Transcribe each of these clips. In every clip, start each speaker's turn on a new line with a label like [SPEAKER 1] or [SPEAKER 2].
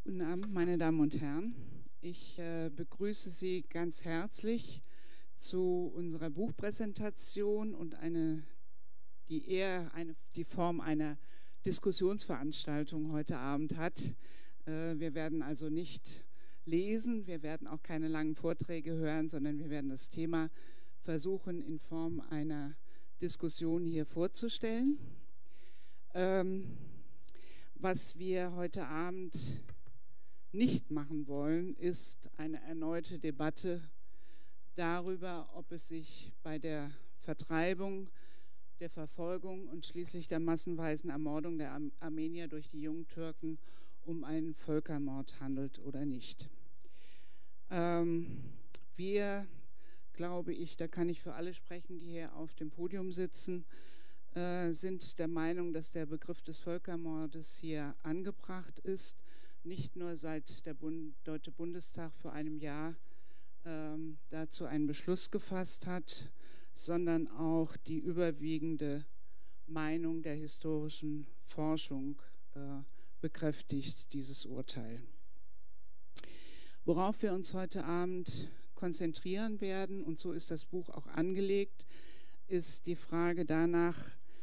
[SPEAKER 1] Guten Abend, meine Damen und Herren. Ich begrüße Sie ganz herzlich zu unserer Buchpräsentation und die Form einer Diskussionsveranstaltung heute Abend hat. Wir werden also nicht lesen, wir werden auch keine langen Vorträge hören, sondern wir werden das Thema versuchen, in Form einer Diskussion hier vorzustellen. Was wir heute Abend nicht machen wollen, ist eine erneute Debatte darüber, ob es sich bei der Vertreibung, der Verfolgung und schließlich der massenweisen Ermordung der Armenier durch die Jungtürken um einen Völkermord handelt oder nicht. Wir, glaube ich, da kann ich für alle sprechen, die hier auf dem Podium sitzen, sind der Meinung, dass der Begriff des Völkermordes hier angebracht ist, nicht nur seit der Deutsche Bundestag vor einem Jahr dazu einen Beschluss gefasst hat, sondern auch die überwiegende Meinung der historischen Forschung bekräftigt dieses Urteil. Worauf wir uns heute Abend konzentrieren werden, und so ist das Buch auch angelegt, ist die Frage danach,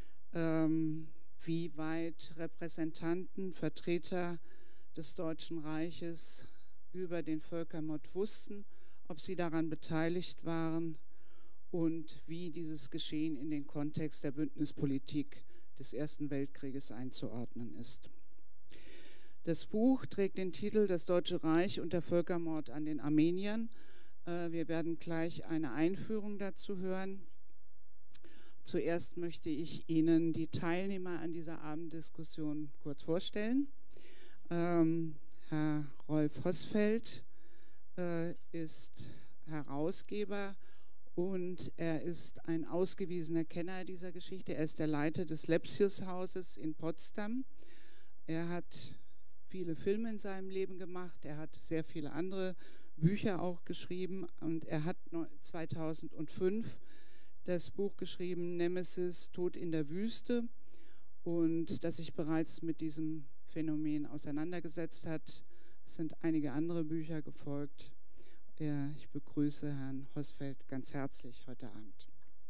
[SPEAKER 1] wie weit Repräsentanten, Vertreter des Deutschen Reiches über den Völkermord wussten, ob sie daran beteiligt waren und wie dieses Geschehen in den Kontext der Bündnispolitik des Ersten Weltkrieges einzuordnen ist. Das Buch trägt den Titel Das Deutsche Reich und der Völkermord an den Armeniern. Wir werden gleich eine Einführung dazu hören. Zuerst möchte ich Ihnen die Teilnehmer an dieser Abenddiskussion kurz vorstellen. Herr Rolf Hosfeld ist Herausgeber und er ist ein ausgewiesener Kenner dieser Geschichte. Er ist der Leiter des Lepsius-Hauses in Potsdam. Er hat viele Filme in seinem Leben gemacht. Er hat sehr viele andere Bücher auch geschrieben und er hat 2005 das Buch geschrieben, Nemesis, Tod in der Wüste, und das sich bereits mit diesem Phänomen auseinandergesetzt hat. Es sind einige andere Bücher gefolgt. Ich begrüße Herrn Hosfeld ganz herzlich heute Abend.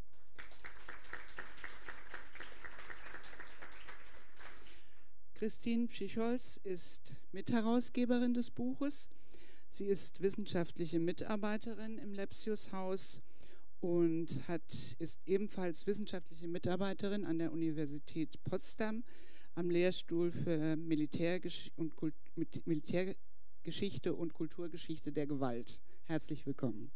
[SPEAKER 1] Christine Pschicholz ist Mitherausgeberin des Buches. Sie ist wissenschaftliche Mitarbeiterin im Lepsius-Haus und ist ebenfalls wissenschaftliche Mitarbeiterin an der Universität Potsdam am Lehrstuhl für Militärgeschichte und Kulturgeschichte der Gewalt. Herzlich willkommen.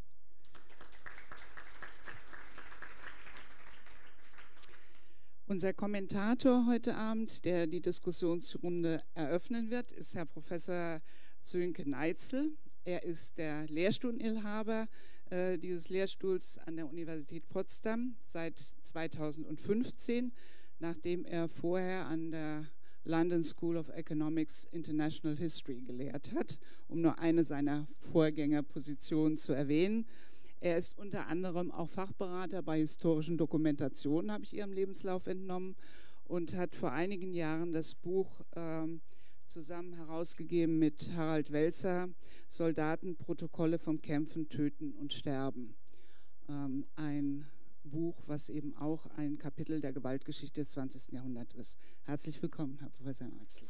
[SPEAKER 1] Unser Kommentator heute Abend, der die Diskussionsrunde eröffnen wird, ist Herr Professor Sönke Neitzel. Er ist der Lehrstuhlinhaber dieses Lehrstuhls an der Universität Potsdam seit 2015, nachdem er vorher an der London School of Economics International History gelehrt hat, um nur eine seiner Vorgängerpositionen zu erwähnen. Er ist unter anderem auch Fachberater bei historischen Dokumentationen, habe ich Ihrem Lebenslauf entnommen, und hat vor einigen Jahren das Buch zusammen herausgegeben mit Harald Welzer, Soldatenprotokolle vom Kämpfen, Töten und Sterben. Ein Buch, was eben auch ein Kapitel der Gewaltgeschichte des 20. Jahrhunderts ist. Herzlich willkommen, Herr Professor Neitzel.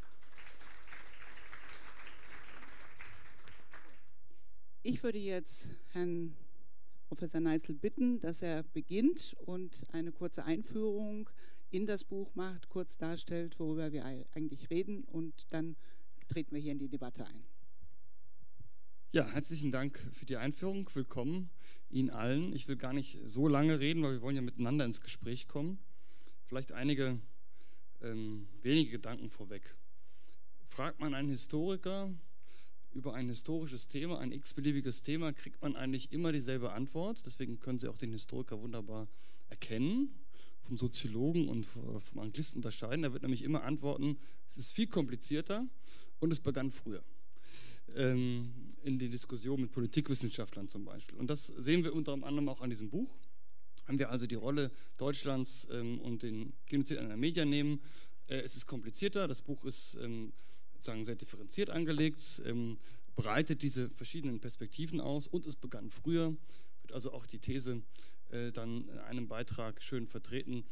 [SPEAKER 1] Ich würde jetzt Herrn Professor Neitzel bitten, dass er beginnt und eine kurze Einführung in das Buch macht, kurz darstellt, worüber wir eigentlich reden, und dann treten wir hier in die Debatte ein.
[SPEAKER 2] Ja, herzlichen Dank für die Einführung. Willkommen Ihnen allen. Ich will gar nicht so lange reden, weil wir wollen ja miteinander ins Gespräch kommen. Vielleicht einige wenige Gedanken vorweg. Fragt man einen Historiker über ein historisches Thema, ein x-beliebiges Thema, kriegt man eigentlich immer dieselbe Antwort. Deswegen können Sie auch den Historiker wunderbar erkennen, vom Soziologen und vom Anglisten unterscheiden. Er wird nämlich immer antworten, es ist viel komplizierter und es begann früher. In die Diskussion mit Politikwissenschaftlern zum Beispiel. Und das sehen wir unter anderem auch an diesem Buch. Wenn wir also die Rolle Deutschlands und den Genozid an den Armeniern nehmen, es ist komplizierter. Das Buch ist sagen, sehr differenziert angelegt, breitet diese verschiedenen Perspektiven aus und es begann früher, wird also auch die These dann in einem Beitrag schön vertreten,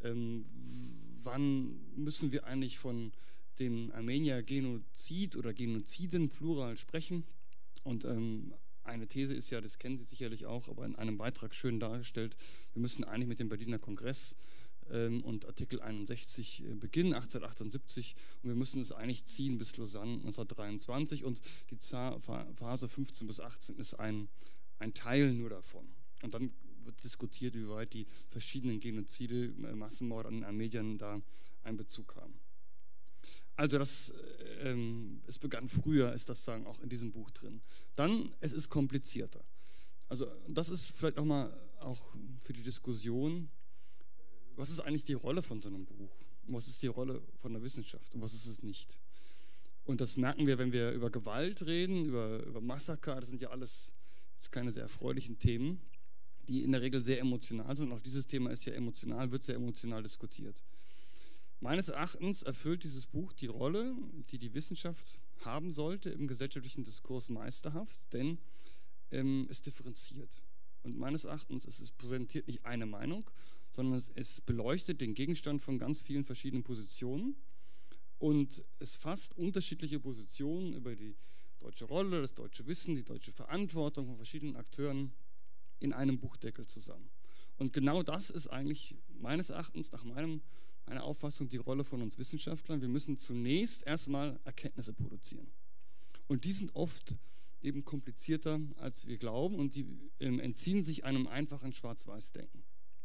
[SPEAKER 2] wann müssen wir eigentlich von dem Armenier-Genozid oder Genoziden plural sprechen. Und eine These ist ja, das kennen Sie sicherlich auch, aber in einem Beitrag schön dargestellt, wir müssen eigentlich mit dem Berliner Kongress und Artikel 61 beginnen, 1878, und wir müssen es eigentlich ziehen bis Lausanne 1923 und die Phase 15 bis 18 ist ein Teil nur davon. Und dann wird diskutiert, wie weit die verschiedenen Genozide, Massenmord an den Armeniern da einen Bezug haben. Also es begann früher, ist das sagen auch in diesem Buch drin. Dann, es ist komplizierter. Also das ist vielleicht auch für die Diskussion, was ist eigentlich die Rolle von so einem Buch? Und was ist die Rolle von der Wissenschaft und was ist es nicht? Und das merken wir, wenn wir über Gewalt reden, über Massaker, das sind ja alles jetzt keine sehr erfreulichen Themen, die in der Regel sehr emotional sind. Und auch dieses Thema ist ja emotional, wird sehr emotional diskutiert. Meines Erachtens erfüllt dieses Buch die Rolle, die die Wissenschaft haben sollte im gesellschaftlichen Diskurs meisterhaft, denn es differenziert. Und meines Erachtens, es präsentiert nicht eine Meinung, sondern es beleuchtet den Gegenstand von ganz vielen verschiedenen Positionen und es fasst unterschiedliche Positionen über die deutsche Rolle, das deutsche Wissen, die deutsche Verantwortung von verschiedenen Akteuren in einem Buchdeckel zusammen. Und genau das ist eigentlich meines Erachtens, nach meiner Auffassung, die Rolle von uns Wissenschaftlern. Wir müssen zunächst erstmal Erkenntnisse produzieren. Und die sind oft eben komplizierter, als wir glauben, und die entziehen sich einem einfachen Schwarz-Weiß-Denken.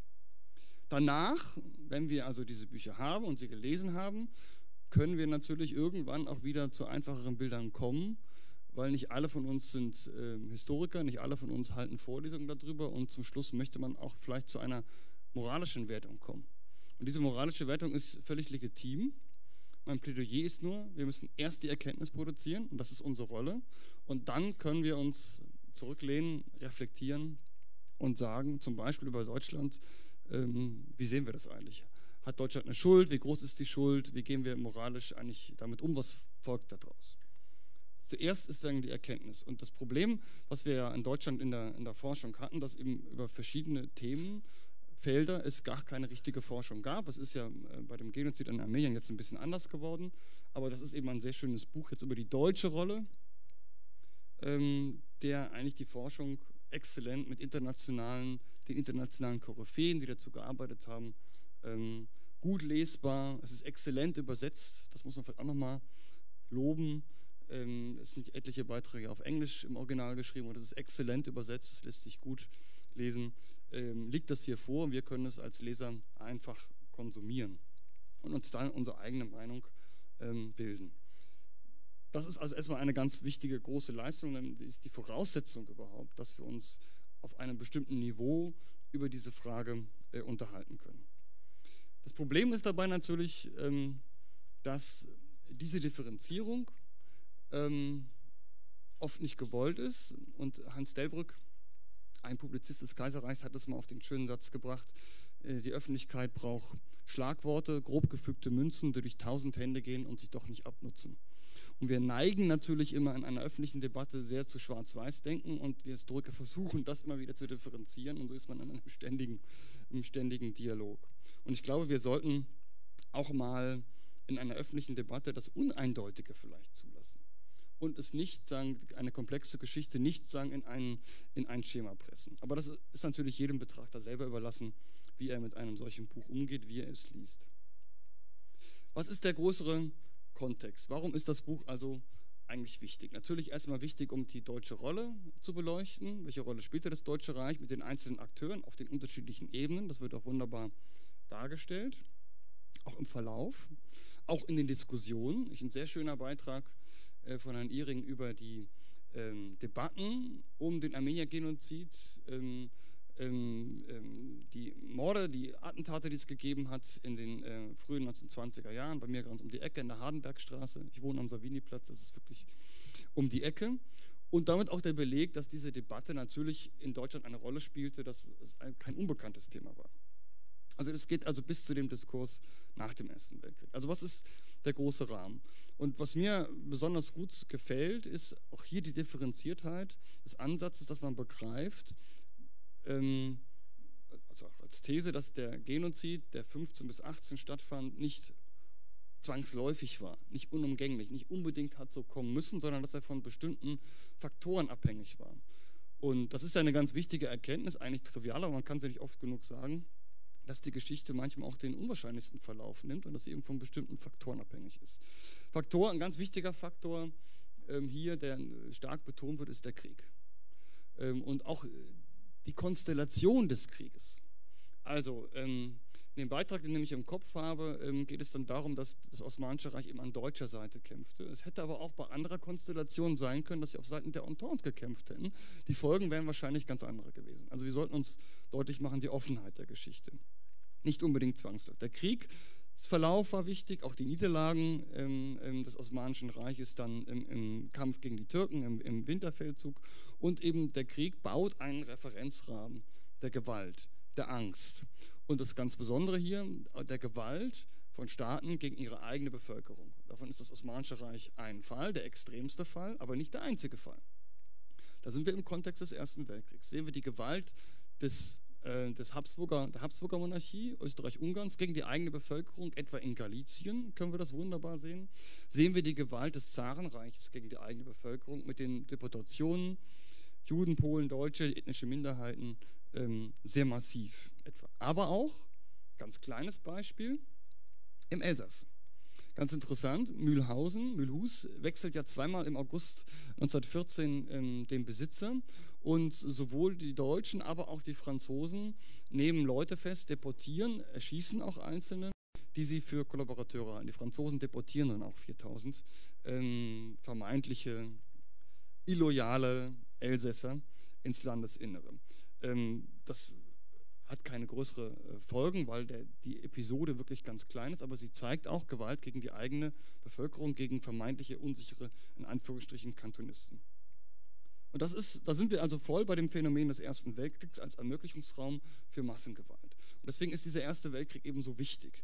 [SPEAKER 2] Danach, wenn wir also diese Bücher haben und sie gelesen haben, können wir natürlich irgendwann auch wieder zu einfacheren Bildern kommen, weil nicht alle von uns sind Historiker, nicht alle von uns halten Vorlesungen darüber und zum Schluss möchte man auch vielleicht zu einer moralischen Wertung kommen. Und diese moralische Wertung ist völlig legitim. Mein Plädoyer ist nur, wir müssen erst die Erkenntnis produzieren und das ist unsere Rolle und dann können wir uns zurücklehnen, reflektieren und sagen, zum Beispiel über Deutschland, wie sehen wir das eigentlich? Hat Deutschland eine Schuld? Wie groß ist die Schuld? Wie gehen wir moralisch eigentlich damit um? Was folgt daraus? Zuerst ist dann die Erkenntnis. Und das Problem, was wir ja in Deutschland in der Forschung hatten, dass eben über verschiedene Themenfelder es gar keine richtige Forschung gab. Es ist ja bei dem Genozid an Armenien jetzt ein bisschen anders geworden. Aber das ist eben ein sehr schönes Buch jetzt über die deutsche Rolle, der eigentlich die Forschung exzellent mit den internationalen Koryphäen, die dazu gearbeitet haben, gut lesbar. Es ist exzellent übersetzt, das muss man vielleicht auch nochmal loben. Es sind etliche Beiträge auf Englisch im Original geschrieben und es ist exzellent übersetzt, es lässt sich gut lesen. Liegt das hier vor und wir können es als Leser einfach konsumieren und uns dann unsere eigene Meinung bilden. Das ist also erstmal eine ganz wichtige, große Leistung, denn die ist die Voraussetzung überhaupt, dass wir uns auf einem bestimmten Niveau über diese Frage unterhalten können. Das Problem ist dabei natürlich, dass diese Differenzierung oft nicht gewollt ist und Hans Delbrück, ein Publizist des Kaiserreichs, hat es mal auf den schönen Satz gebracht, die Öffentlichkeit braucht Schlagworte, grob gefügte Münzen, die durch 1000 Hände gehen und sich doch nicht abnutzen. Und wir neigen natürlich immer in einer öffentlichen Debatte sehr zu Schwarz-Weiß-Denken und wir Historiker versuchen, das immer wieder zu differenzieren und so ist man in einem ständigen Dialog. Und ich glaube, wir sollten auch mal in einer öffentlichen Debatte das Uneindeutige vielleicht zulassen und es nicht, sagen, eine komplexe Geschichte nicht, sagen, in ein Schema pressen. Aber das ist natürlich jedem Betrachter selber überlassen, wie er mit einem solchen Buch umgeht, wie er es liest. Was ist der größere Kontext? Warum ist das Buch also eigentlich wichtig? Natürlich erstmal wichtig, um die deutsche Rolle zu beleuchten. Welche Rolle spielte das Deutsche Reich mit den einzelnen Akteuren auf den unterschiedlichen Ebenen? Das wird auch wunderbar dargestellt, auch im Verlauf, auch in den Diskussionen. Ein sehr schöner Beitrag von Herrn Ihring über die Debatten um den Armenier-Genozid, die Morde, die Attentate, die es gegeben hat in den frühen 1920er Jahren, bei mir ganz um die Ecke in der Hardenbergstraße. Ich wohne am Saviniplatz, das ist wirklich um die Ecke. Und damit auch der Beleg, dass diese Debatte natürlich in Deutschland eine Rolle spielte, dass es kein unbekanntes Thema war. Also es geht also bis zu dem Diskurs nach dem Ersten Weltkrieg. Also was ist der große Rahmen. Und was mir besonders gut gefällt, ist auch hier die Differenziertheit des Ansatzes, dass man begreift, also auch als These, dass der Genozid, der 15 bis 18 stattfand, nicht zwangsläufig war, nicht unumgänglich, nicht unbedingt hat so kommen müssen, sondern dass er von bestimmten Faktoren abhängig war. Und das ist ja eine ganz wichtige Erkenntnis, eigentlich trivial, aber man kann sie nicht oft genug sagen, dass die Geschichte manchmal auch den unwahrscheinlichsten Verlauf nimmt und dass sie eben von bestimmten Faktoren abhängig ist. Ein ganz wichtiger Faktor hier, der stark betont wird, ist der Krieg. Und auch die Konstellation des Krieges. Also in dem Beitrag, den ich im Kopf habe, geht es dann darum, dass das Osmanische Reich eben an deutscher Seite kämpfte. Es hätte aber auch bei anderer Konstellation sein können, dass sie auf Seiten der Entente gekämpft hätten. Die Folgen wären wahrscheinlich ganz andere gewesen. Also wir sollten uns deutlich machen, die Offenheit der Geschichte. Nicht unbedingt zwangsläufig. Der Kriegsverlauf war wichtig, auch die Niederlagen des Osmanischen Reiches dann im Kampf gegen die Türken, im Winterfeldzug. Und eben der Krieg baut einen Referenzrahmen der Gewalt, der Angst. Und das ganz Besondere hier, der Gewalt von Staaten gegen ihre eigene Bevölkerung. Davon ist das Osmanische Reich ein Fall, der extremste Fall, aber nicht der einzige Fall. Da sind wir im Kontext des Ersten Weltkriegs. Sehen wir die Gewalt der Habsburger Monarchie, Österreich-Ungarns, gegen die eigene Bevölkerung, etwa in Galizien, können wir das wunderbar sehen. Sehen wir die Gewalt des Zarenreiches gegen die eigene Bevölkerung mit den Deportationen, Juden, Polen, Deutsche, ethnische Minderheiten, sehr massiv etwa. Aber auch, ganz kleines Beispiel, im Elsass. Ganz interessant, Mülhus wechselt ja zweimal im August 1914 den Besitzer und sowohl die Deutschen, aber auch die Franzosen nehmen Leute fest, deportieren, erschießen auch Einzelne, die sie für Kollaborateure halten. Die Franzosen deportieren dann auch 4000 vermeintliche, illoyale Elsässer ins Landesinnere. Das hat keine größere Folgen, weil die Episode wirklich ganz klein ist, aber sie zeigt auch Gewalt gegen die eigene Bevölkerung, gegen vermeintliche unsichere, in Anführungsstrichen, Kantonisten. Und da sind wir also voll bei dem Phänomen des Ersten Weltkriegs als Ermöglichungsraum für Massengewalt. Und deswegen ist dieser Erste Weltkrieg eben so wichtig.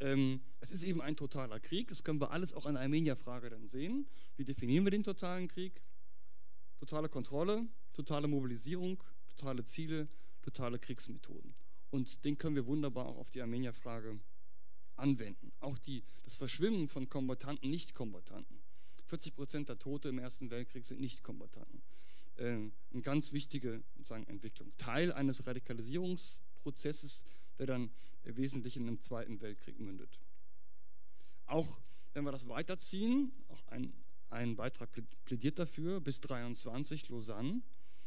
[SPEAKER 2] Es ist eben ein totaler Krieg, das können wir alles auch an der Armenierfrage dann sehen. Wie definieren wir den totalen Krieg? Totale Kontrolle, totale Mobilisierung, totale Ziele, totale Kriegsmethoden. Und den können wir wunderbar auch auf die Armenierfrage anwenden. Auch das Verschwimmen von Kombattanten, Nicht-Kombattanten. 40% der Tote im Ersten Weltkrieg sind Nicht-Kombattanten. Eine ganz wichtige sozusagen Entwicklung. Teil eines Radikalisierungsprozesses, der dann im Wesentlichen im Zweiten Weltkrieg mündet. Auch wenn wir das weiterziehen, auch ein Beitrag plädiert dafür, bis 23 Lausanne,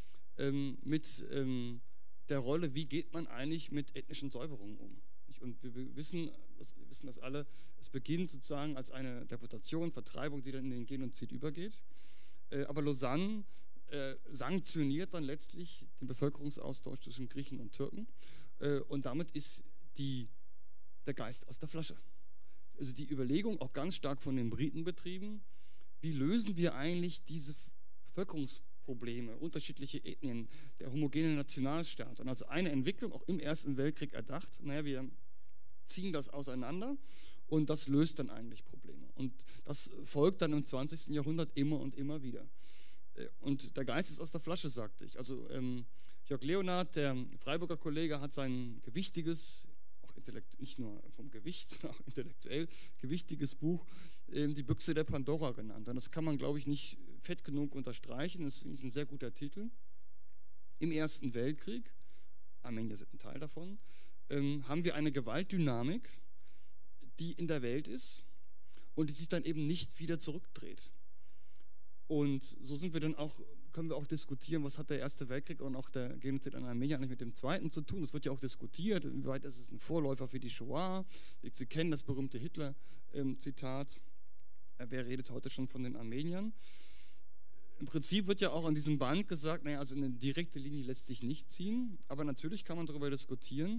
[SPEAKER 2] mit der Rolle, wie geht man eigentlich mit ethnischen Säuberungen um. Und wir wissen das alle, es beginnt sozusagen als eine Deportation, Vertreibung, die dann in den Genozid übergeht. Aber Lausanne sanktioniert dann letztlich den Bevölkerungsaustausch zwischen Griechen und Türken. Und damit ist der Geist aus der Flasche. Also die Überlegung, auch ganz stark von den Briten betrieben, wie lösen wir eigentlich diese Bevölkerungsprobleme, unterschiedliche Ethnien, der homogene Nationalstaat. Und als eine Entwicklung auch im Ersten Weltkrieg erdacht, wir ziehen das auseinander und das löst dann eigentlich Probleme. Und das folgt dann im 20. Jahrhundert immer und immer wieder. Und der Geist ist aus der Flasche, sagte ich. Also Jörg Leonhard, der Freiburger Kollege, hat sein gewichtiges, auch nicht nur vom Gewicht, sondern auch intellektuell gewichtiges Buch, die Büchse der Pandora genannt. Und das kann man, glaube ich, nicht fett genug unterstreichen. Das ist ein sehr guter Titel. Im Ersten Weltkrieg, Armenier sind ein Teil davon, haben wir eine Gewaltdynamik, die in der Welt ist und die sich dann eben nicht wieder zurückdreht. Und so können wir auch diskutieren, was hat der Erste Weltkrieg und auch der Genozid an Armenien eigentlich mit dem Zweiten zu tun. Es wird ja auch diskutiert, inwieweit ist es ein Vorläufer für die Shoah. Sie kennen das berühmte Hitler-Zitat, wer redet heute schon von den Armeniern? Im Prinzip wird ja auch an diesem Band gesagt, also eine direkte Linie lässt sich nicht ziehen, aber natürlich kann man darüber diskutieren,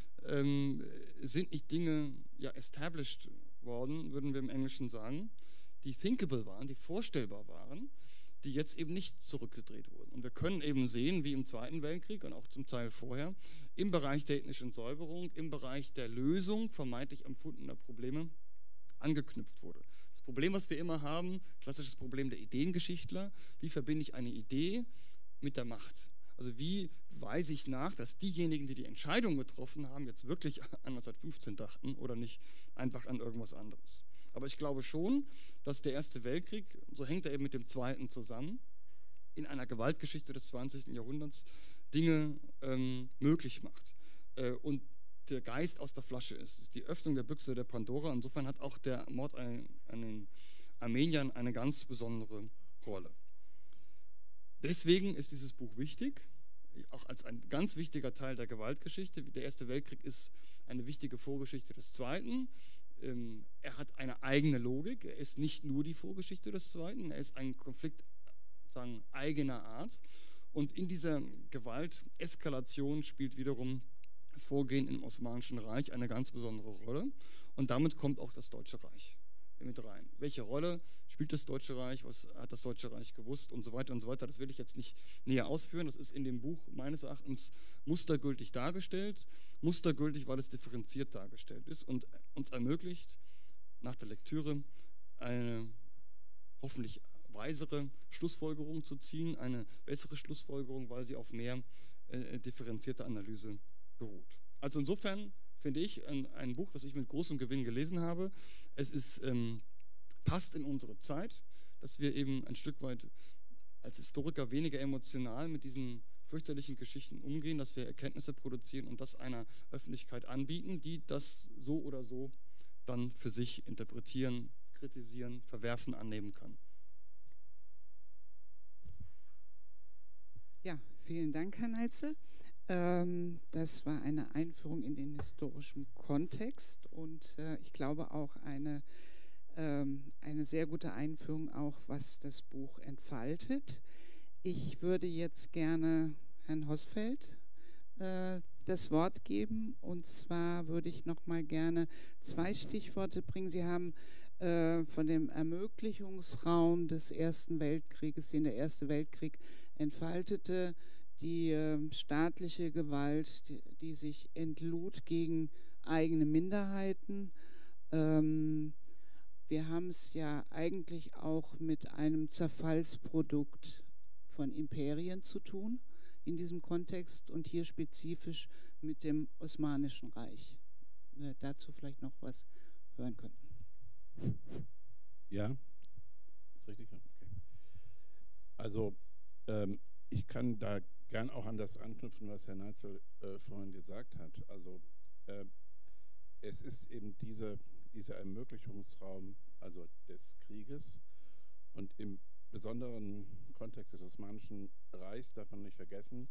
[SPEAKER 2] sind nicht Dinge established worden, würden wir im Englischen sagen, die thinkable waren, die vorstellbar waren, die jetzt eben nicht zurückgedreht wurden. Und wir können eben sehen, wie im Zweiten Weltkrieg und auch zum Teil vorher, im Bereich der ethnischen Säuberung, im Bereich der Lösung vermeintlich empfundener Probleme, angeknüpft wurde. Das Problem, was wir immer haben, klassisches Problem der Ideengeschichtler, wie verbinde ich eine Idee mit der Macht? Also wie weise ich nach, dass diejenigen, die die Entscheidung getroffen haben, jetzt wirklich an 1915 dachten oder nicht einfach an irgendwas anderes. Aber ich glaube schon, dass der Erste Weltkrieg, so hängt er eben mit dem Zweiten zusammen, in einer Gewaltgeschichte des 20. Jahrhunderts Dinge möglich macht und der Geist aus der Flasche ist. Die Öffnung der Büchse der Pandora. Insofern hat auch der Mord an den Armeniern eine ganz besondere Rolle. Deswegen ist dieses Buch wichtig, auch als ein ganz wichtiger Teil der Gewaltgeschichte. Der Erste Weltkrieg ist eine wichtige Vorgeschichte des Zweiten. Er hat eine eigene Logik. Er ist nicht nur die Vorgeschichte des Zweiten. Er ist ein Konflikt eigener Art. Und in dieser Gewalteskalation spielt wiederum das Vorgehen im Osmanischen Reich eine ganz besondere Rolle. Und damit kommt auch das Deutsche Reich mit rein. Welche Rolle spielt das Deutsche Reich? Was hat das Deutsche Reich gewusst? Und so weiter und so weiter. Das will ich jetzt nicht näher ausführen. Das ist in dem Buch meines Erachtens mustergültig dargestellt. Mustergültig, weil es differenziert dargestellt ist und uns ermöglicht, nach der Lektüre eine hoffentlich weisere Schlussfolgerung zu ziehen, eine bessere Schlussfolgerung, weil sie auf mehr differenzierte Analyse beruht. Also insofern finde ich ein Buch, das ich mit großem Gewinn gelesen habe. Es ist, passt in unsere Zeit, dass wir eben ein Stück weit als Historiker weniger emotional mit diesen fürchterlichen Geschichten umgehen, dass wir Erkenntnisse produzieren und das einer Öffentlichkeit anbieten, die das so oder so dann für sich interpretieren, kritisieren, verwerfen, annehmen kann.
[SPEAKER 1] Ja, vielen Dank, Herr Neitzel. Das war eine Einführung in den historischen Kontext und ich glaube auch eine sehr gute Einführung, auch was das Buch entfaltet. Ich würde jetzt gerne Herrn Hosfeld das Wort geben und zwar würde ich noch mal gerne 2 Stichworte bringen. Sie haben von dem Ermöglichungsraum des Ersten Weltkrieges, den der Erste Weltkrieg entfaltete, die staatliche Gewalt, die sich entlud gegen eigene Minderheiten. Wir haben es ja eigentlich auch mit einem Zerfallsprodukt von Imperien zu tun in diesem Kontext und hier spezifisch mit dem Osmanischen Reich. Wir dazu vielleicht noch was hören könnten.
[SPEAKER 3] Ja, ist richtig? Okay. Also ich kann da gern auch an das anknüpfen, was Herr Neitzel vorhin gesagt hat. Also es ist eben dieser Ermöglichungsraum also des Krieges und im besonderen Kontext des Osmanischen Reichs darf man nicht vergessen,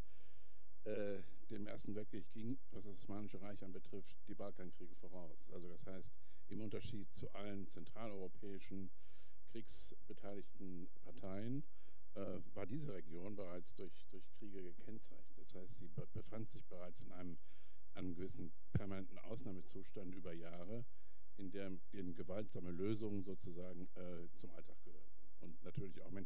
[SPEAKER 3] dem Ersten Weltkrieg ging, was das Osmanische Reich anbetrifft, die Balkankriege voraus. Also das heißt, im Unterschied zu allen zentraleuropäischen kriegsbeteiligten Parteien war diese Region bereits durch Kriege gekennzeichnet. Das heißt, sie befand sich bereits in einem gewissen permanenten Ausnahmezustand über Jahre, in dem gewaltsame Lösungen sozusagen zum Alltag gehörten. Und natürlich auch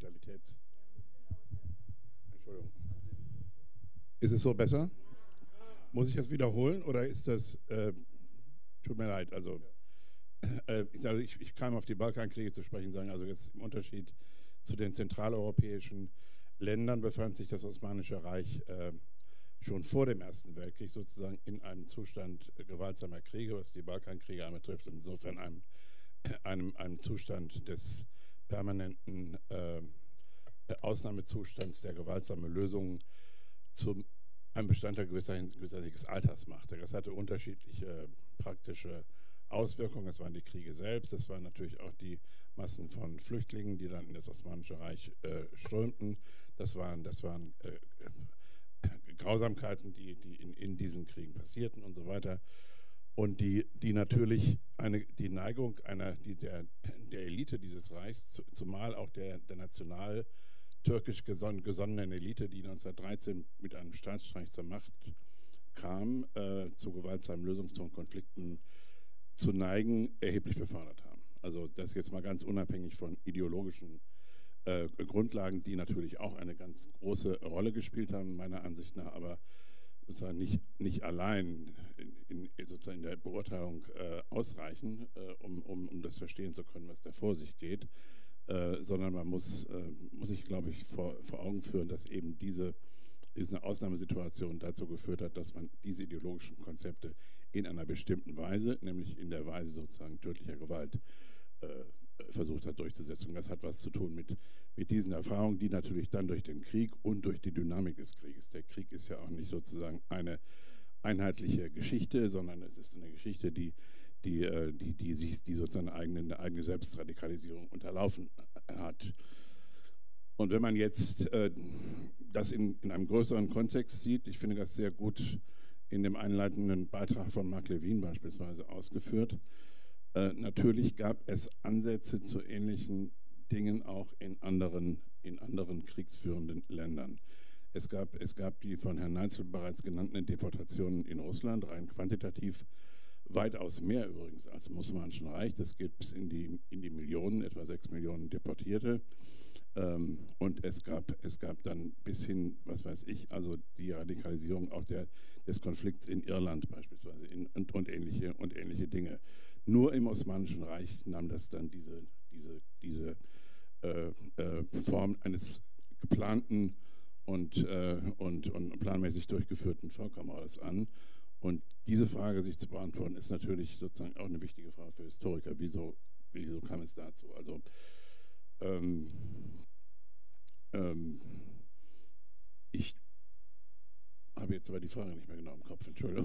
[SPEAKER 3] Entschuldigung. Ist es so besser? Muss ich das wiederholen oder ist das... tut mir leid, also... ich kam auf die Balkankriege zu sprechen, sagen, also jetzt im Unterschied zu den zentraleuropäischen Ländern befand sich das Osmanische Reich schon vor dem Ersten Weltkrieg sozusagen in einem Zustand gewaltsamer Kriege, was die Balkankriege anbetrifft, und insofern einem Zustand des permanenten Ausnahmezustands der gewaltsamen Lösungen zu einem Bestandteil gewisserliches Alters machte. Das hatte unterschiedliche praktische Auswirkungen. Das waren die Kriege selbst, das waren natürlich auch die Massen von Flüchtlingen, die dann in das Osmanische Reich strömten. Das waren Grausamkeiten, die in diesen Kriegen passierten und so weiter. Und die natürlich die Neigung der Elite dieses Reichs, zumal auch der national türkisch gesonnenen Elite, die 1913 mit einem Staatsstreich zur Macht kam, zu gewaltsamen Lösungen von Konflikten zu neigen, erheblich befördert haben. Also das jetzt mal ganz unabhängig von ideologischen Grundlagen, die natürlich auch eine ganz große Rolle gespielt haben, meiner Ansicht nach, aber sozusagen nicht allein sozusagen in der Beurteilung ausreichen, um das verstehen zu können, was da vor sich geht, sondern man muss sich, glaube ich, vor Augen führen, dass eben diese Ausnahmesituation dazu geführt hat, dass man diese ideologischen Konzepte in einer bestimmten Weise, nämlich in der Weise sozusagen tödlicher Gewalt, versucht hat durchzusetzen. Und das hat was zu tun mit diesen Erfahrungen, die natürlich dann durch den Krieg und durch die Dynamik des Krieges. Der Krieg ist ja auch nicht sozusagen eine einheitliche Geschichte, sondern es ist eine Geschichte, die sozusagen eine eigene Selbstradikalisierung unterlaufen hat. Und wenn man jetzt das in einem größeren Kontext sieht, ich finde das sehr gut in dem einleitenden Beitrag von Marc Levin beispielsweise ausgeführt. Natürlich gab es Ansätze zu ähnlichen Dingen auch in anderen kriegsführenden Ländern. Es gab die von Herrn Neitzel bereits genannten Deportationen in Russland, rein quantitativ weitaus mehr übrigens als im Osmanischen Reich. Das geht bis in die Millionen, etwa 6 Millionen Deportierte. Und es gab dann bis hin, was weiß ich, also die Radikalisierung auch des Konflikts in Irland beispielsweise und ähnliche Dinge. Nur im Osmanischen Reich nahm das dann diese Form eines geplanten und planmäßig durchgeführten Völkermordes an. Und diese Frage sich zu beantworten, ist natürlich sozusagen auch eine wichtige Frage für Historiker. Wieso kam es dazu? Also ich habe jetzt aber die Frage nicht mehr genau im Kopf, Entschuldigung.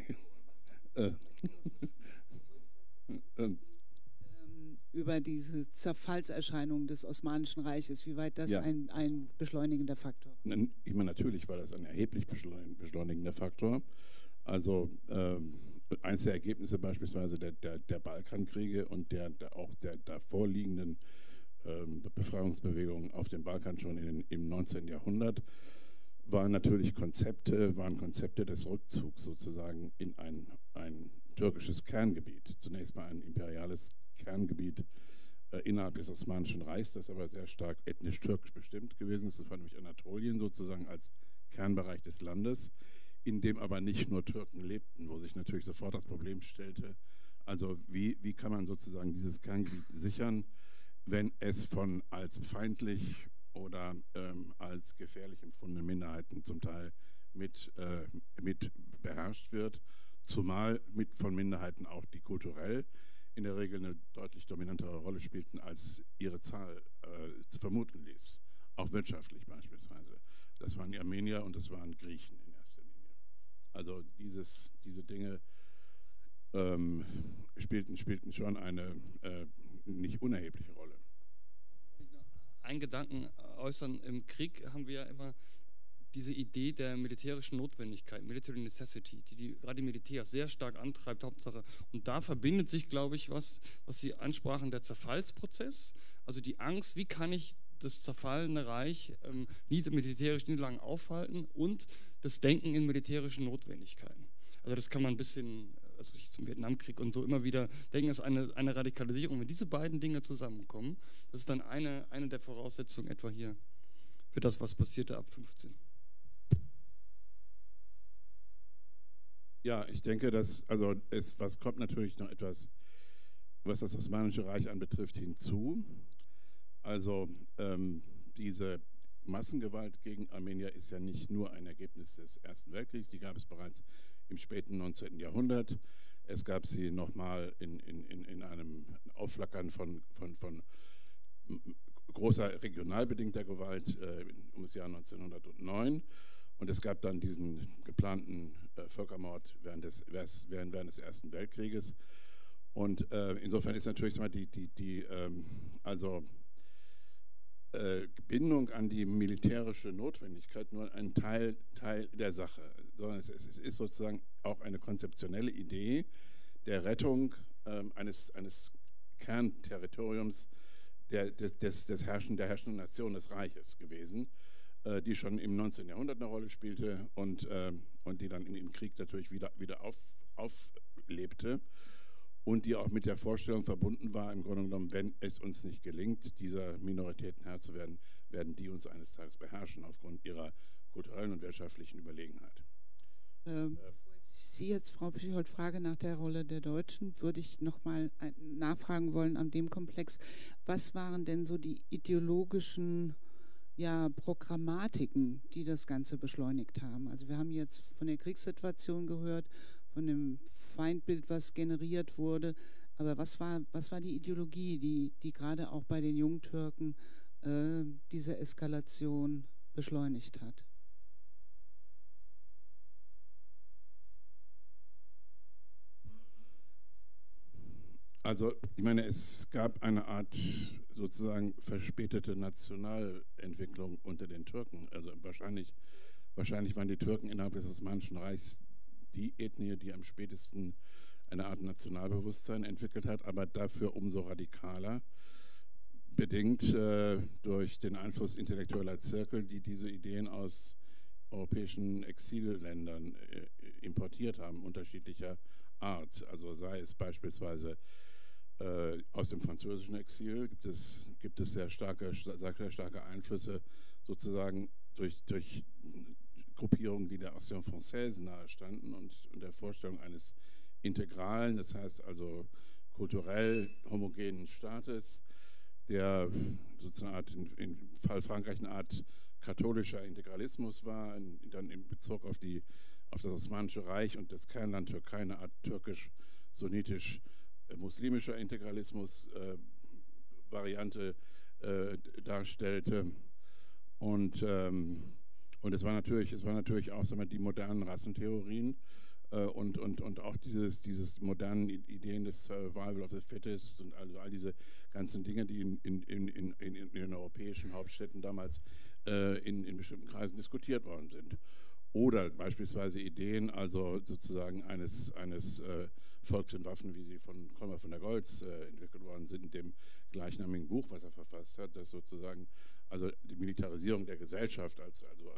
[SPEAKER 1] Über diese Zerfallserscheinung des Osmanischen Reiches, wie weit das ein beschleunigender Faktor war?
[SPEAKER 3] Ich meine, natürlich war das ein erheblich beschleunigender Faktor. Also eines der Ergebnisse beispielsweise der Balkankriege und der davorliegenden Befreiungsbewegungen auf dem Balkan schon im 19. Jahrhundert waren natürlich Konzepte des Rückzugs sozusagen in ein türkisches Kerngebiet. Zunächst mal ein imperiales Kerngebiet innerhalb des Osmanischen Reichs, das aber sehr stark ethnisch türkisch bestimmt gewesen ist. Das war nämlich Anatolien sozusagen als Kernbereich des Landes, in dem aber nicht nur Türken lebten, wo sich natürlich sofort das Problem stellte, also wie kann man sozusagen dieses Kerngebiet sichern, wenn es von als feindlich oder als gefährlich empfundene Minderheiten zum Teil mit beherrscht wird, zumal von Minderheiten auch, die kulturell in der Regel eine deutlich dominantere Rolle spielten, als ihre Zahl zu vermuten ließ, auch wirtschaftlich beispielsweise. Das waren die Armenier und das waren Griechen in erster Linie. Also diese Dinge spielten schon eine nicht unerhebliche Rolle.
[SPEAKER 2] Einen Gedanken äußern, im Krieg haben wir ja immer diese Idee der militärischen Notwendigkeit, Military Necessity, die gerade die Militärs sehr stark antreibt, Hauptsache. Und da verbindet sich, glaube ich, was Sie ansprachen, der Zerfallsprozess, also die Angst, wie kann ich das zerfallene Reich militärisch Niederlagen aufhalten, und das Denken in militärischen Notwendigkeiten. Also das kann man ein bisschen, also zum Vietnamkrieg und so immer wieder denken, ist eine Radikalisierung. Wenn diese beiden Dinge zusammenkommen, das ist dann eine der Voraussetzungen etwa hier für das, was passierte ab 15.
[SPEAKER 3] Ja, ich denke, was kommt natürlich noch etwas, was das Osmanische Reich anbetrifft, hinzu. Also diese Massengewalt gegen Armenier ist ja nicht nur ein Ergebnis des Ersten Weltkriegs, die gab es bereits im späten 19. Jahrhundert. Es gab sie nochmal in einem Aufflackern von großer regionalbedingter Gewalt um das Jahr 1909. Und es gab dann diesen geplanten Völkermord während des Ersten Weltkrieges. Und insofern ist natürlich die Bindung an die militärische Notwendigkeit nur ein Teil der Sache, sondern es ist sozusagen auch eine konzeptionelle Idee der Rettung eines Kernterritoriums der herrschenden Nation des Reiches gewesen, die schon im 19. Jahrhundert eine Rolle spielte und die dann im Krieg natürlich wieder auflebte. Und die auch mit der Vorstellung verbunden war, im Grunde genommen, wenn es uns nicht gelingt, dieser Minoritäten Herr zu werden, werden die uns eines Tages beherrschen aufgrund ihrer kulturellen und wirtschaftlichen Überlegenheit.
[SPEAKER 1] Sie jetzt, Frau Pichold, frage nach der Rolle der Deutschen, würde ich nochmal nachfragen wollen an dem Komplex. Was waren denn so die ideologischen Programmatiken, die das Ganze beschleunigt haben? Also wir haben jetzt von der Kriegssituation gehört, von dem Feindbild, was generiert wurde. Aber was war die Ideologie, die gerade auch bei den Jungtürken diese Eskalation beschleunigt hat?
[SPEAKER 3] Also ich meine, es gab eine Art sozusagen verspätete Nationalentwicklung unter den Türken. Also wahrscheinlich waren die Türken innerhalb des Osmanischen Reichs die Ethnie, die am spätesten eine Art Nationalbewusstsein entwickelt hat, aber dafür umso radikaler, bedingt durch den Einfluss intellektueller Zirkel, die diese Ideen aus europäischen Exilländern importiert haben, unterschiedlicher Art. Also sei es beispielsweise aus dem französischen Exil gibt es sehr starke Einflüsse sozusagen durch Gruppierungen, die der Action Française nahestanden und der Vorstellung eines integralen, das heißt also kulturell homogenen Staates, der sozusagen im Fall Frankreich eine Art katholischer Integralismus war, dann in Bezug auf das Osmanische Reich und das Kernland Türkei eine Art türkisch-sunnitisch-muslimischer Integralismus-Variante darstellte. Und es war natürlich auch, sagen wir, die modernen Rassentheorien und auch dieses modernen Ideen des Survival of the Fittest und also all diese ganzen Dinge, die in den europäischen Hauptstädten damals in bestimmten Kreisen diskutiert worden sind. Oder beispielsweise Ideen, also sozusagen eines Volks in Waffen, wie sie von Kolmar von der Goltz entwickelt worden sind, in dem gleichnamigen Buch, was er verfasst hat, das sozusagen also die Militarisierung der Gesellschaft als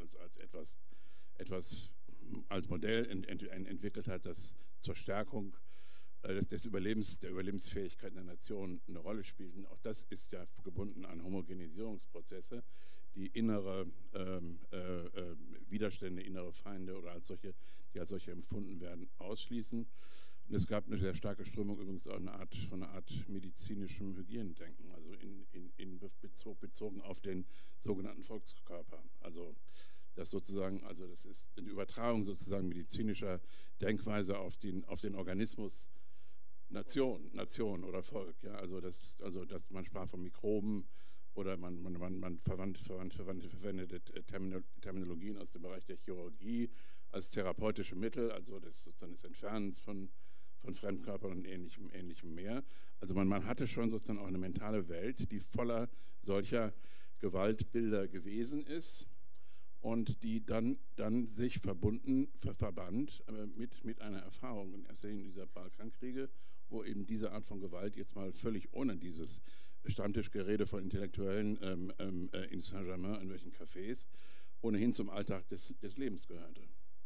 [SPEAKER 3] Modell entwickelt hat, das zur Stärkung der Überlebensfähigkeit der Nation eine Rolle spielt. Und auch das ist ja gebunden an Homogenisierungsprozesse, die innere Widerstände, innere Feinde oder die als solche empfunden werden, ausschließen. Und es gab eine sehr starke Strömung, übrigens auch von einer Art medizinischem Hygienedenken, also bezogen auf den sogenannten Volkskörper. Also das ist eine Übertragung sozusagen medizinischer Denkweise auf den Organismus Nation oder Volk. Ja? Also man sprach von Mikroben oder man verwendete Terminologien aus dem Bereich der Chirurgie als therapeutische Mittel, also des Entfernens von Fremdkörpern und ähnlichem mehr. Also man hatte schon sozusagen auch eine mentale Welt, die voller solcher Gewaltbilder gewesen ist und die dann sich verband mit einer Erfahrung in erster Linie dieser Balkankriege, wo eben diese Art von Gewalt jetzt mal völlig ohne dieses Stammtischgerede von Intellektuellen in Saint-Germain, in welchen Cafés, ohnehin zum Alltag des Lebens gehörte.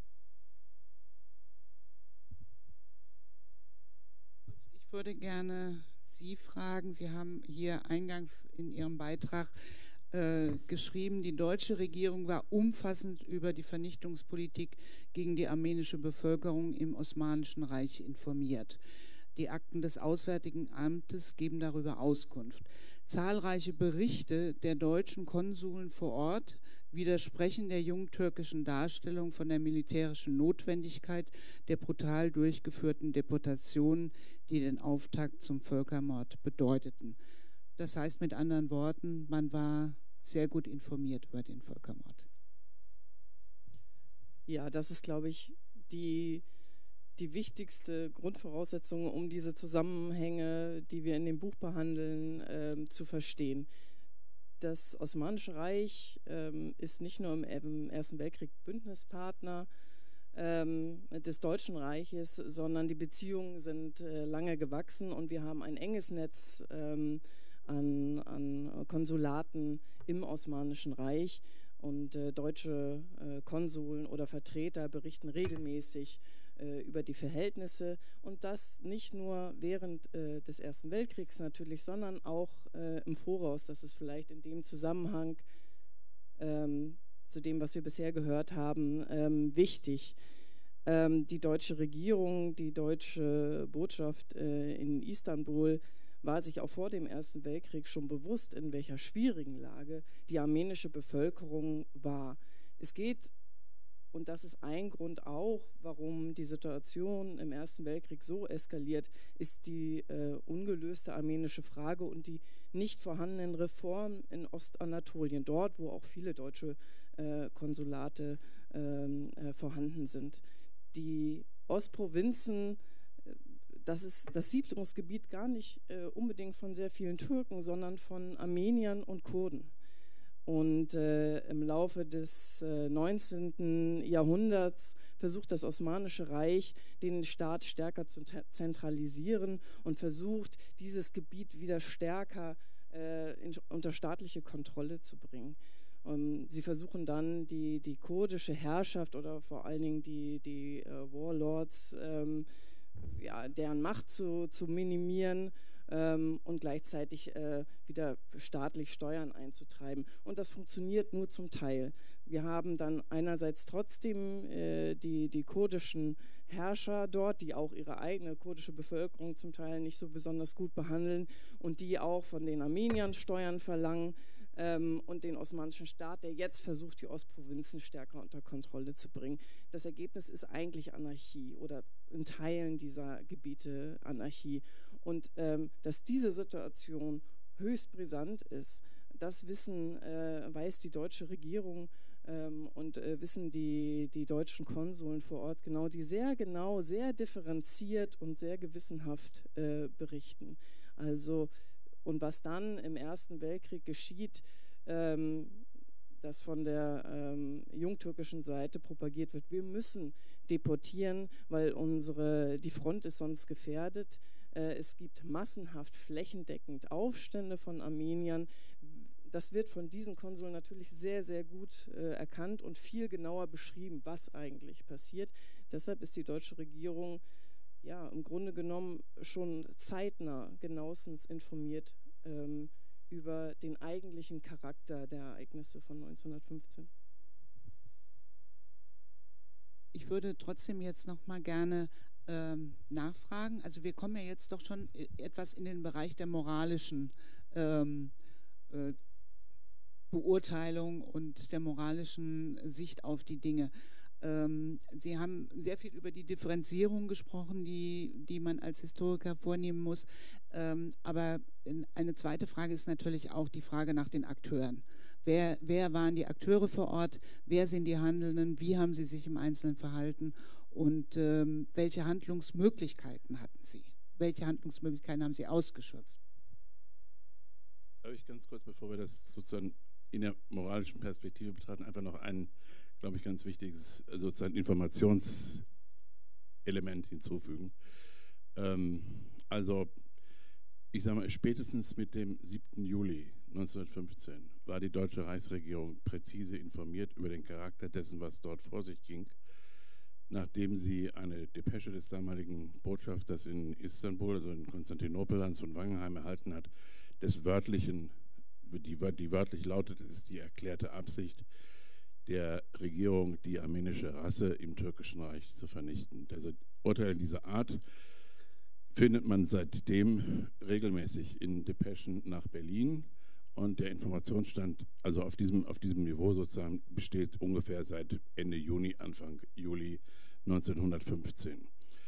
[SPEAKER 1] Ich würde gerne Sie fragen, Sie haben hier eingangs in Ihrem Beitrag geschrieben, die deutsche Regierung war umfassend über die Vernichtungspolitik gegen die armenische Bevölkerung im Osmanischen Reich informiert. Die Akten des Auswärtigen Amtes geben darüber Auskunft. Zahlreiche Berichte der deutschen Konsuln vor Ort widersprechen der jungtürkischen Darstellung von der militärischen Notwendigkeit der brutal durchgeführten Deportationen, die den Auftakt zum Völkermord bedeuteten. Das heißt mit anderen Worten, man war sehr gut informiert über den Völkermord.
[SPEAKER 4] Ja, das ist, glaube ich, die wichtigste Grundvoraussetzung, um diese Zusammenhänge, die wir in dem Buch behandeln, zu verstehen. Das Osmanische Reich ist nicht nur im Ersten Weltkrieg Bündnispartner des Deutschen Reiches, sondern die Beziehungen sind lange gewachsen und wir haben ein enges Netz an Konsulaten im Osmanischen Reich und deutsche Konsuln oder Vertreter berichten regelmäßig über die Verhältnisse und das nicht nur während des Ersten Weltkriegs natürlich, sondern auch im Voraus. Das ist vielleicht in dem Zusammenhang zu dem, was wir bisher gehört haben, wichtig. Die deutsche Regierung, die deutsche Botschaft in Istanbul war sich auch vor dem Ersten Weltkrieg schon bewusst, in welcher schwierigen Lage die armenische Bevölkerung war. Es geht, und das ist ein Grund auch, warum die Situation im Ersten Weltkrieg so eskaliert, ist die ungelöste armenische Frage und die nicht vorhandenen Reformen in Ostanatolien, dort, wo auch viele deutsche Konsulate vorhanden sind. Die Ostprovinzen, das ist das Siedlungsgebiet gar nicht unbedingt von sehr vielen Türken, sondern von Armeniern und Kurden. Und im Laufe des 19. Jahrhunderts versucht das Osmanische Reich, den Staat stärker zu zentralisieren und versucht, dieses Gebiet wieder stärker unter staatliche Kontrolle zu bringen. Sie versuchen dann, die kurdische Herrschaft oder vor allen Dingen die Warlords, deren Macht zu minimieren und gleichzeitig wieder staatlich Steuern einzutreiben. Und das funktioniert nur zum Teil. Wir haben dann einerseits trotzdem die kurdischen Herrscher dort, die auch ihre eigene kurdische Bevölkerung zum Teil nicht so besonders gut behandeln und die auch von den Armeniern Steuern verlangen, und den osmanischen Staat, der jetzt versucht, die Ostprovinzen stärker unter Kontrolle zu bringen. Das Ergebnis ist eigentlich Anarchie oder in Teilen dieser Gebiete Anarchie. Und dass diese Situation höchst brisant ist, das weiß die deutsche Regierung und wissen die deutschen Konsuln vor Ort genau, die sehr genau, sehr differenziert und sehr gewissenhaft berichten. Also und was dann im Ersten Weltkrieg geschieht, das von der jungtürkischen Seite propagiert wird, wir müssen deportieren, weil die Front ist sonst gefährdet. Es gibt massenhaft flächendeckend Aufstände von Armeniern. Das wird von diesen Konsuln natürlich sehr, sehr gut erkannt und viel genauer beschrieben, was eigentlich passiert. Deshalb ist die deutsche Regierung ja im Grunde genommen schon zeitnah genauestens informiert über den eigentlichen Charakter der Ereignisse von 1915.
[SPEAKER 1] Ich würde trotzdem jetzt noch mal gerne nachfragen. Also wir kommen ja jetzt doch schon etwas in den Bereich der moralischen Beurteilung und der moralischen Sicht auf die Dinge. Sie haben sehr viel über die Differenzierung gesprochen, die man als Historiker vornehmen muss. Aber eine zweite Frage ist natürlich auch die Frage nach den Akteuren. Wer waren die Akteure vor Ort? Wer sind die Handelnden? Wie haben sie sich im Einzelnen verhalten? Und welche Handlungsmöglichkeiten hatten sie? Welche Handlungsmöglichkeiten haben sie ausgeschöpft?
[SPEAKER 3] Darf ich ganz kurz, bevor wir das sozusagen in der moralischen Perspektive betrachten, einfach noch ein, glaube ich, ganz wichtiges sozusagen Informationselement hinzufügen. Also, ich sage mal, spätestens mit dem 7. Juli 1915 war die deutsche Reichsregierung präzise informiert über den Charakter dessen, was dort vor sich ging, nachdem sie eine Depesche des damaligen Botschafters in Istanbul, also in Konstantinopel, Hans von Wangenheim, erhalten hat, die wörtlich lautet, es ist die erklärte Absicht der Regierung, die armenische Rasse im Türkischen Reich zu vernichten. Also Urteile dieser Art findet man seitdem regelmäßig in Depeschen nach Berlin und der Informationsstand, also auf diesem Niveau sozusagen, besteht ungefähr seit Ende Juni, Anfang Juli 1915.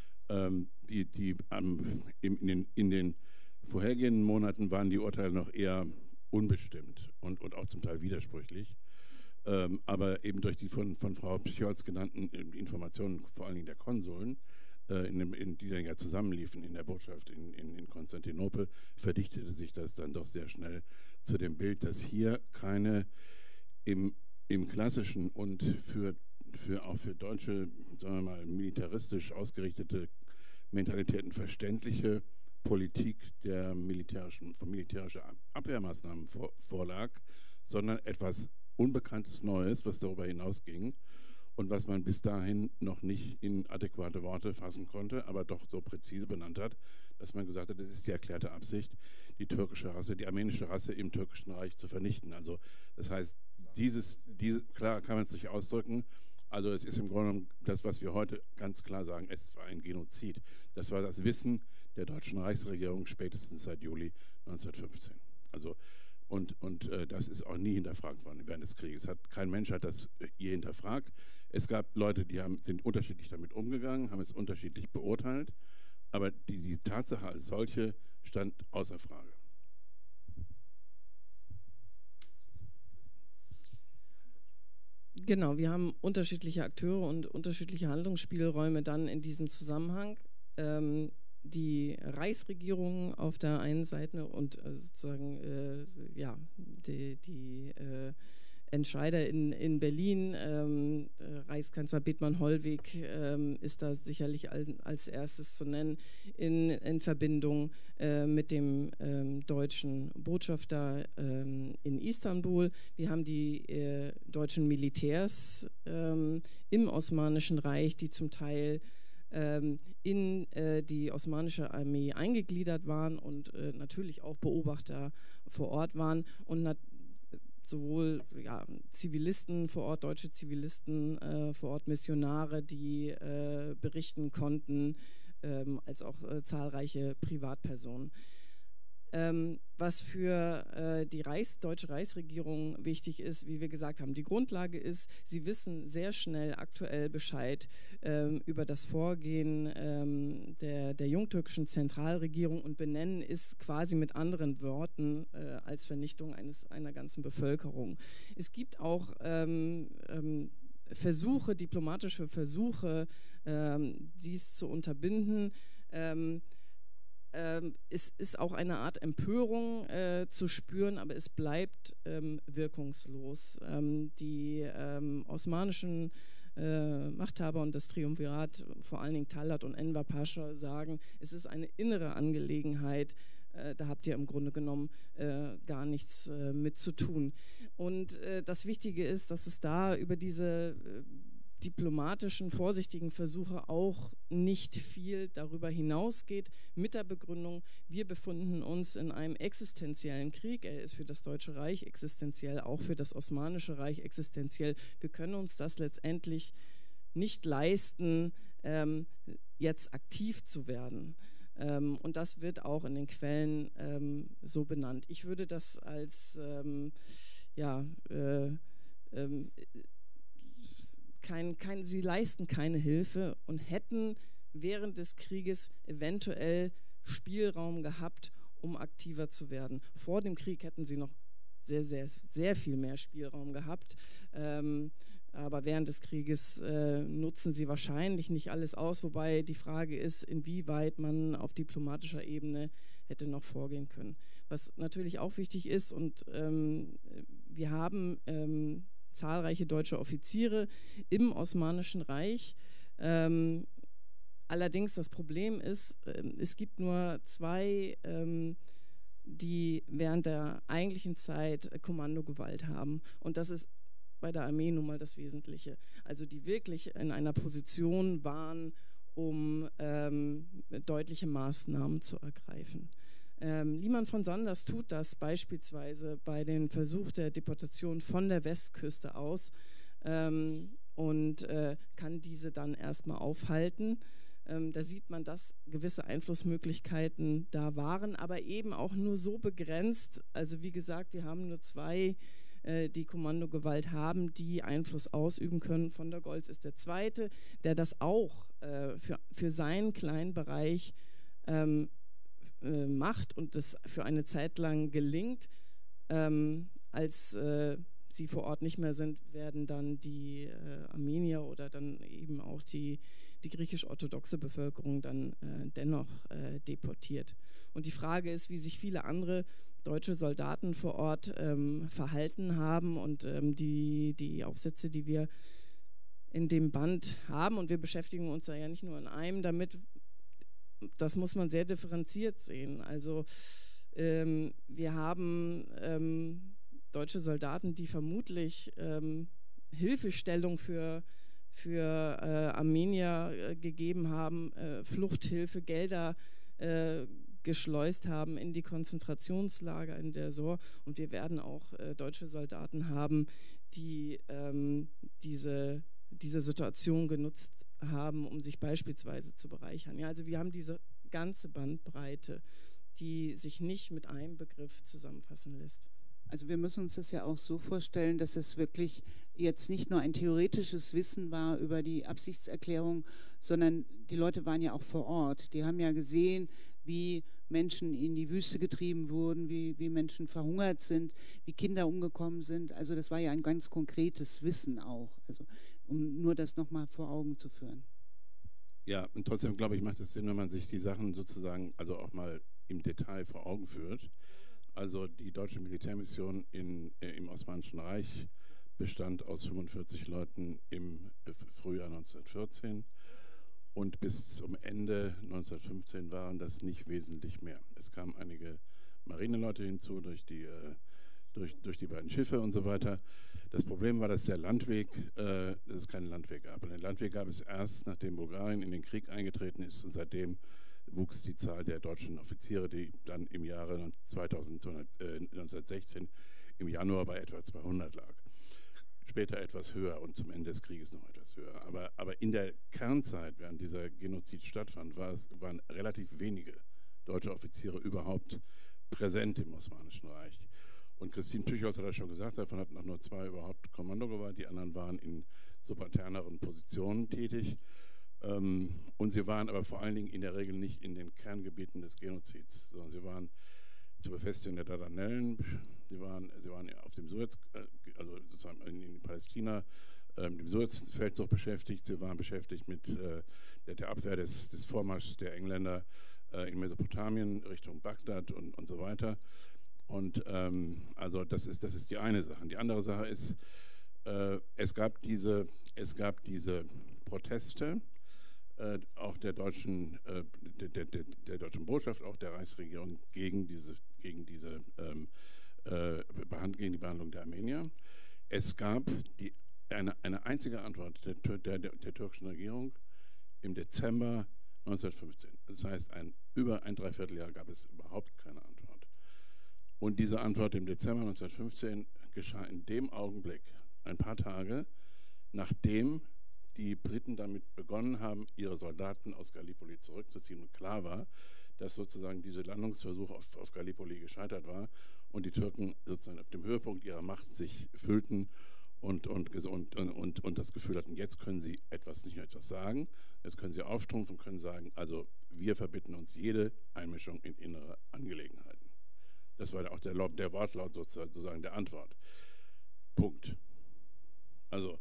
[SPEAKER 3] In den vorhergehenden Monaten waren die Urteile noch eher unbestimmt und auch zum Teil widersprüchlich. Aber eben durch die von Frau Picholz genannten Informationen, vor allen Dingen der Konsuln, die dann ja zusammenliefen in der Botschaft in Konstantinopel, verdichtete sich das dann doch sehr schnell zu dem Bild, dass hier keine im klassischen und auch für deutsche, sagen wir mal, militaristisch ausgerichtete Mentalitäten verständliche Politik von militärischer Abwehrmaßnahmen vorlag, sondern etwas Unbekanntes Neues, was darüber hinausging und was man bis dahin noch nicht in adäquate Worte fassen konnte, aber doch so präzise benannt hat, dass man gesagt hat, das ist die erklärte Absicht, die türkische Rasse, die armenische Rasse im Türkischen Reich zu vernichten. Also das heißt, klar kann man es nicht ausdrücken, Also es ist im Grunde genommen das, was wir heute ganz klar sagen, es war ein Genozid. Das war das Wissen der deutschen Reichsregierung spätestens seit Juli 1915. Also und das ist auch nie hinterfragt worden während des Krieges. Kein Mensch hat das je hinterfragt. Es gab Leute, die sind unterschiedlich damit umgegangen, haben es unterschiedlich beurteilt, aber die Tatsache als solche stand außer Frage.
[SPEAKER 4] Genau, wir haben unterschiedliche Akteure und unterschiedliche Handlungsspielräume dann in diesem Zusammenhang. Die Reichsregierung auf der einen Seite und sozusagen die Entscheider in Berlin, Reichskanzler Bethmann Hollweg ist da sicherlich als erstes zu nennen, in Verbindung mit dem deutschen Botschafter in Istanbul. Wir haben die deutschen Militärs im Osmanischen Reich, die zum Teil in die osmanische Armee eingegliedert waren und natürlich auch Beobachter vor Ort waren und sowohl Zivilisten vor Ort, deutsche Zivilisten vor Ort, Missionare, die berichten konnten, als auch zahlreiche Privatpersonen. Was für die deutsche Reichsregierung wichtig ist, wie wir gesagt haben, die Grundlage ist, sie wissen sehr schnell aktuell Bescheid über das Vorgehen der jungtürkischen Zentralregierung und benennen es quasi mit anderen Worten als Vernichtung einer ganzen Bevölkerung. Es gibt auch diplomatische Versuche, dies zu unterbinden. Es ist auch eine Art Empörung zu spüren, aber es bleibt wirkungslos. Die osmanischen Machthaber und das Triumvirat, vor allen Dingen Talat und Enver Pascha, sagen, es ist eine innere Angelegenheit, da habt ihr im Grunde genommen gar nichts mit zu tun. Und das Wichtige ist, dass es da über diese diplomatischen, vorsichtigen Versuche auch nicht viel darüber hinausgeht, mit der Begründung, wir befinden uns in einem existenziellen Krieg, er ist für das Deutsche Reich existenziell, auch für das Osmanische Reich existenziell. Wir können uns das letztendlich nicht leisten, jetzt aktiv zu werden. Und das wird auch in den Quellen so benannt. Ich würde das als sie leisten keine Hilfe und hätten während des Krieges eventuell Spielraum gehabt, um aktiver zu werden. Vor dem Krieg hätten sie noch sehr, sehr, sehr viel mehr Spielraum gehabt. Aber während des Krieges nutzen sie wahrscheinlich nicht alles aus, wobei die Frage ist, inwieweit man auf diplomatischer Ebene hätte noch vorgehen können. Was natürlich auch wichtig ist, und wir haben zahlreiche deutsche Offiziere im Osmanischen Reich. Allerdings das Problem ist, es gibt nur zwei, die während der eigentlichen Zeit Kommandogewalt haben. Und das ist bei der Armee nun mal das Wesentliche. Also die wirklich in einer Position waren, um deutliche Maßnahmen zu ergreifen. Liman von Sanders tut das beispielsweise bei dem Versuch der Deportation von der Westküste aus und kann diese dann erstmal aufhalten. Da sieht man, dass gewisse Einflussmöglichkeiten da waren, aber eben auch nur so begrenzt. Also wie gesagt, wir haben nur zwei, die Kommandogewalt haben, die Einfluss ausüben können. Von der Goltz ist der zweite, der das auch für seinen kleinen Bereich macht und das für eine Zeit lang gelingt. Als sie vor Ort nicht mehr sind, werden dann die Armenier oder dann eben auch die griechisch-orthodoxe Bevölkerung dann dennoch deportiert. Und die Frage ist, wie sich viele andere deutsche Soldaten vor Ort verhalten haben und die Aufsätze, die wir in dem Band haben, und wir beschäftigen uns ja nicht nur in einem damit, das muss man sehr differenziert sehen. Also wir haben deutsche Soldaten, die vermutlich Hilfestellung für Armenier gegeben haben, Fluchthilfe, Gelder geschleust haben in die Konzentrationslager in der Sor. Und wir werden auch deutsche Soldaten haben, die diese diese Situation genutzt haben, um sich beispielsweise zu bereichern. Ja, also wir haben diese ganze Bandbreite, die sich nicht mit einem Begriff zusammenfassen lässt.
[SPEAKER 1] Also wir müssen uns das ja auch so vorstellen, dass es wirklich jetzt nicht nur ein theoretisches Wissen war über die Absichtserklärung, sondern die Leute waren ja auch vor Ort. Die haben ja gesehen, wie Menschen in die Wüste getrieben wurden, wie Menschen verhungert sind, wie Kinder umgekommen sind. Also das war ja ein ganz konkretes Wissen auch, also um nur das nochmal vor Augen zu führen.
[SPEAKER 3] Ja, und trotzdem glaube ich, macht es Sinn, wenn man sich die Sachen sozusagen also auch mal im Detail vor Augen führt. Also die deutsche Militärmission im Osmanischen Reich bestand aus 45 Leuten im Frühjahr 1914 und bis zum Ende 1915 waren das nicht wesentlich mehr. Es kamen einige Marineleute hinzu durch die beiden Schiffe und so weiter. Das Problem war, dass dass es keinen Landweg gab. Und den Landweg gab es erst, nachdem Bulgarien in den Krieg eingetreten ist, und seitdem wuchs die Zahl der deutschen Offiziere, die dann im Jahre 1916 im Januar bei etwa 200 lag. Später etwas höher und zum Ende des Krieges noch etwas höher. Aber in der Kernzeit, während dieser Genozid stattfand, waren relativ wenige deutsche Offiziere überhaupt präsent im Osmanischen Reich. Und Christine Tüchholz hat das schon gesagt, davon hatten auch nur 2 überhaupt Kommandogewalt, die anderen waren in subalterneren Positionen tätig. Und sie waren aber vor allen Dingen in der Regel nicht in den Kerngebieten des Genozids, sondern sie waren zur Befestigung der Dardanellen, sie waren auf dem Suez, also sozusagen in Palästina, dem Suezfeldzug beschäftigt, sie waren beschäftigt mit der Abwehr des Vormarschs der Engländer in Mesopotamien Richtung Bagdad und so weiter. Und also das ist die eine Sache. Die andere Sache ist, es gab diese Proteste, auch der deutschen Botschaft, auch der Reichsregierung gegen die Behandlung der Armenier. Es gab eine einzige Antwort der türkischen Regierung im Dezember 1915. Das heißt, über ein Dreivierteljahr gab es überhaupt keine Antwort. Und diese Antwort im Dezember 1915 geschah in dem Augenblick, ein paar Tage, nachdem die Briten damit begonnen haben, ihre Soldaten aus Gallipoli zurückzuziehen und klar war, dass sozusagen dieser Landungsversuch auf Gallipoli gescheitert war und die Türken sozusagen auf dem Höhepunkt ihrer Macht sich fühlten und das Gefühl hatten, jetzt können sie nicht nur etwas sagen, jetzt können sie auftrumpfen und können sagen, also wir verbitten uns jede Einmischung in innere Angelegenheiten. Das war auch der Wortlaut sozusagen der Antwort. Punkt. Also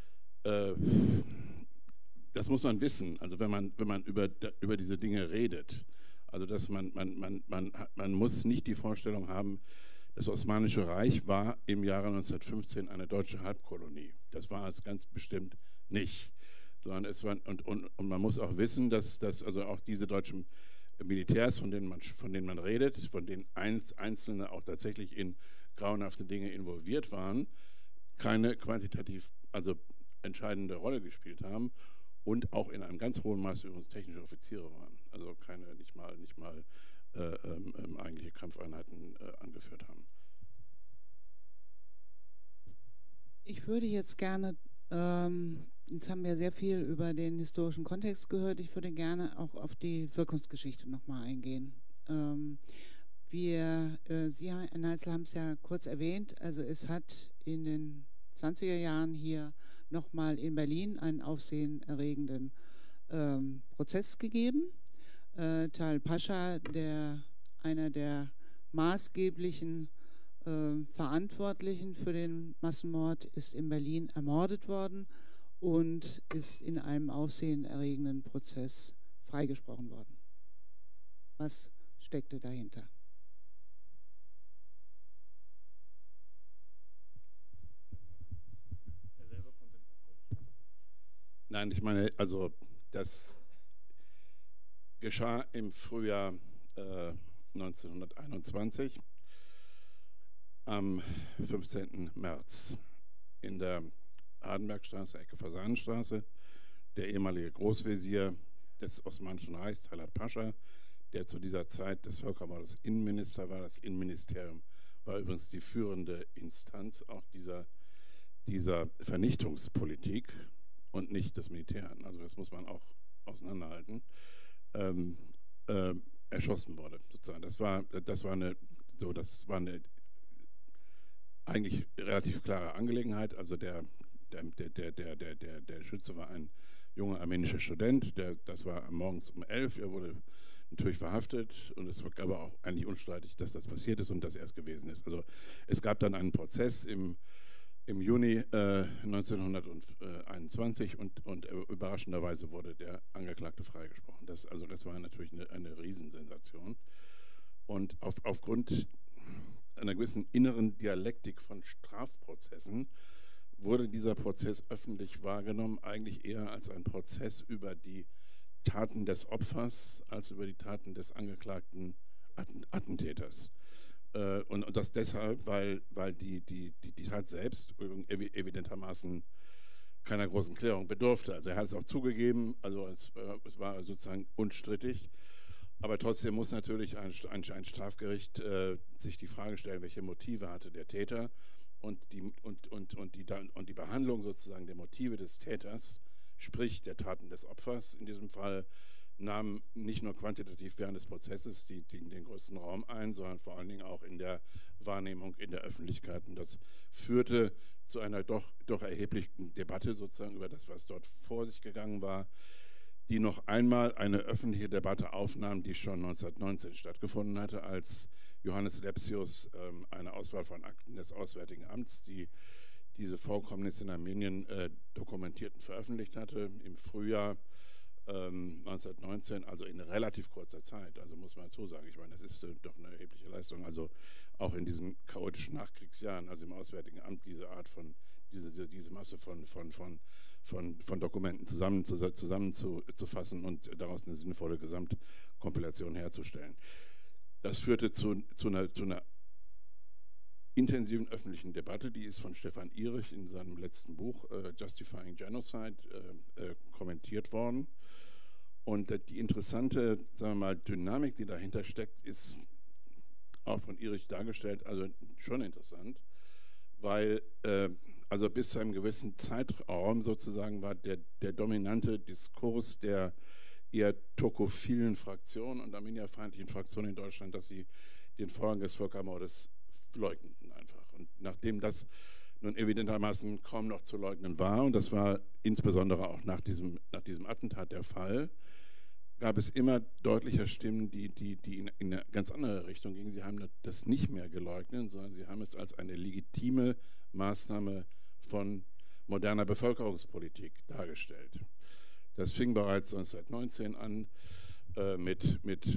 [SPEAKER 3] das muss man wissen, also wenn man über diese Dinge redet, also dass man muss nicht die Vorstellung haben, das Osmanische Reich war im Jahre 1915 eine deutsche Halbkolonie. Das war es ganz bestimmt nicht. Sondern und man muss auch wissen, dass also auch diese deutschen Militärs, von denen man redet, von denen Einzelne auch tatsächlich in grauenhafte Dinge involviert waren, keine quantitativ entscheidende Rolle gespielt haben und auch in einem ganz hohen Maße übrigens technische Offiziere waren. Also nicht mal eigentliche Kampfeinheiten angeführt haben.
[SPEAKER 1] Ich würde jetzt gerne, jetzt haben wir sehr viel über den historischen Kontext gehört, ich würde gerne auch auf die Wirkungsgeschichte nochmal eingehen. Sie, Herr Neitzel, haben es ja kurz erwähnt, also es hat in den 20er Jahren hier nochmal in Berlin einen aufsehenerregenden Prozess gegeben. Tal Pascha, einer der maßgeblichen Verantwortlichen für den Massenmord, ist in Berlin ermordet worden und ist in einem aufsehenerregenden Prozess freigesprochen worden. Was steckte dahinter?
[SPEAKER 3] Nein, ich meine, also das geschah im Frühjahr 1921, am 15. März in der Hardenbergstraße, Ecke Fasanenstraße. Der ehemalige Großvezier des Osmanischen Reichs, Talat Pascha, der zu dieser Zeit des Völkermordes Innenminister war. Das Innenministerium war übrigens die führende Instanz auch dieser Vernichtungspolitik. und nicht das Militär, also das muss man auch auseinanderhalten, erschossen wurde, sozusagen. Das war eine eigentlich relativ klare Angelegenheit. Also der Schütze war ein junger armenischer Student, das war morgens um 11 Uhr, er wurde natürlich verhaftet und es war aber auch eigentlich unstreitig, dass das passiert ist und dass er es gewesen ist. Also es gab dann einen Prozess im Juni 1921 und überraschenderweise wurde der Angeklagte freigesprochen. Das war natürlich eine Riesensensation. Und aufgrund einer gewissen inneren Dialektik von Strafprozessen wurde dieser Prozess öffentlich wahrgenommen, eigentlich eher als ein Prozess über die Taten des Opfers als über die Taten des angeklagten Attentäters. Und das deshalb, weil die Tat selbst evidentermaßen keiner großen Klärung bedurfte. Also er hat es auch zugegeben, also es war sozusagen unstrittig. Aber trotzdem muss natürlich ein Strafgericht sich die Frage stellen, welche Motive hatte der Täter und die Behandlung sozusagen der Motive des Täters, sprich der Taten des Opfers in diesem Fall, nahm nicht nur quantitativ während des Prozesses den größten Raum ein, sondern vor allen Dingen auch in der Wahrnehmung in der Öffentlichkeit. Und das führte zu einer doch erheblichen Debatte sozusagen über das, was dort vor sich gegangen war, die noch einmal eine öffentliche Debatte aufnahm, die schon 1919 stattgefunden hatte, als Johannes Lepsius eine Auswahl von Akten des Auswärtigen Amts, die diese Vorkommnisse in Armenien dokumentiert und veröffentlicht hatte, im Frühjahr 1919, also in relativ kurzer Zeit, also muss man dazu sagen, ich meine, das ist doch eine erhebliche Leistung, also auch in diesen chaotischen Nachkriegsjahren, also im Auswärtigen Amt diese Art von, diese Masse von Dokumenten zusammenzufassen und daraus eine sinnvolle Gesamtkompilation herzustellen. Das führte zu einer intensiven öffentlichen Debatte, die ist von Stefan Ihrig in seinem letzten Buch Justifying Genocide kommentiert worden. Und die interessante, sagen wir mal, Dynamik, die dahinter steckt, ist auch von Ihrig dargestellt, also schon interessant, weil also bis zu einem gewissen Zeitraum sozusagen war der dominante Diskurs der eher turkophilen Fraktionen und armenierfeindlichen Fraktionen in Deutschland, dass sie den Vorgang des Völkermordes leugneten einfach. Und nachdem das nun evidentermaßen kaum noch zu leugnen war, und das war insbesondere auch nach diesem Attentat der Fall, gab es immer deutlicher Stimmen, die in eine ganz andere Richtung gingen. Sie haben das nicht mehr geleugnet, sondern sie haben es als eine legitime Maßnahme von moderner Bevölkerungspolitik dargestellt. Das fing bereits 1919 an mit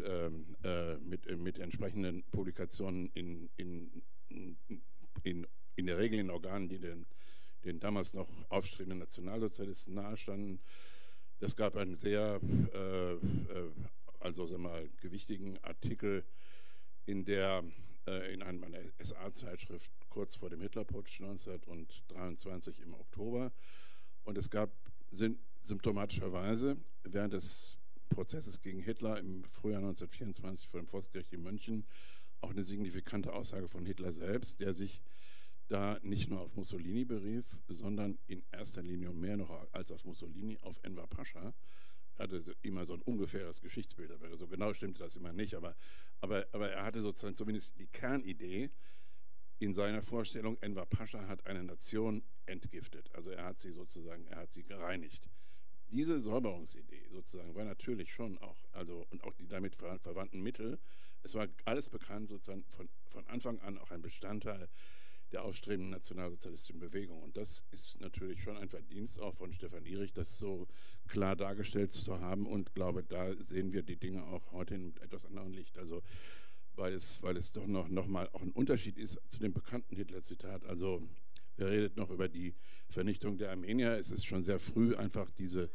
[SPEAKER 3] entsprechenden Publikationen in der Regel in Organen, die den damals noch aufstrebenden Nationalsozialisten nahestanden. Es gab einen sehr also sagen wir mal, gewichtigen Artikel in einer SA-Zeitschrift kurz vor dem Hitlerputsch 1923 im Oktober. Und es gab symptomatischerweise während des Prozesses gegen Hitler im Frühjahr 1924 vor dem Volksgericht in München auch eine signifikante Aussage von Hitler selbst, der sich da nicht nur auf Mussolini berief, sondern in erster Linie und mehr noch als auf Mussolini auf Enver Pascha. Er hatte immer so ein ungefähres Geschichtsbild, aber so genau stimmte das immer nicht, aber er hatte sozusagen zumindest die Kernidee in seiner Vorstellung, Enver Pascha hat eine Nation entgiftet, also er hat sie gereinigt. Diese Säuberungsidee sozusagen war natürlich schon auch, also und auch die damit verwandten Mittel, es war alles bekannt sozusagen von Anfang an auch ein Bestandteil der aufstrebenden nationalsozialistischen Bewegung. Und das ist natürlich schon ein Verdienst auch von Stefan Ihrig, das so klar dargestellt zu haben. Und glaube, da sehen wir die Dinge auch heute in etwas anderem Licht. Also weil es doch noch mal auch ein Unterschied ist zu dem bekannten Hitler-Zitat. Also wer redet noch über die Vernichtung der Armenier? Es ist schon sehr früh einfach diese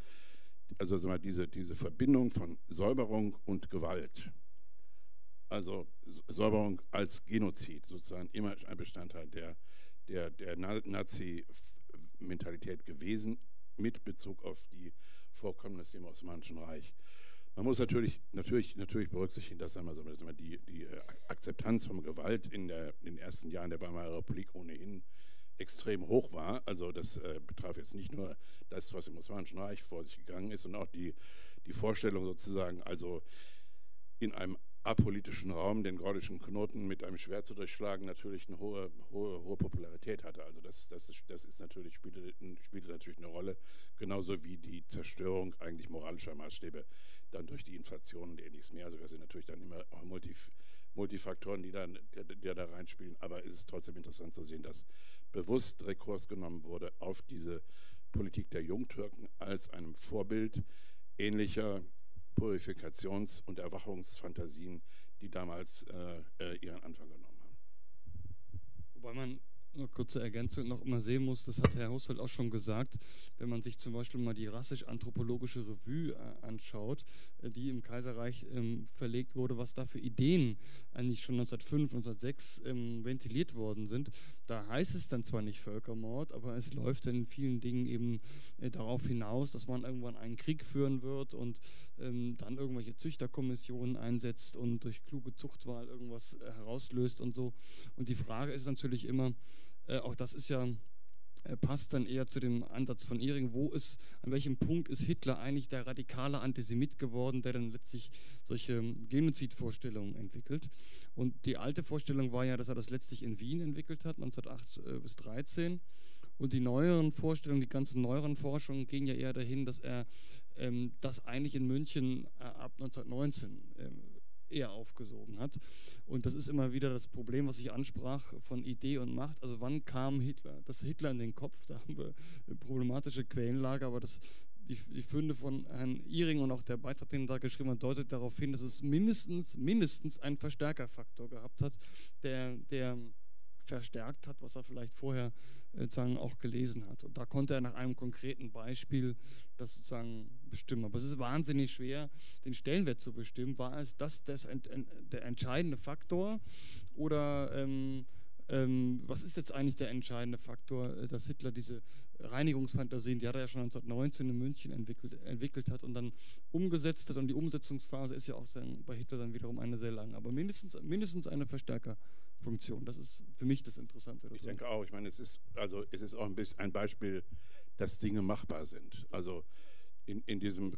[SPEAKER 3] Verbindung von Säuberung und Gewalt. Also Säuberung als Genozid sozusagen immer ein Bestandteil der Nazi-Mentalität gewesen, mit Bezug auf die Vorkommnisse im Osmanischen Reich. Man muss natürlich berücksichtigen, dass die Akzeptanz von Gewalt in den ersten Jahren der Weimarer Republik ohnehin extrem hoch war. Also das betraf jetzt nicht nur das, was im Osmanischen Reich vor sich gegangen ist, und auch die Vorstellung sozusagen, also in einem apolitischen Raum den gordischen Knoten mit einem Schwert zu durchschlagen, natürlich eine hohe Popularität hatte. Also das ist natürlich, spielte natürlich eine Rolle, genauso wie die Zerstörung eigentlich moralischer Maßstäbe dann durch die Inflation und ähnliches mehr. Also das sind natürlich dann immer auch Multifaktoren, die da reinspielen. Aber es ist trotzdem interessant zu sehen, dass bewusst Rekurs genommen wurde auf diese Politik der Jungtürken als einem Vorbild ähnlicher Purifikations- und Erwachungsfantasien, die damals ihren Anfang genommen haben.
[SPEAKER 2] Wobei man, eine kurze Ergänzung, noch immer sehen muss, das hat Herr Husfeld auch schon gesagt, wenn man sich zum Beispiel mal die rassisch-anthropologische Revue anschaut, die im Kaiserreich verlegt wurde, was da für Ideen eigentlich schon 1905, 1906 ventiliert worden sind. Da heißt es dann zwar nicht Völkermord, aber es läuft in vielen Dingen eben darauf hinaus, dass man irgendwann einen Krieg führen wird und dann irgendwelche Züchterkommissionen einsetzt und durch kluge Zuchtwahl irgendwas herauslöst und so. Und die Frage ist natürlich immer, auch das ist ja, passt dann eher zu dem Ansatz von Ihring, an welchem Punkt ist Hitler eigentlich der radikale Antisemit geworden, der dann letztlich solche Genozidvorstellungen entwickelt. Und die alte Vorstellung war ja, dass er das letztlich in Wien entwickelt hat, 1908 bis 1913. Und die neueren Vorstellungen, die ganzen neueren Forschungen gehen ja eher dahin, dass er das eigentlich in München ab 1919 eher aufgesogen hat. Und das ist immer wieder das Problem, was ich ansprach, von Idee und Macht. Also wann kam das Hitler in den Kopf? Da haben wir eine problematische Quellenlage, aber die Funde von Herrn Ihring und auch der Beitrag, den er da geschrieben hat, deutet darauf hin, dass es mindestens einen Verstärkerfaktor gehabt hat, der verstärkt hat, was er vielleicht vorher sozusagen auch gelesen hat. Und da konnte er nach einem konkreten Beispiel das sozusagen bestimmen. Aber es ist wahnsinnig schwer, den Stellenwert zu bestimmen. War es der entscheidende Faktor oder was ist jetzt eigentlich der entscheidende Faktor, dass Hitler diese Reinigungsfantasien, die hat er ja schon 1919 in München entwickelt hat und dann umgesetzt hat, und die Umsetzungsphase ist ja auch bei Hitler dann wiederum eine sehr lange, aber mindestens eine Verstärkerfunktion. Das ist für mich das Interessante.
[SPEAKER 3] Ich denke auch, ich meine, es ist auch ein Beispiel, dass Dinge machbar sind. Also in diesem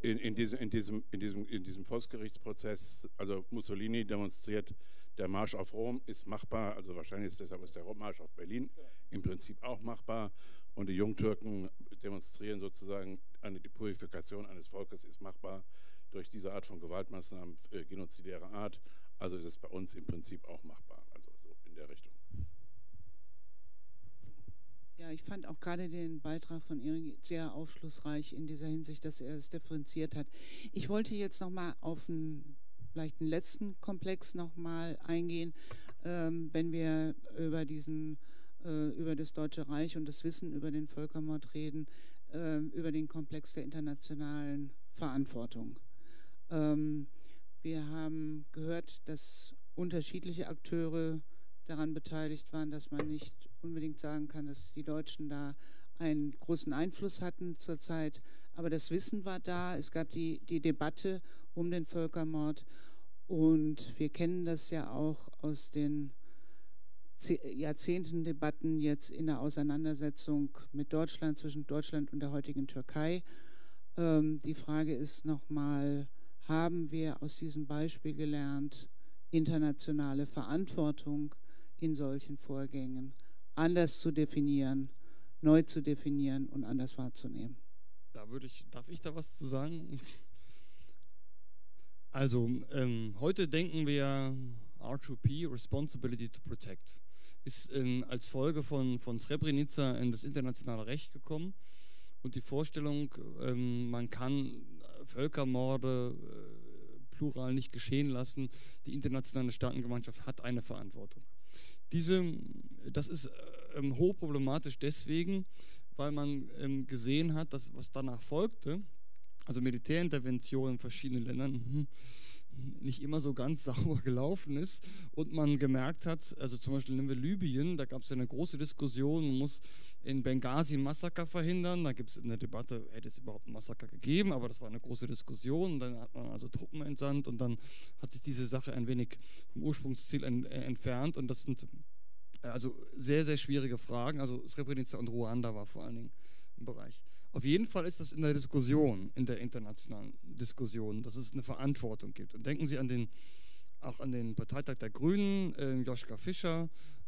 [SPEAKER 3] Volksgerichtsprozess, also Mussolini demonstriert, der Marsch auf Rom ist machbar, also wahrscheinlich ist der Marsch auf Berlin im Prinzip auch machbar, und die Jungtürken demonstrieren sozusagen, die Purifikation eines Volkes ist machbar durch diese Art von Gewaltmaßnahmen genozidärer Art, also ist es bei uns im Prinzip auch machbar, also so in der Richtung.
[SPEAKER 1] Ja, ich fand auch gerade den Beitrag von Ihring sehr aufschlussreich in dieser Hinsicht, dass er es differenziert hat. Ich wollte jetzt nochmal auf vielleicht einen letzten Komplex nochmal eingehen, wenn wir über das Deutsche Reich und das Wissen über den Völkermord reden, über den Komplex der internationalen Verantwortung. Wir haben gehört, dass unterschiedliche Akteure daran beteiligt waren, dass man nicht unbedingt sagen kann, dass die Deutschen da einen großen Einfluss hatten zur Zeit, aber das Wissen war da, es gab die Debatte um den Völkermord, und wir kennen das ja auch aus den Jahrzehnten Debatten jetzt in der Auseinandersetzung mit Deutschland, zwischen Deutschland und der heutigen Türkei. Die Frage ist nochmal, haben wir aus diesem Beispiel gelernt, internationale Verantwortung in solchen Vorgängen anders zu definieren, neu zu definieren und anders wahrzunehmen?
[SPEAKER 2] Darf ich da was zu sagen? Also, heute denken wir R2P, Responsibility to Protect, ist als Folge von Srebrenica in das internationale Recht gekommen, und die Vorstellung, man kann Völkermorde plural nicht geschehen lassen, die internationale Staatengemeinschaft hat eine Verantwortung. Das ist hochproblematisch deswegen, weil man gesehen hat, dass was danach folgte, also Militärintervention in verschiedenen Ländern, nicht immer so ganz sauber gelaufen ist, und man gemerkt hat, also zum Beispiel nehmen wir Libyen, da gab es ja eine große Diskussion, man muss in Benghazi ein Massaker verhindern, da gibt es eine Debatte, hätte es überhaupt ein Massaker gegeben, aber das war eine große Diskussion, und dann hat man also Truppen entsandt, und dann hat sich diese Sache ein wenig vom Ursprungsziel entfernt, und das sind Also sehr, sehr schwierige Fragen. Also Srebrenica und Ruanda war vor allen Dingen im Bereich. Auf jeden Fall ist das in der Diskussion, in der internationalen Diskussion, dass es eine Verantwortung gibt. Und denken Sie auch an den Parteitag der Grünen, Joschka Fischer,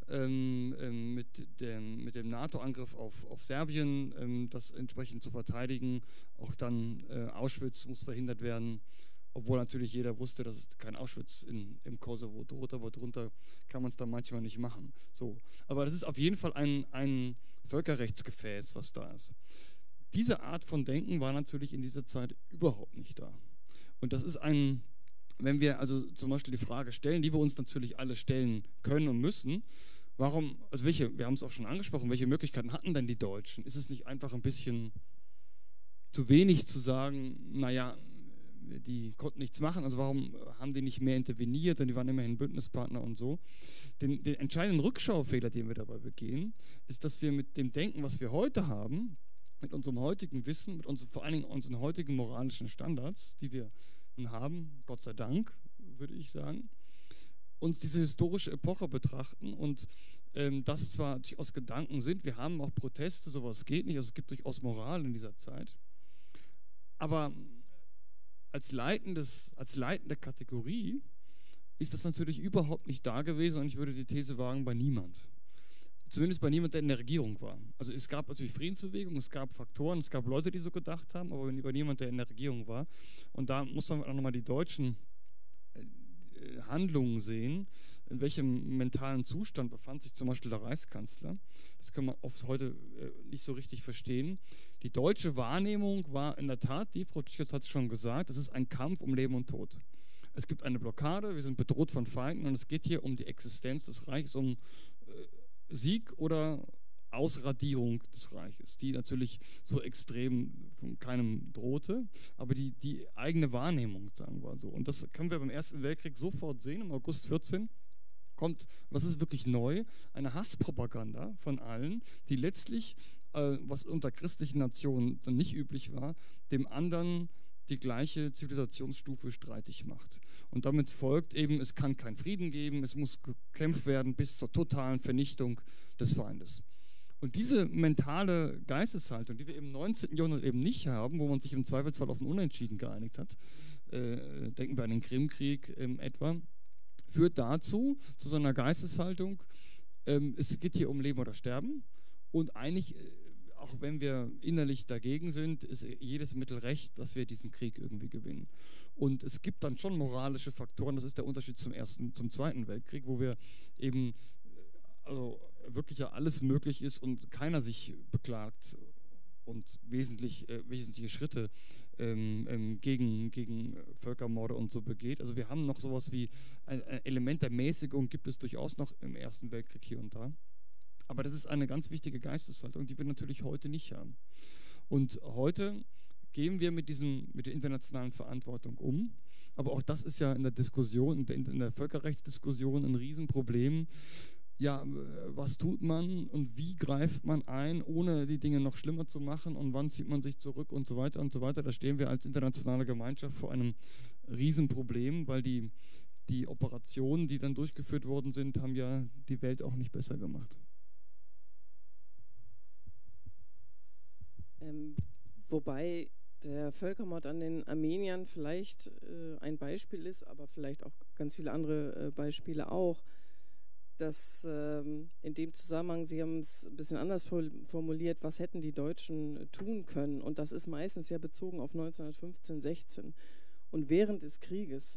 [SPEAKER 2] mit dem NATO-Angriff auf Serbien, das entsprechend zu verteidigen. Auch dann Auschwitz muss verhindert werden, obwohl natürlich jeder wusste, dass es kein Auschwitz im Kosovo droht, aber darunter kann man es dann manchmal nicht machen. So. Aber das ist auf jeden Fall ein Völkerrechtsgefäß, was da ist. Diese Art von Denken war natürlich in dieser Zeit überhaupt nicht da. Und das ist wenn wir also zum Beispiel die Frage stellen, die wir uns natürlich alle stellen können und müssen, wir haben es auch schon angesprochen, welche Möglichkeiten hatten denn die Deutschen? Ist es nicht einfach ein bisschen zu wenig zu sagen, naja, die konnten nichts machen, also warum haben die nicht mehr interveniert und die waren immerhin Bündnispartner und so. Den entscheidenden Rückschaufehler, den wir dabei begehen, ist, dass wir mit dem Denken, was wir heute haben, mit unserem heutigen Wissen, vor allen Dingen unseren heutigen moralischen Standards, die wir haben, Gott sei Dank, würde ich sagen, uns diese historische Epoche betrachten und das zwar durchaus Gedanken sind, wir haben auch Proteste, sowas geht nicht, also es gibt durchaus Moral in dieser Zeit, aber als leitende Kategorie ist das natürlich überhaupt nicht da gewesen und ich würde die These wagen, bei niemand. Zumindest bei niemand, der in der Regierung war. Also es gab natürlich Friedensbewegungen, es gab Faktoren, es gab Leute, die so gedacht haben, aber bei niemand, der in der Regierung war. Und da muss man auch nochmal die deutschen Handlungen sehen, in welchem mentalen Zustand befand sich zum Beispiel der Reichskanzler. Das können wir oft heute nicht so richtig verstehen. Die deutsche Wahrnehmung war in der Tat, Frau Tschirz hat es schon gesagt, es ist ein Kampf um Leben und Tod. Es gibt eine Blockade, wir sind bedroht von Feinden und es geht hier um die Existenz des Reiches, um Sieg oder Ausradierung des Reiches, die natürlich so extrem von keinem drohte, aber die eigene Wahrnehmung, sagen wir so. Und das können wir beim Ersten Weltkrieg sofort sehen, im August 14 kommt, was ist wirklich neu, eine Hasspropaganda von allen, die letztlich, was unter christlichen Nationen dann nicht üblich war, dem anderen die gleiche Zivilisationsstufe streitig macht. Und damit folgt eben, es kann keinen Frieden geben, es muss gekämpft werden bis zur totalen Vernichtung des Feindes. Und diese mentale Geisteshaltung, die wir im 19. Jahrhundert eben nicht haben, wo man sich im Zweifelsfall auf ein Unentschieden geeinigt hat, denken wir an den Krimkrieg etwa, führt dazu, zu so einer Geisteshaltung, es geht hier um Leben oder Sterben und eigentlich auch wenn wir innerlich dagegen sind, ist jedes Mittel recht, dass wir diesen Krieg irgendwie gewinnen. Und es gibt dann schon moralische Faktoren, das ist der Unterschied zum Zweiten Weltkrieg, wo wir eben, also wirklich ja alles möglich ist und keiner sich beklagt und wesentliche Schritte gegen Völkermorde und so begeht. Also wir haben noch sowas wie ein Element der Mäßigung, gibt es durchaus noch im Ersten Weltkrieg hier und da. Aber das ist eine ganz wichtige Geisteshaltung, die wir natürlich heute nicht haben. Und heute gehen wir mit der internationalen Verantwortung um. Aber auch das ist ja in der Diskussion, in der Völkerrechtsdiskussion ein Riesenproblem. Ja, was tut man und wie greift man ein, ohne die Dinge noch schlimmer zu machen und wann zieht man sich zurück und so weiter und so weiter. Da stehen wir als internationale Gemeinschaft vor einem Riesenproblem, weil die Operationen, die dann durchgeführt worden sind, haben ja die Welt auch nicht besser gemacht.
[SPEAKER 4] Wobei der Völkermord an den Armeniern vielleicht ein Beispiel ist, aber vielleicht auch ganz viele andere Beispiele auch, dass in dem Zusammenhang, Sie haben es ein bisschen anders formuliert, was hätten die Deutschen tun können? Und das ist meistens ja bezogen auf 1915, 16. Und während des Krieges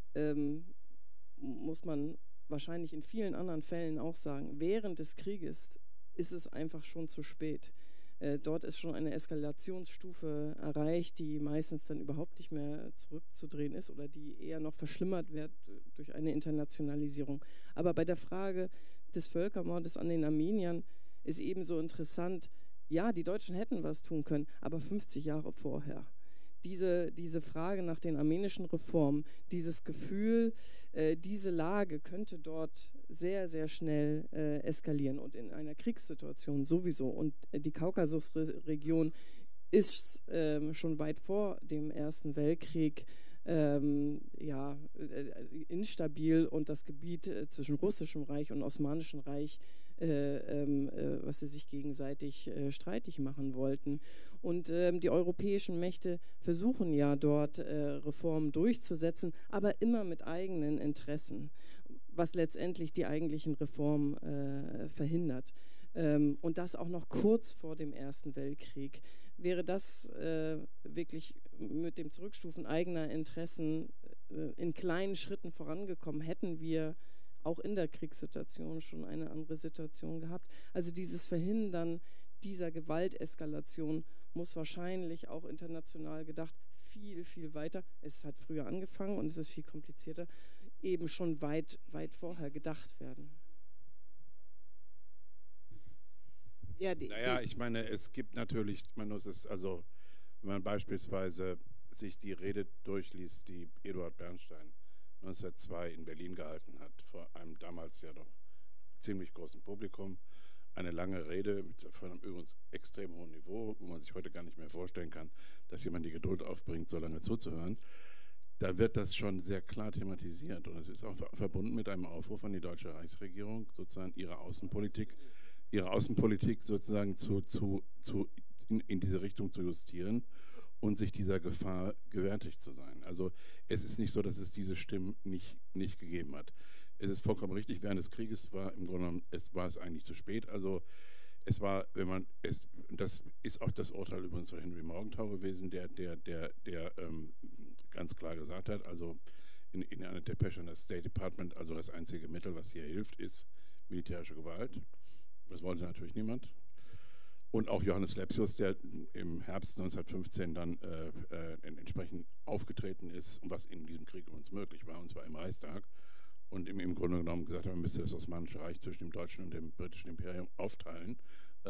[SPEAKER 4] muss man wahrscheinlich in vielen anderen Fällen auch sagen, während des Krieges ist es einfach schon zu spät. Dort ist schon eine Eskalationsstufe erreicht, die meistens dann überhaupt nicht mehr zurückzudrehen ist oder die eher noch verschlimmert wird durch eine Internationalisierung. Aber bei der Frage des Völkermordes an den Armeniern ist ebenso interessant, ja, die Deutschen hätten was tun können, aber 50 Jahre vorher. Diese Frage nach den armenischen Reformen, dieses Gefühl, diese Lage könnte dort sehr, sehr schnell eskalieren und in einer Kriegssituation sowieso. Und die Kaukasusregion ist schon weit vor dem Ersten Weltkrieg instabil und das Gebiet zwischen Russischem Reich und Osmanischem Reich, was sie sich gegenseitig streitig machen wollten. Und die europäischen Mächte versuchen ja dort Reformen durchzusetzen, aber immer mit eigenen Interessen, was letztendlich die eigentlichen Reformen verhindert. Und das auch noch kurz vor dem Ersten Weltkrieg. Wäre das wirklich mit dem Zurückstufen eigener Interessen in kleinen Schritten vorangekommen, hätten wir auch in der Kriegssituation schon eine andere Situation gehabt. Also dieses Verhindern dieser Gewalteskalation muss wahrscheinlich auch international gedacht viel, viel weiter, es hat früher angefangen und es ist viel komplizierter, eben schon weit, weit vorher gedacht werden.
[SPEAKER 3] Ja, ich meine, es gibt natürlich, wenn man beispielsweise sich die Rede durchliest, die Eduard Bernstein 1902 in Berlin gehalten hat, vor einem damals ja doch ziemlich großen Publikum, eine lange Rede von einem übrigens extrem hohen Niveau, wo man sich heute gar nicht mehr vorstellen kann, dass jemand die Geduld aufbringt, so lange zuzuhören. Da wird das schon sehr klar thematisiert und es ist auch verbunden mit einem Aufruf an die deutsche Reichsregierung, sozusagen ihre Außenpolitik sozusagen in diese Richtung zu justieren und sich dieser Gefahr gewärtig zu sein. Also es ist nicht so, dass es diese Stimmen nicht gegeben hat. Es ist vollkommen richtig, während des Krieges war im Grunde genommen, war es eigentlich zu spät. Also es war, das ist auch das Urteil übrigens von Henry Morgenthau gewesen, der ganz klar gesagt hat, also in einer Depesche an das State Department, also das einzige Mittel, was hier hilft, ist militärische Gewalt. Das wollte natürlich niemand. Und auch Johannes Lepsius, der im Herbst 1915 dann entsprechend aufgetreten ist, was in diesem Krieg übrigens möglich war, und zwar im Reichstag, und im Grunde genommen gesagt hat, man müsste das Osmanische Reich zwischen dem deutschen und dem britischen Imperium aufteilen.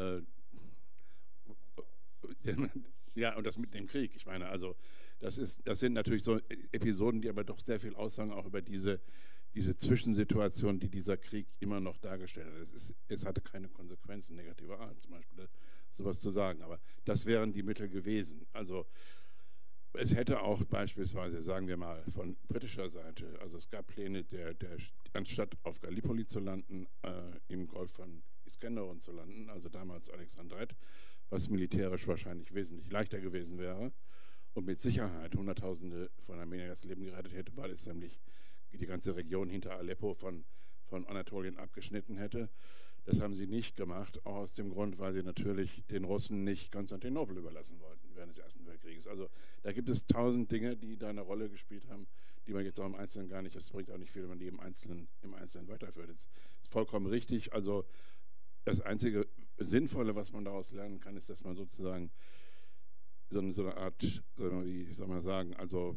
[SPEAKER 3] Ja, und das mit dem Krieg. Ich meine, also das sind natürlich so Episoden, die aber doch sehr viel aussagen, auch über diese Zwischensituation, die dieser Krieg immer noch dargestellt hat. Es hatte keine Konsequenzen negativer Art, zum Beispiel sowas zu sagen, aber das wären die Mittel gewesen. Also es hätte auch beispielsweise, sagen wir mal, von britischer Seite, also es gab Pläne, anstatt auf Gallipoli zu landen, im Golf von Iskenderun zu landen, also damals Alexandret, was militärisch wahrscheinlich wesentlich leichter gewesen wäre und mit Sicherheit Hunderttausende von Armeniern das Leben gerettet hätte, weil es nämlich die ganze Region hinter Aleppo von Anatolien abgeschnitten hätte. Das haben sie nicht gemacht, auch aus dem Grund, weil sie natürlich den Russen nicht Konstantinopel überlassen wollten während des Ersten Weltkrieges. Also da gibt es 1000 Dinge, die da eine Rolle gespielt haben, die man jetzt auch im Einzelnen gar nicht, das bringt auch nicht viel, wenn man die im Einzelnen weiterführt. Das ist vollkommen richtig. Also das einzige Sinnvolle, was man daraus lernen kann, ist, dass man sozusagen so eine Art, wie soll man sagen, also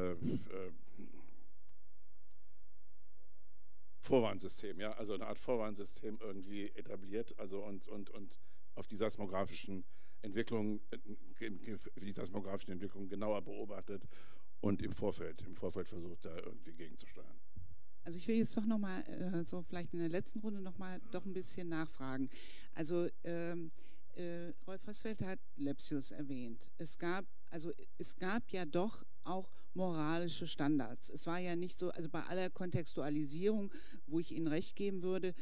[SPEAKER 3] Vorwarnsystem, ja, also eine Art Vorwarnsystem irgendwie etabliert, also und auf die seismografischen Entwicklungen genauer beobachtet und im Vorfeld versucht, da irgendwie gegenzusteuern.
[SPEAKER 1] Also ich will jetzt doch nochmal, so vielleicht in der letzten Runde nochmal doch ein bisschen nachfragen. Also Rolf Hösfeld hat Lepsius erwähnt. Es gab ja doch auch moralische Standards. Es war ja nicht so, also bei aller Kontextualisierung, wo ich Ihnen recht geben würde,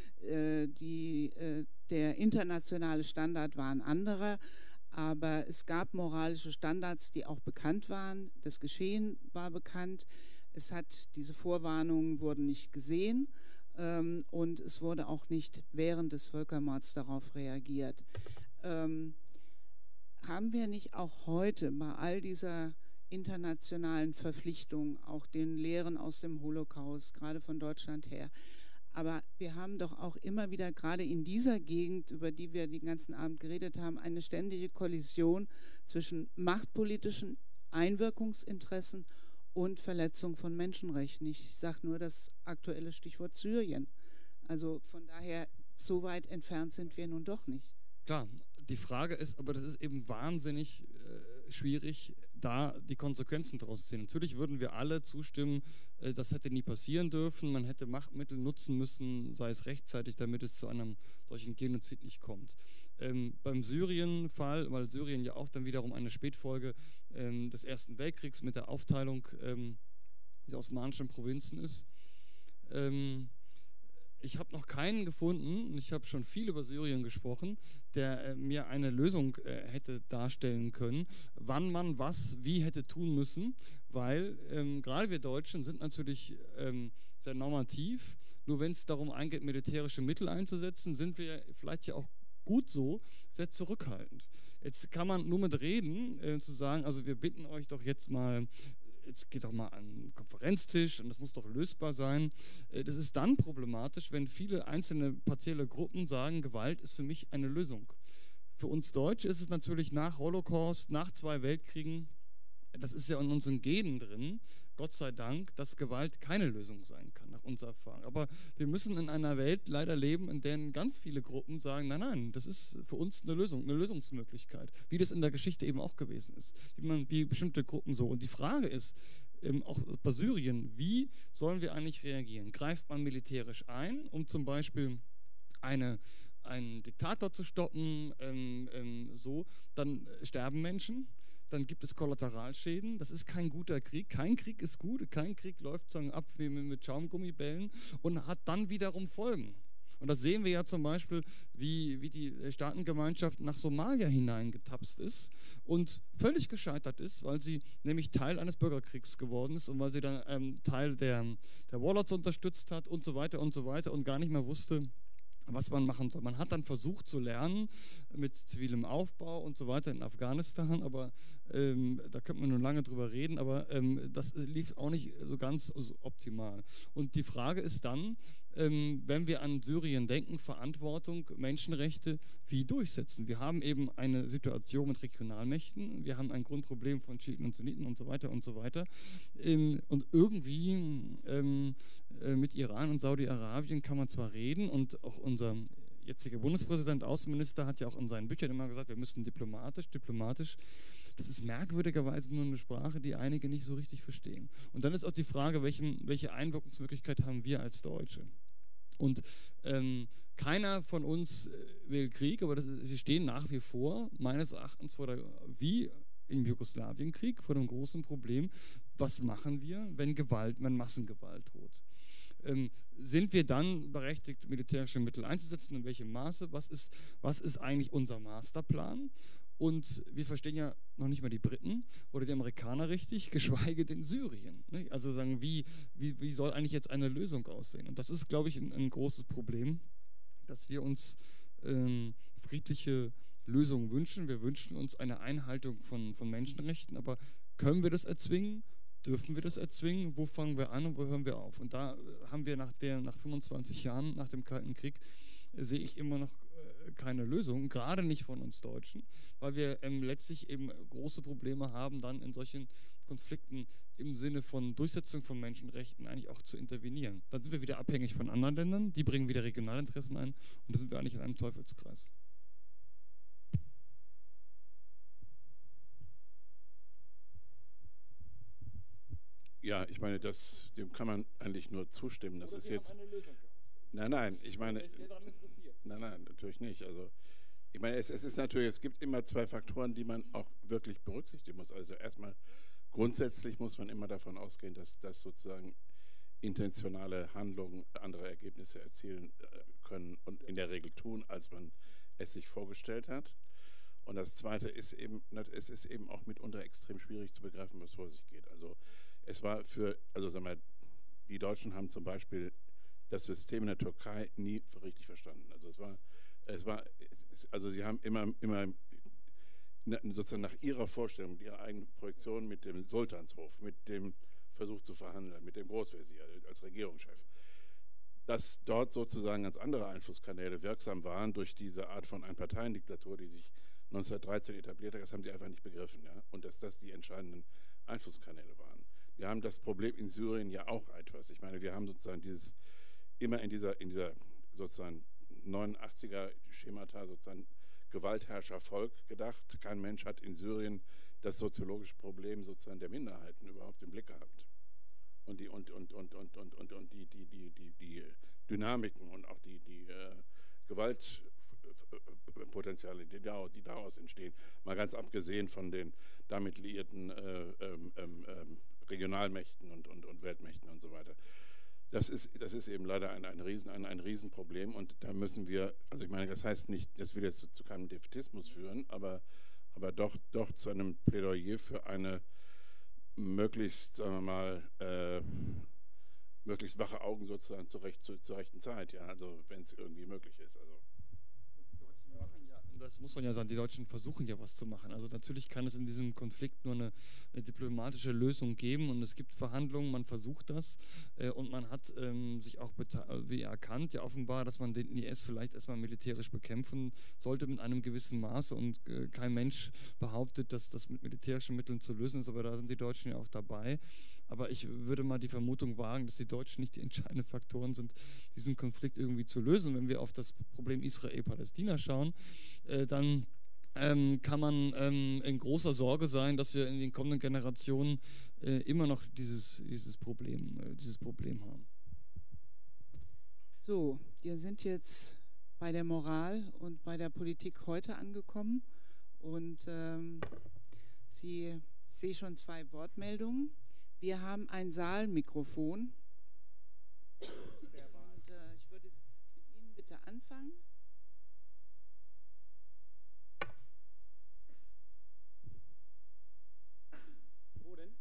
[SPEAKER 1] der internationale Standard war ein anderer, aber es gab moralische Standards, die auch bekannt waren. Das Geschehen war bekannt. Diese Vorwarnungen wurden nicht gesehen und es wurde auch nicht während des Völkermords darauf reagiert. Haben wir nicht auch heute bei all dieser internationalen Verpflichtungen, auch den Lehren aus dem Holocaust, gerade von Deutschland her, aber wir haben doch auch immer wieder, gerade in dieser Gegend, über die wir den ganzen Abend geredet haben, eine ständige Kollision zwischen machtpolitischen Einwirkungsinteressen und Verletzung von Menschenrechten. Ich sage nur das aktuelle Stichwort Syrien. Also von daher, so weit entfernt sind wir nun doch nicht.
[SPEAKER 2] Klar, die Frage ist, aber das ist eben wahnsinnig schwierig, da die Konsequenzen daraus zu ziehen. Natürlich würden wir alle zustimmen, das hätte nie passieren dürfen, man hätte Machtmittel nutzen müssen, sei es rechtzeitig, damit es zu einem solchen Genozid nicht kommt. Beim Syrien-Fall, weil Syrien ja auch dann wiederum eine Spätfolge des Ersten Weltkriegs mit der Aufteilung diese osmanischen Provinzen ist. Ich habe noch keinen gefunden, und ich habe schon viel über Syrien gesprochen, der mir eine Lösung hätte darstellen können, wann man was wie hätte tun müssen, weil gerade wir Deutschen sind natürlich sehr normativ. Nur wenn es darum eingeht, militärische Mittel einzusetzen, sind wir vielleicht ja auch gut so sehr zurückhaltend. Jetzt kann man nur mit reden, zu sagen, also wir bitten euch doch jetzt geht doch mal an einen Konferenztisch und das muss doch lösbar sein. Das ist dann problematisch, wenn viele einzelne partielle Gruppen sagen, Gewalt ist für mich eine Lösung. Für uns Deutsche ist es natürlich nach Holocaust, nach 2 Weltkriegen, das ist ja in unseren Genen drin, Gott sei Dank, dass Gewalt keine Lösung sein kann, nach unserer Erfahrung. Aber wir müssen in einer Welt leider leben, in der ganz viele Gruppen sagen, nein, nein, das ist für uns eine Lösung, eine Lösungsmöglichkeit, wie das in der Geschichte eben auch gewesen ist, wie bestimmte Gruppen so. Und die Frage ist, auch bei Syrien, wie sollen wir eigentlich reagieren? Greift man militärisch ein, um zum Beispiel einen Diktator zu stoppen, dann sterben Menschen. Dann gibt es Kollateralschäden. Das ist kein guter Krieg. Kein Krieg ist gut. Kein Krieg läuft ab wie mit Schaumgummibällen und hat dann wiederum Folgen. Und das sehen wir ja zum Beispiel, wie die Staatengemeinschaft nach Somalia hineingetapst ist und völlig gescheitert ist, weil sie nämlich Teil eines Bürgerkriegs geworden ist und weil sie dann Teil der Warlords unterstützt hat und so weiter und gar nicht mehr wusste, was man machen soll. Man hat dann versucht zu lernen mit zivilem Aufbau und so weiter in Afghanistan, aber da könnte man nur lange drüber reden, aber das lief auch nicht so ganz optimal. Und die Frage ist dann, wenn wir an Syrien denken, Verantwortung, Menschenrechte, wie durchsetzen? Wir haben eben eine Situation mit Regionalmächten, wir haben ein Grundproblem von Schiiten und Sunniten und so weiter und so weiter. Und irgendwie mit Iran und Saudi-Arabien kann man zwar reden und auch unser jetziger Bundespräsident, Außenminister hat ja auch in seinen Büchern immer gesagt, wir müssen diplomatisch. Das ist merkwürdigerweise nur eine Sprache, die einige nicht so richtig verstehen. Und dann ist auch die Frage, welche Einwirkungsmöglichkeit haben wir als Deutsche? Und keiner von uns will Krieg, aber sie stehen nach wie vor, meines Erachtens, wie im Jugoslawienkrieg, vor dem großen Problem, was machen wir, wenn Massengewalt droht? Sind wir dann berechtigt, militärische Mittel einzusetzen? In welchem Maße? Was ist eigentlich unser Masterplan? Und wir verstehen ja noch nicht mal die Briten oder die Amerikaner richtig, geschweige denn Syrien. Nicht? Also sagen, wie soll eigentlich jetzt eine Lösung aussehen? Und das ist, glaube ich, ein großes Problem, dass wir uns friedliche Lösungen wünschen. Wir wünschen uns eine Einhaltung von Menschenrechten, aber können wir das erzwingen? Dürfen wir das erzwingen? Wo fangen wir an und wo hören wir auf? Und da haben wir nach 25 Jahren, nach dem Kalten Krieg, sehe ich immer noch keine Lösung, gerade nicht von uns Deutschen, weil wir letztlich eben große Probleme haben, dann in solchen Konflikten im Sinne von Durchsetzung von Menschenrechten eigentlich auch zu intervenieren. Dann sind wir wieder abhängig von anderen Ländern, die bringen wieder Regionalinteressen ein und da sind wir eigentlich in einem Teufelskreis.
[SPEAKER 3] Ja, ich meine, dem kann man eigentlich nur zustimmen. Das ist jetzt. Nein, ich meine. Nein, natürlich nicht. Also, ich meine, es ist natürlich, es gibt immer 2 Faktoren, die man auch wirklich berücksichtigen muss. Also erstmal grundsätzlich muss man immer davon ausgehen, dass sozusagen intentionale Handlungen andere Ergebnisse erzielen können und in der Regel tun, als man es sich vorgestellt hat. Und das Zweite ist eben, es ist eben auch mitunter extrem schwierig zu begreifen, was vor sich geht. Also es war sagen wir, die Deutschen haben zum Beispiel das System in der Türkei nie richtig verstanden. Also sie haben immer sozusagen nach ihrer Vorstellung, ihrer eigenen Projektion mit dem Sultanshof, mit dem Versuch zu verhandeln, mit dem Großvezier als Regierungschef, dass dort sozusagen ganz andere Einflusskanäle wirksam waren durch diese Art von Einparteiendiktatur, die sich 1913 etabliert hat, das haben sie einfach nicht begriffen. Ja? Und dass das die entscheidenden Einflusskanäle waren. Wir haben das Problem in Syrien ja auch etwas. Ich meine, wir haben sozusagen immer in dieser sozusagen 89er Schemata sozusagen Gewaltherrscher Volk gedacht. Kein Mensch hat in Syrien das soziologische Problem sozusagen der Minderheiten überhaupt im Blick gehabt. Und die Dynamiken und auch die Gewaltpotenziale, die daraus entstehen, mal ganz abgesehen von den damit liierten Regionalmächten und Weltmächten und so weiter. Das ist eben leider ein Riesenproblem, und da müssen wir, also ich meine, das heißt nicht, das will jetzt zu keinem Defätismus führen, aber doch zu einem Plädoyer für eine möglichst, sagen wir mal, möglichst wache Augen sozusagen zur rechten Zeit, ja, also wenn es irgendwie möglich ist. Also.
[SPEAKER 2] Das muss man ja sagen, die Deutschen versuchen ja was zu machen. Also natürlich kann es in diesem Konflikt nur eine diplomatische Lösung geben, und es gibt Verhandlungen, man versucht das, und man hat sich auch erkannt, ja offenbar, dass man den IS vielleicht erstmal militärisch bekämpfen sollte mit einem gewissen Maße, und kein Mensch behauptet, dass das mit militärischen Mitteln zu lösen ist, aber da sind die Deutschen ja auch dabei. Aber ich würde mal die Vermutung wagen, dass die Deutschen nicht die entscheidenden Faktoren sind, diesen Konflikt irgendwie zu lösen. Wenn wir auf das Problem Israel-Palästina schauen, dann kann man in großer Sorge sein, dass wir in den kommenden Generationen immer noch dieses Problem haben.
[SPEAKER 1] So, wir sind jetzt bei der Moral und bei der Politik heute angekommen, und ich sehe schon 2 Wortmeldungen. Wir haben ein Saalmikrofon, und ich würde mit Ihnen bitte anfangen.
[SPEAKER 5] Wo denn?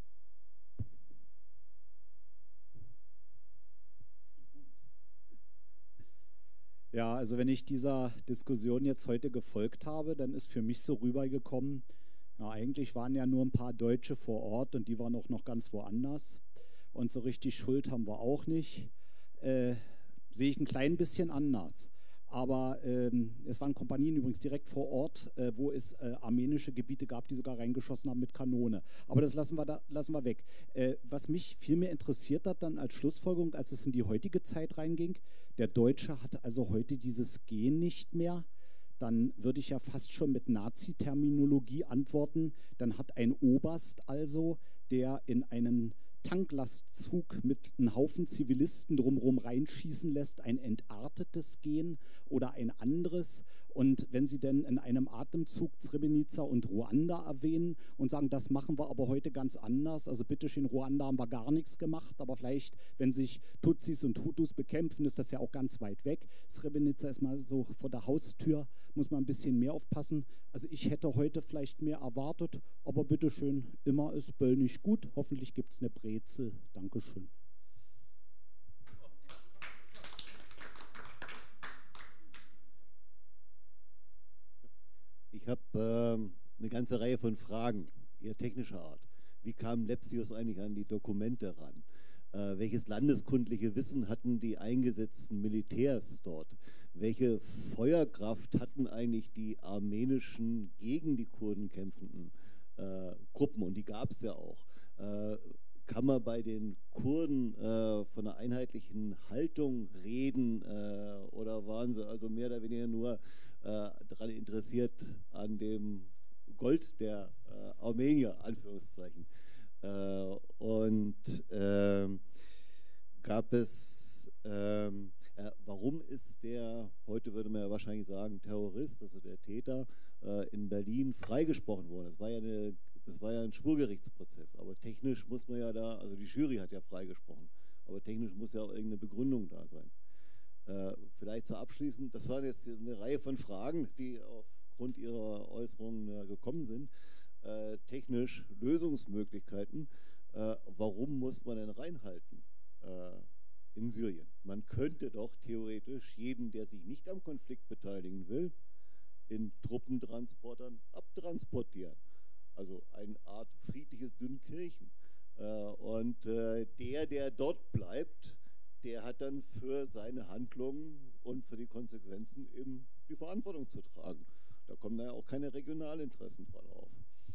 [SPEAKER 5] Ja, also wenn ich dieser Diskussion jetzt heute gefolgt habe, dann ist für mich so rübergekommen, ja, eigentlich waren ja nur ein paar Deutsche vor Ort, und die waren auch noch ganz woanders. Und so richtig Schuld haben wir auch nicht. Sehe ich ein klein bisschen anders. Aber es waren Kompanien übrigens direkt vor Ort, wo es armenische Gebiete gab, die sogar reingeschossen haben mit Kanone. Aber das lassen wir weg. Was mich viel mehr interessiert hat dann als Schlussfolgerung, als es in die heutige Zeit reinging, der Deutsche hat also heute dieses Gen nicht mehr. Dann würde ich ja fast schon mit Nazi-Terminologie antworten. Dann hat ein Oberst also, der in einen Tanklastzug mit einem Haufen Zivilisten drumherum reinschießen lässt, ein entartetes Gen oder ein anderes. Und wenn Sie denn in einem Atemzug Srebrenica und Ruanda erwähnen und sagen, das machen wir aber heute ganz anders, also bitteschön, in Ruanda haben wir gar nichts gemacht, aber vielleicht, wenn sich Tutsis und Hutus bekämpfen, ist das ja auch ganz weit weg. Srebrenica ist mal so vor der Haustür, muss man ein bisschen mehr aufpassen. Also ich hätte heute vielleicht mehr erwartet, aber bitteschön, immer ist Böll nicht gut. Hoffentlich gibt es eine Brezel. Dankeschön.
[SPEAKER 6] Ich habe eine ganze Reihe von Fragen, eher technischer Art. Wie kam Lepsius eigentlich an die Dokumente ran? Welches landeskundliche Wissen hatten die eingesetzten Militärs dort? Welche Feuerkraft hatten eigentlich die armenischen gegen die Kurden kämpfenden Gruppen? Und die gab es ja auch. Kann man bei den Kurden von einer einheitlichen Haltung reden, oder waren sie also mehr oder weniger nur daran interessiert an dem Gold der Armenier, Anführungszeichen? Gab es, warum ist der, heute würde man ja wahrscheinlich sagen, Terrorist, also der Täter, in Berlin freigesprochen worden? Das war ja ein Schwurgerichtsprozess, aber technisch muss man ja da, also die Jury hat ja freigesprochen, aber technisch muss ja auch irgendeine Begründung da sein. Vielleicht zu abschließend, das waren jetzt eine Reihe von Fragen, die aufgrund Ihrer Äußerungen gekommen sind. Technisch Lösungsmöglichkeiten. Warum muss man denn reinhalten in Syrien? Man könnte doch theoretisch jeden, der sich nicht am Konflikt beteiligen will, in Truppentransportern abtransportieren. Also eine Art friedliches Dünnkirchen. Der dort bleibt, der hat dann für seine Handlungen und für die Konsequenzen eben die Verantwortung zu tragen. Da kommen da ja auch keine Regionalinteressen dran auf.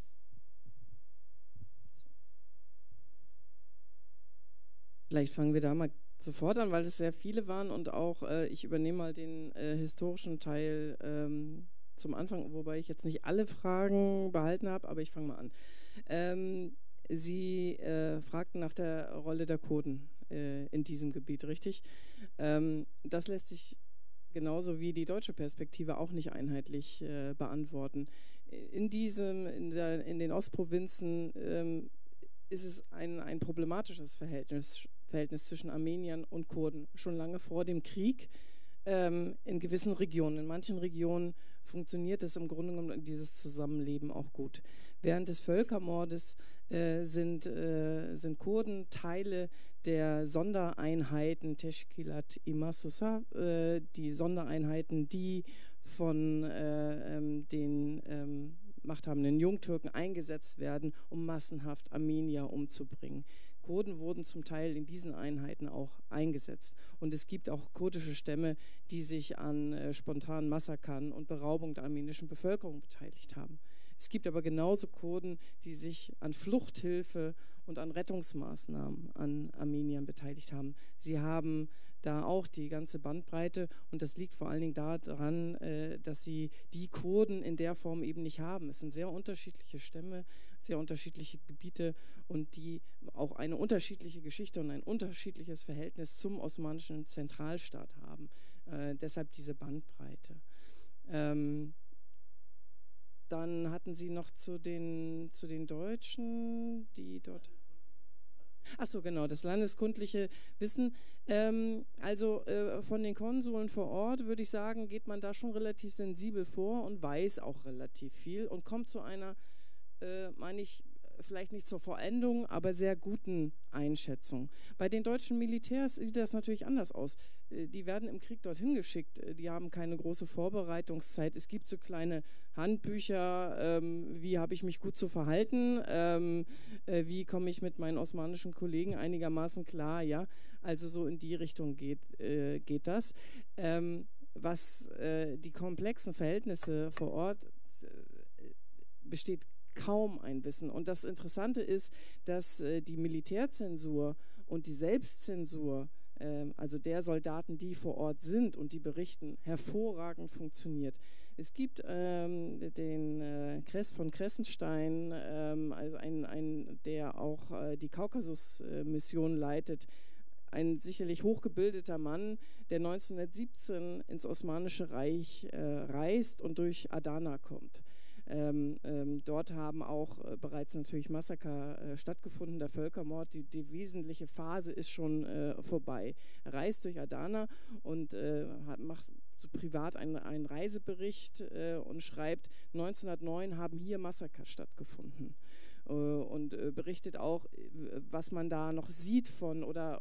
[SPEAKER 4] Vielleicht fangen wir da mal sofort an, weil es sehr viele waren, und auch ich übernehme mal den historischen Teil zum Anfang, wobei ich jetzt nicht alle Fragen behalten habe, aber ich fange mal an. Sie fragten nach der Rolle der Kurden in diesem Gebiet, richtig? Das lässt sich genauso wie die deutsche Perspektive auch nicht einheitlich beantworten. In den Ostprovinzen ist es ein problematisches Verhältnis zwischen Armeniern und Kurden, schon lange vor dem Krieg. In gewissen Regionen, in manchen Regionen funktioniert es im Grunde genommen dieses Zusammenleben auch gut. Während des Völkermordes sind Kurden Teile der Sondereinheiten Teşkilat İmasusa, die Sondereinheiten, die von den machthabenden Jungtürken eingesetzt werden, um massenhaft Armenier umzubringen. Kurden wurden zum Teil in diesen Einheiten auch eingesetzt. Und es gibt auch kurdische Stämme, die sich an spontanen Massakern und Beraubung der armenischen Bevölkerung beteiligt haben. Es gibt aber genauso Kurden, die sich an Fluchthilfe und an Rettungsmaßnahmen an Armeniern beteiligt haben. Sie haben da auch die ganze Bandbreite und das liegt vor allen Dingen daran, dass sie die Kurden in der Form eben nicht haben. Es sind sehr unterschiedliche Stämme, sehr unterschiedliche Gebiete und die auch eine unterschiedliche Geschichte und ein unterschiedliches Verhältnis zum osmanischen Zentralstaat haben. Deshalb diese Bandbreite. Dann hatten Sie noch zu den Deutschen, die dort... Ach so, genau, das landeskundliche Wissen. Von den Konsuln vor Ort, würde ich sagen, geht man da schon relativ sensibel vor und weiß auch relativ viel und kommt zu einer, meine ich, vielleicht nicht zur Vollendung, aber sehr guten Einschätzung. Bei den deutschen Militärs sieht das natürlich anders aus. Die werden im Krieg dorthin geschickt, die haben keine große Vorbereitungszeit. Es gibt so kleine Handbücher, wie habe ich mich gut zu verhalten, wie komme ich mit meinen osmanischen Kollegen einigermaßen klar, ja, also so in die Richtung geht das. Was die komplexen Verhältnisse vor Ort besteht kaum ein Wissen. Und das Interessante ist, dass die Militärzensur und die Selbstzensur, also der Soldaten, die vor Ort sind und die berichten, hervorragend funktioniert. Es gibt den Kress von Kressenstein, also der auch die Kaukasus-Mission leitet, ein sicherlich hochgebildeter Mann, der 1917 ins Osmanische Reich reist und durch Adana kommt. Dort haben auch bereits natürlich Massaker stattgefunden, der Völkermord, die wesentliche Phase ist schon vorbei. Er reist durch Adana und macht so privat einen Reisebericht und schreibt, 1909 haben hier Massaker stattgefunden. Und berichtet auch, was man da noch sieht von oder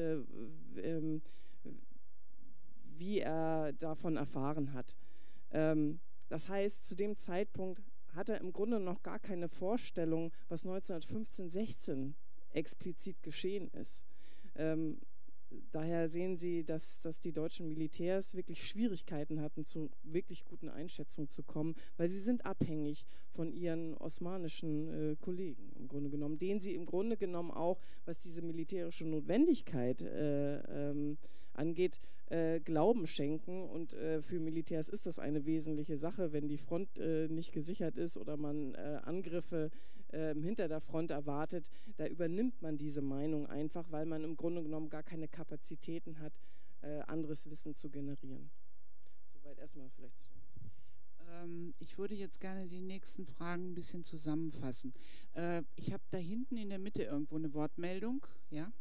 [SPEAKER 4] wie er davon erfahren hat. Das heißt, zu dem Zeitpunkt hat er im Grunde noch gar keine Vorstellung, was 1915, 16 explizit geschehen ist. Daher sehen Sie, dass die deutschen Militärs wirklich Schwierigkeiten hatten, zu wirklich guten Einschätzungen zu kommen, weil sie sind abhängig von ihren osmanischen Kollegen im Grunde genommen, denen sie im Grunde genommen auch, was diese militärische Notwendigkeit angeht, Glauben schenken. Und für Militärs ist das eine wesentliche Sache, wenn die Front nicht gesichert ist oder man Angriffe hinter der Front erwartet, da übernimmt man diese Meinung einfach, weil man im Grunde genommen gar keine Kapazitäten hat, anderes Wissen zu generieren. Soweit erstmal vielleicht zu dem.
[SPEAKER 1] Ich würde jetzt gerne die nächsten Fragen ein bisschen zusammenfassen. Ich habe da hinten in der Mitte irgendwo eine Wortmeldung, ja?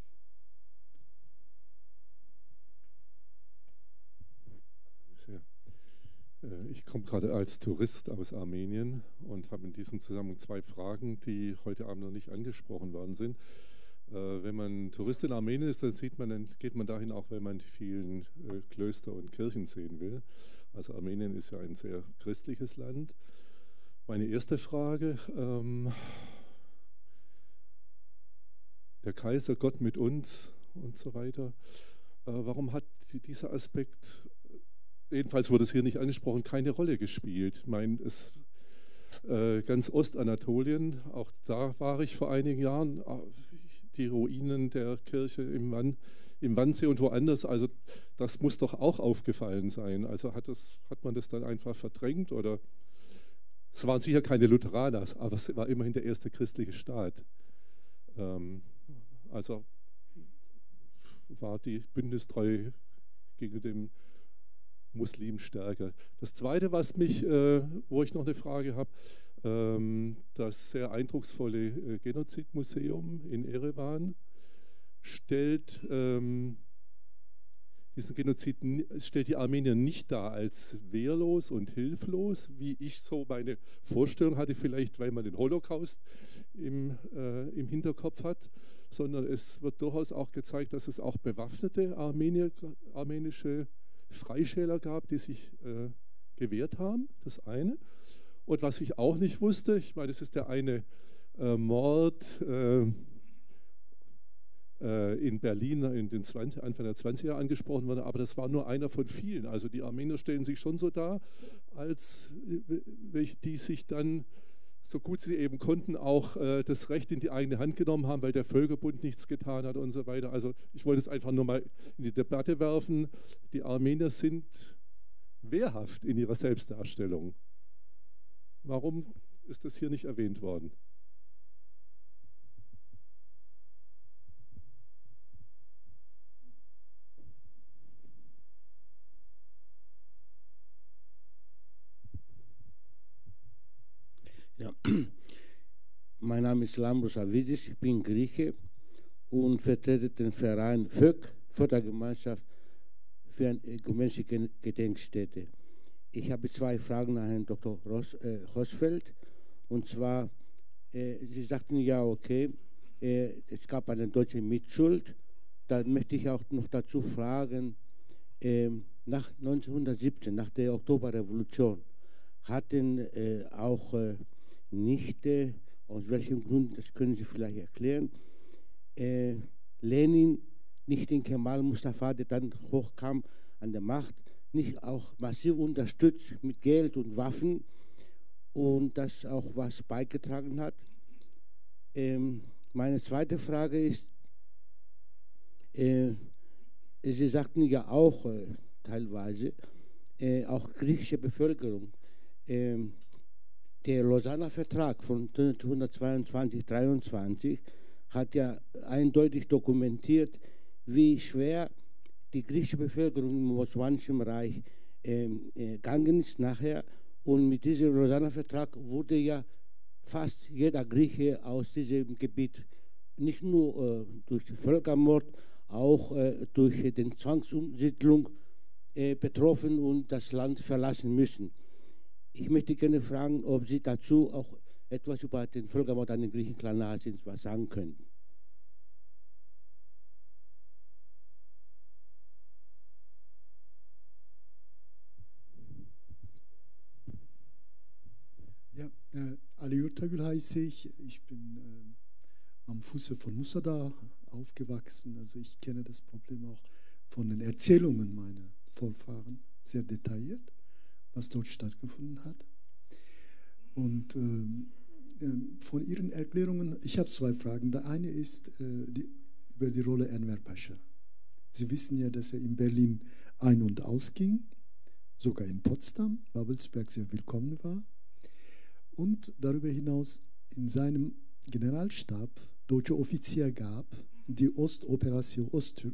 [SPEAKER 7] Ich komme gerade als Tourist aus Armenien und habe in diesem Zusammenhang zwei Fragen, die heute Abend noch nicht angesprochen worden sind. Wenn man Tourist in Armenien ist, dann geht man dahin auch, wenn man die vielen Klöster und Kirchen sehen will. Also Armenien ist ja ein sehr christliches Land. Meine erste Frage, der Kaiser, Gott mit uns und so weiter. Warum hat dieser Aspekt, jedenfalls wurde es hier nicht angesprochen, keine Rolle gespielt? Ich meine, ganz Ostanatolien, auch da war ich vor einigen Jahren, die Ruinen der Kirche im Wannsee und woanders, also das muss doch auch aufgefallen sein. Also hat man das dann einfach verdrängt oder? Es waren sicher keine Lutheraner, aber es war immerhin der erste christliche Staat. Also war die Bündnistreue gegen den Muslim stärker. Das Zweite, wo ich noch eine Frage habe, Das sehr eindrucksvolle Genozidmuseum in Erevan stellt diesen Genozid, stellt die Armenier nicht dar als wehrlos und hilflos, wie ich so meine Vorstellung hatte, vielleicht weil man den Holocaust im Hinterkopf hat, sondern es wird durchaus auch gezeigt, dass es auch bewaffnete armenische Freischäler gab, die sich gewehrt haben, das eine. Und was ich auch nicht wusste, ich meine, es ist der eine Mord in Berlin in den Anfang der 20er angesprochen wurde, aber das war nur einer von vielen. Also die Armenier stellen sich schon so dar, als welche, die sich dann, so gut sie eben konnten, auch das Recht in die eigene Hand genommen haben, weil der Völkerbund nichts getan hat und so weiter. Also ich wollte es einfach nur mal in die Debatte werfen. Die Armenier sind wehrhaft in ihrer Selbstdarstellung. Warum ist das hier nicht erwähnt worden?
[SPEAKER 8] Ja. Mein Name ist Lambros Avidis, ich bin Grieche und vertrete den Verein FÖK, Fördergemeinschaft für eine ökumenische Gedenkstätte. Ich habe 2 Fragen an Herrn Dr. Rosfeld. Und zwar, Sie sagten ja, okay, es gab eine deutsche Mitschuld. Da möchte ich auch noch dazu fragen, nach 1917, nach der Oktoberrevolution, hatten auch nicht, aus welchem Grund, das können Sie vielleicht erklären, Lenin nicht den Kemal Mustafa, der dann hochkam an der Macht, nicht auch massiv unterstützt mit Geld und Waffen und das auch was beigetragen hat. Meine zweite Frage ist, Sie sagten ja auch teilweise, auch griechische Bevölkerung, der Lausanner Vertrag von 1922-23 hat ja eindeutig dokumentiert, wie schwer die griechische Bevölkerung im Osmanischen Reich gegangen ist nachher. Und mit diesem Lausanner Vertrag wurde ja fast jeder Grieche aus diesem Gebiet nicht nur durch den Völkermord, auch durch die Zwangsumsiedlung betroffen und das Land verlassen müssen. Ich möchte gerne fragen, ob Sie dazu auch etwas über den Völkermord an den Griechen Kleinasiens was sagen könnten.
[SPEAKER 9] Ja, Ali Yurtagül heiße ich. Ich bin am Fuße von Musada aufgewachsen. Also ich kenne das Problem auch von den Erzählungen meiner Vorfahren sehr detailliert, was dort stattgefunden hat. Und von Ihren Erklärungen, ich habe 2 Fragen. Der eine ist über die Rolle Enver Pascha. Sie wissen ja, dass er in Berlin ein- und ausging, sogar in Potsdam, Babelsberg sehr willkommen war. Und darüber hinaus in seinem Generalstab deutsche Offiziere gab, die Ostoperation,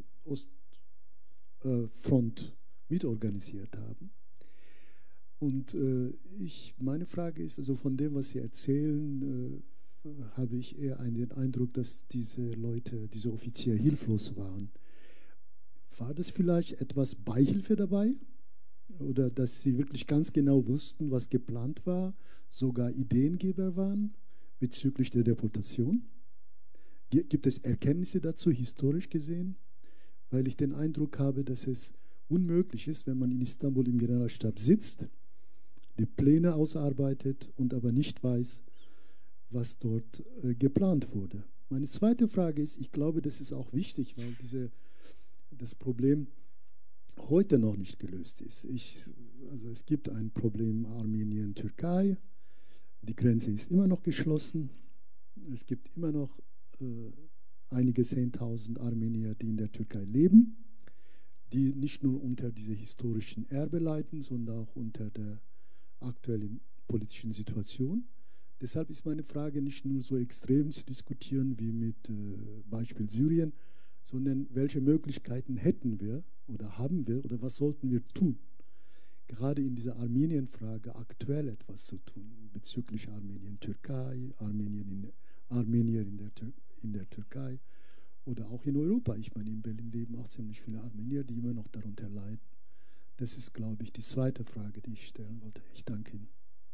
[SPEAKER 9] Ostfront mitorganisiert haben. Und meine Frage ist, also von dem, was Sie erzählen, habe ich eher den Eindruck, dass diese Leute, diese Offiziere hilflos waren. War das vielleicht etwas Beihilfe dabei? Oder dass Sie wirklich ganz genau wussten, was geplant war, sogar Ideengeber waren bezüglich der Deportation? Gibt es Erkenntnisse dazu, historisch gesehen? Weil ich den Eindruck habe, dass es unmöglich ist, wenn man in Istanbul im Generalstab sitzt, die Pläne ausarbeitet und aber nicht weiß, was dort geplant wurde. Meine zweite Frage ist, ich glaube, das ist auch wichtig, weil das Problem heute noch nicht gelöst ist. Also es gibt ein Problem Armenien-Türkei, die Grenze ist immer noch geschlossen, es gibt immer noch einige 10.000 Armenier, die in der Türkei leben, die nicht nur unter dieser historischen Erbe leiden, sondern auch unter der aktuellen politischen Situation. Deshalb ist meine Frage nicht nur so extrem zu diskutieren wie mit Beispiel Syrien, sondern welche Möglichkeiten hätten wir oder haben wir oder was sollten wir tun? gerade in dieser Armenien-Frage aktuell etwas zu tun bezüglich Armenien-Türkei, Armenier in der Türkei oder auch in Europa. Ich meine, in Berlin leben auch ziemlich viele Armenier, die immer noch darunter leiden. Das ist, glaube ich, die zweite Frage, die ich stellen wollte. Ich danke Ihnen.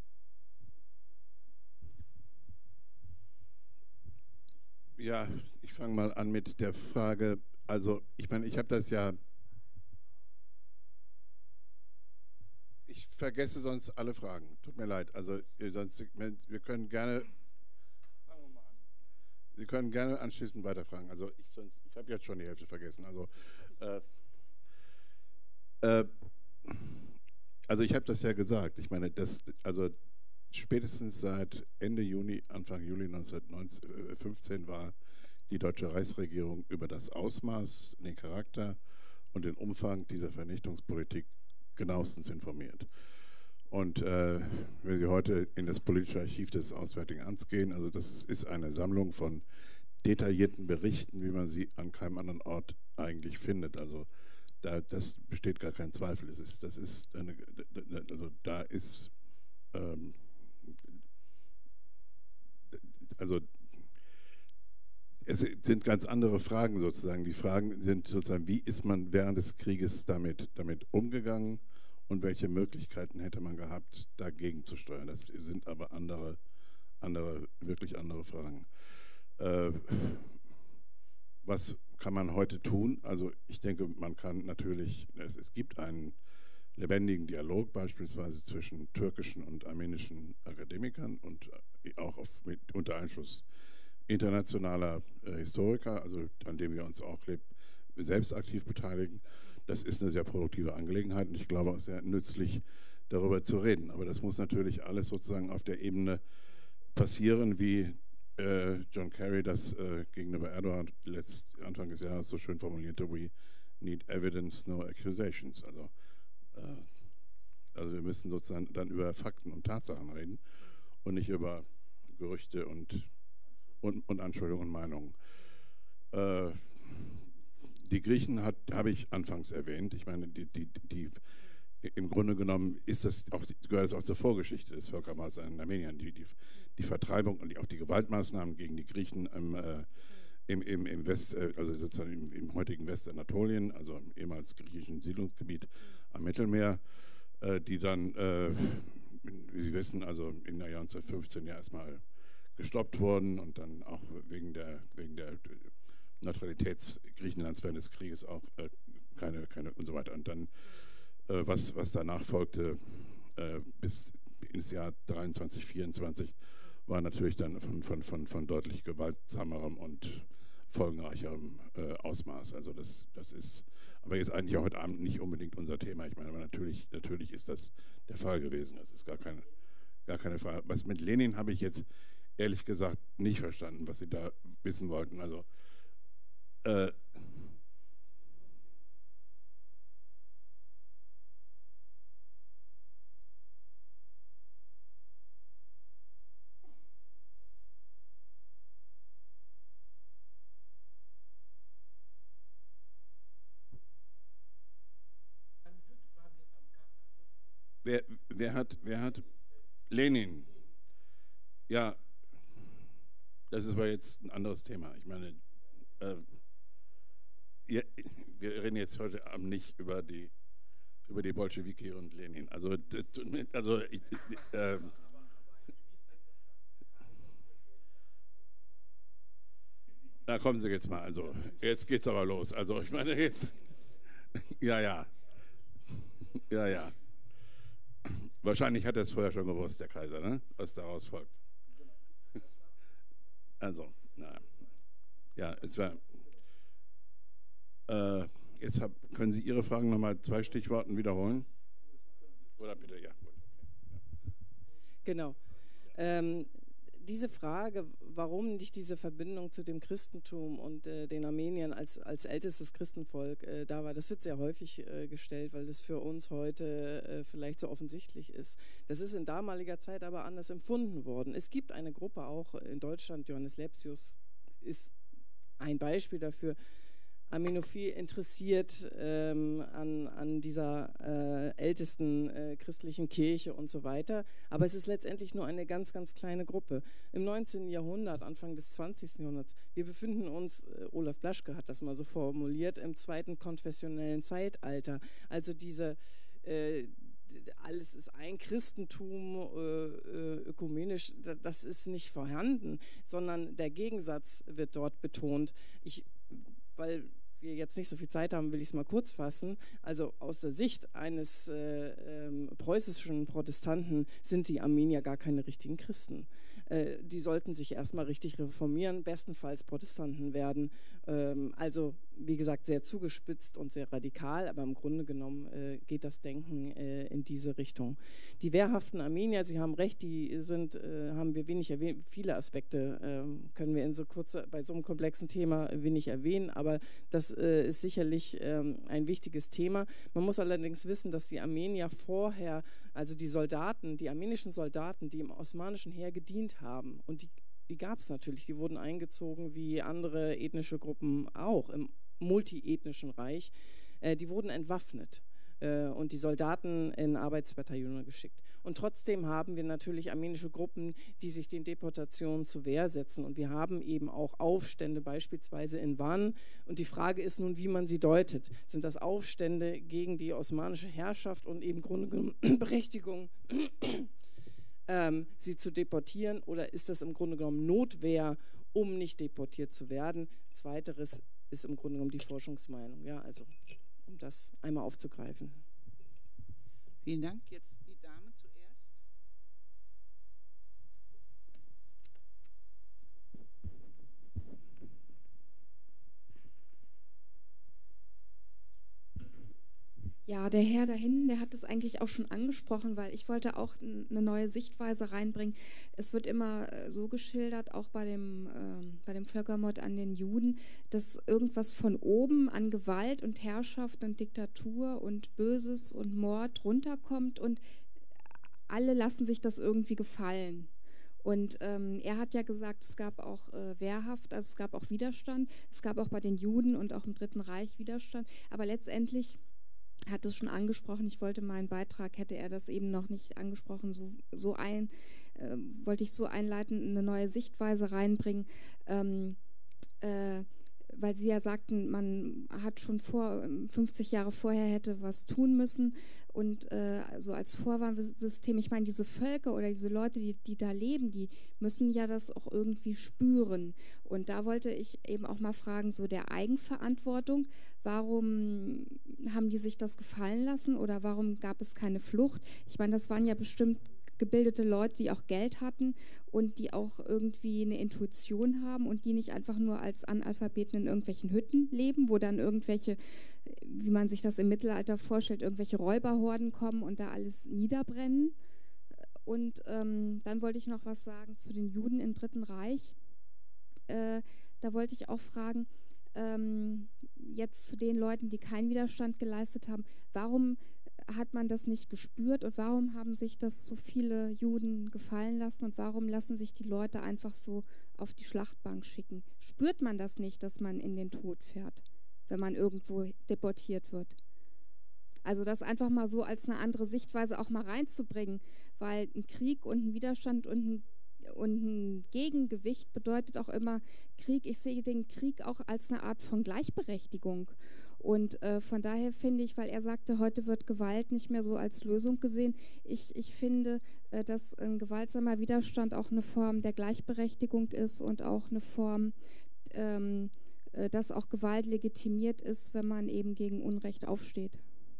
[SPEAKER 3] Ja, ich fange mal an mit der Frage, also ich meine, ich habe das ja, ich vergesse sonst alle Fragen, tut mir leid, also sonst, wir können gerne, Sie können gerne anschließend weiterfragen, also ich habe jetzt schon die Hälfte vergessen, also ich habe das ja gesagt, ich meine, also spätestens seit Ende Juni, Anfang Juli 1915 war die deutsche Reichsregierung über das Ausmaß, den Charakter und den Umfang dieser Vernichtungspolitik genauestens informiert. Und wenn Sie heute in das politische Archiv des Auswärtigen Amts gehen, also das ist eine Sammlung von detaillierten Berichten, wie man sie an keinem anderen Ort eigentlich findet. Also das besteht gar kein Zweifel. Es sind ganz andere Fragen sozusagen. Die Fragen sind sozusagen, wie ist man während des Krieges damit umgegangen und welche Möglichkeiten hätte man gehabt, dagegen zu steuern. Das sind aber wirklich andere Fragen. Was kann man heute tun? Also ich denke, man kann natürlich, es gibt einen lebendigen Dialog beispielsweise zwischen türkischen und armenischen Akademikern und auch unter Einschluss internationaler Historiker, also an dem wir uns auch selbst aktiv beteiligen. Das ist eine sehr produktive Angelegenheit und ich glaube auch sehr nützlich, darüber zu reden. Aber das muss natürlich alles sozusagen auf der Ebene passieren, wie John Kerry das gegenüber Erdogan Anfang des Jahres so schön formulierte: We need evidence, no accusations. Also wir müssen sozusagen dann über Fakten und Tatsachen reden und nicht über Gerüchte und Anschuldigungen und Meinungen. Die Griechen habe ich anfangs erwähnt. Ich meine, im Grunde genommen gehört es auch zur Vorgeschichte des Völkermords in Armenien. Die Vertreibung und auch die Gewaltmaßnahmen gegen die Griechen im West, also sozusagen im heutigen Westanatolien, also im ehemals griechischen Siedlungsgebiet am Mittelmeer, die dann, wie Sie wissen, also im Jahr 1915 ja erstmal gestoppt wurden und dann auch wegen der Neutralität Griechenlands während des Krieges auch keine und so weiter. Und dann, was danach folgte, bis ins Jahr 23, 24, war natürlich dann von deutlich gewaltsamerem und folgenreicherem Ausmaß. Also das ist aber jetzt eigentlich auch heute Abend nicht unbedingt unser Thema. Ich meine, aber natürlich ist das der Fall gewesen. Das ist gar keine Frage. Was mit Lenin habe ich jetzt ehrlich gesagt nicht verstanden, was Sie da wissen wollten. Also wer hat Lenin? Ja, das ist aber jetzt ein anderes Thema. Ich meine, wir reden jetzt heute Abend nicht über die Bolschewiki und Lenin. Da kommen Sie jetzt mal. Also jetzt geht's aber los. Also ich meine jetzt, ja. Wahrscheinlich hat er es vorher schon gewusst, der Kaiser, ne? Was daraus folgt. Also, naja. Ja, es war. Jetzt können Sie Ihre Fragen nochmal 2 Stichworten wiederholen? Oder bitte, ja.
[SPEAKER 4] Genau. Diese Frage, warum nicht diese Verbindung zu dem Christentum und den Armeniern als ältestes Christenvolk da war, das wird sehr häufig gestellt, weil das für uns heute vielleicht so offensichtlich ist. Das ist in damaliger Zeit aber anders empfunden worden. Es gibt eine Gruppe auch in Deutschland, Johannes Lepsius ist ein Beispiel dafür, Aminophil interessiert an dieser ältesten christlichen Kirche und so weiter. Aber es ist letztendlich nur eine ganz, ganz kleine Gruppe. Im 19. Jahrhundert, Anfang des 20. Jahrhunderts, wir befinden uns, Olaf Blaschke hat das mal so formuliert, im zweiten konfessionellen Zeitalter. Also diese alles ist ein Christentum, ökumenisch, das ist nicht vorhanden, sondern der Gegensatz wird dort betont. Weil wir jetzt nicht so viel Zeit haben, will ich es mal kurz fassen. Also aus der Sicht eines preußischen Protestanten sind die Armenier gar keine richtigen Christen. Die sollten sich erstmal richtig reformieren, bestenfalls Protestanten werden. Also wie gesagt, sehr zugespitzt und sehr radikal, aber im Grunde genommen geht das Denken in diese Richtung. Die wehrhaften Armenier, Sie haben recht, die haben wir wenig erwähnt. Viele Aspekte können wir bei so einem komplexen Thema wenig erwähnen, aber das ist sicherlich ein wichtiges Thema. Man muss allerdings wissen, dass die Armenier vorher, also die armenischen Soldaten, die im osmanischen Heer gedient haben, und die gab es natürlich, die wurden eingezogen wie andere ethnische Gruppen auch im multiethnischen Reich, die wurden entwaffnet und die Soldaten in Arbeitsbataillone geschickt. Und trotzdem haben wir natürlich armenische Gruppen, die sich den Deportationen zur Wehr setzen. Und wir haben eben auch Aufstände, beispielsweise in Van. Und die Frage ist nun, wie man sie deutet. Sind das Aufstände gegen die osmanische Herrschaft und eben Grunde genommen Berechtigung, sie zu deportieren, oder ist das im Grunde genommen Notwehr, um nicht deportiert zu werden? Zweiteres ist im Grunde genommen die Forschungsmeinung, ja, also um das einmal aufzugreifen.
[SPEAKER 1] Vielen Dank. Jetzt die Dame zuerst.
[SPEAKER 10] Ja, der Herr da hinten, der hat es eigentlich auch schon angesprochen, weil ich wollte auch eine neue Sichtweise reinbringen. Es wird immer so geschildert, auch bei dem Völkermord an den Juden, dass irgendwas von oben an Gewalt und Herrschaft und Diktatur und Böses und Mord runterkommt und alle lassen sich das irgendwie gefallen. Und er hat ja gesagt, es gab auch Wehrhaft, also es gab auch Widerstand, es gab auch bei den Juden und auch im Dritten Reich Widerstand, aber letztendlich hat es schon angesprochen, ich wollte meinen Beitrag, hätte er das eben noch nicht angesprochen, wollte ich so einleiten, eine neue Sichtweise reinbringen, weil Sie ja sagten, man hat schon 50 Jahre vorher hätte was tun müssen und so als Vorwarnsystem, ich meine, diese Völker oder diese Leute, die da leben, die müssen ja das auch irgendwie spüren. Und da wollte ich eben auch mal fragen, so der Eigenverantwortung, warum haben die sich das gefallen lassen oder warum gab es keine Flucht? Ich meine, das waren ja bestimmt gebildete Leute, die auch Geld hatten und die auch irgendwie eine Intuition haben und die nicht einfach nur als Analphabeten in irgendwelchen Hütten leben, wo dann irgendwelche, wie man sich das im Mittelalter vorstellt, irgendwelche Räuberhorden kommen und da alles niederbrennen. Und dann wollte ich noch was sagen zu den Juden im Dritten Reich. Da wollte ich auch fragen, jetzt zu den Leuten, die keinen Widerstand geleistet haben, warum hat man das nicht gespürt und warum haben sich das so viele Juden gefallen lassen und warum lassen sich die Leute einfach so auf die Schlachtbank schicken? Spürt man das nicht, dass man in den Tod fährt, wenn man irgendwo deportiert wird? Also das einfach mal so als eine andere Sichtweise auch mal reinzubringen, weil ein Krieg und ein Widerstand und ein Gegengewicht bedeutet auch immer Krieg. Ich sehe den Krieg auch als eine Art von Gleichberechtigung. Und von daher finde ich, weil er sagte, heute wird Gewalt nicht mehr so als Lösung gesehen, ich finde, dass ein gewaltsamer Widerstand auch eine Form der Gleichberechtigung ist und auch eine Form, dass auch Gewalt legitimiert ist, wenn man eben gegen Unrecht aufsteht.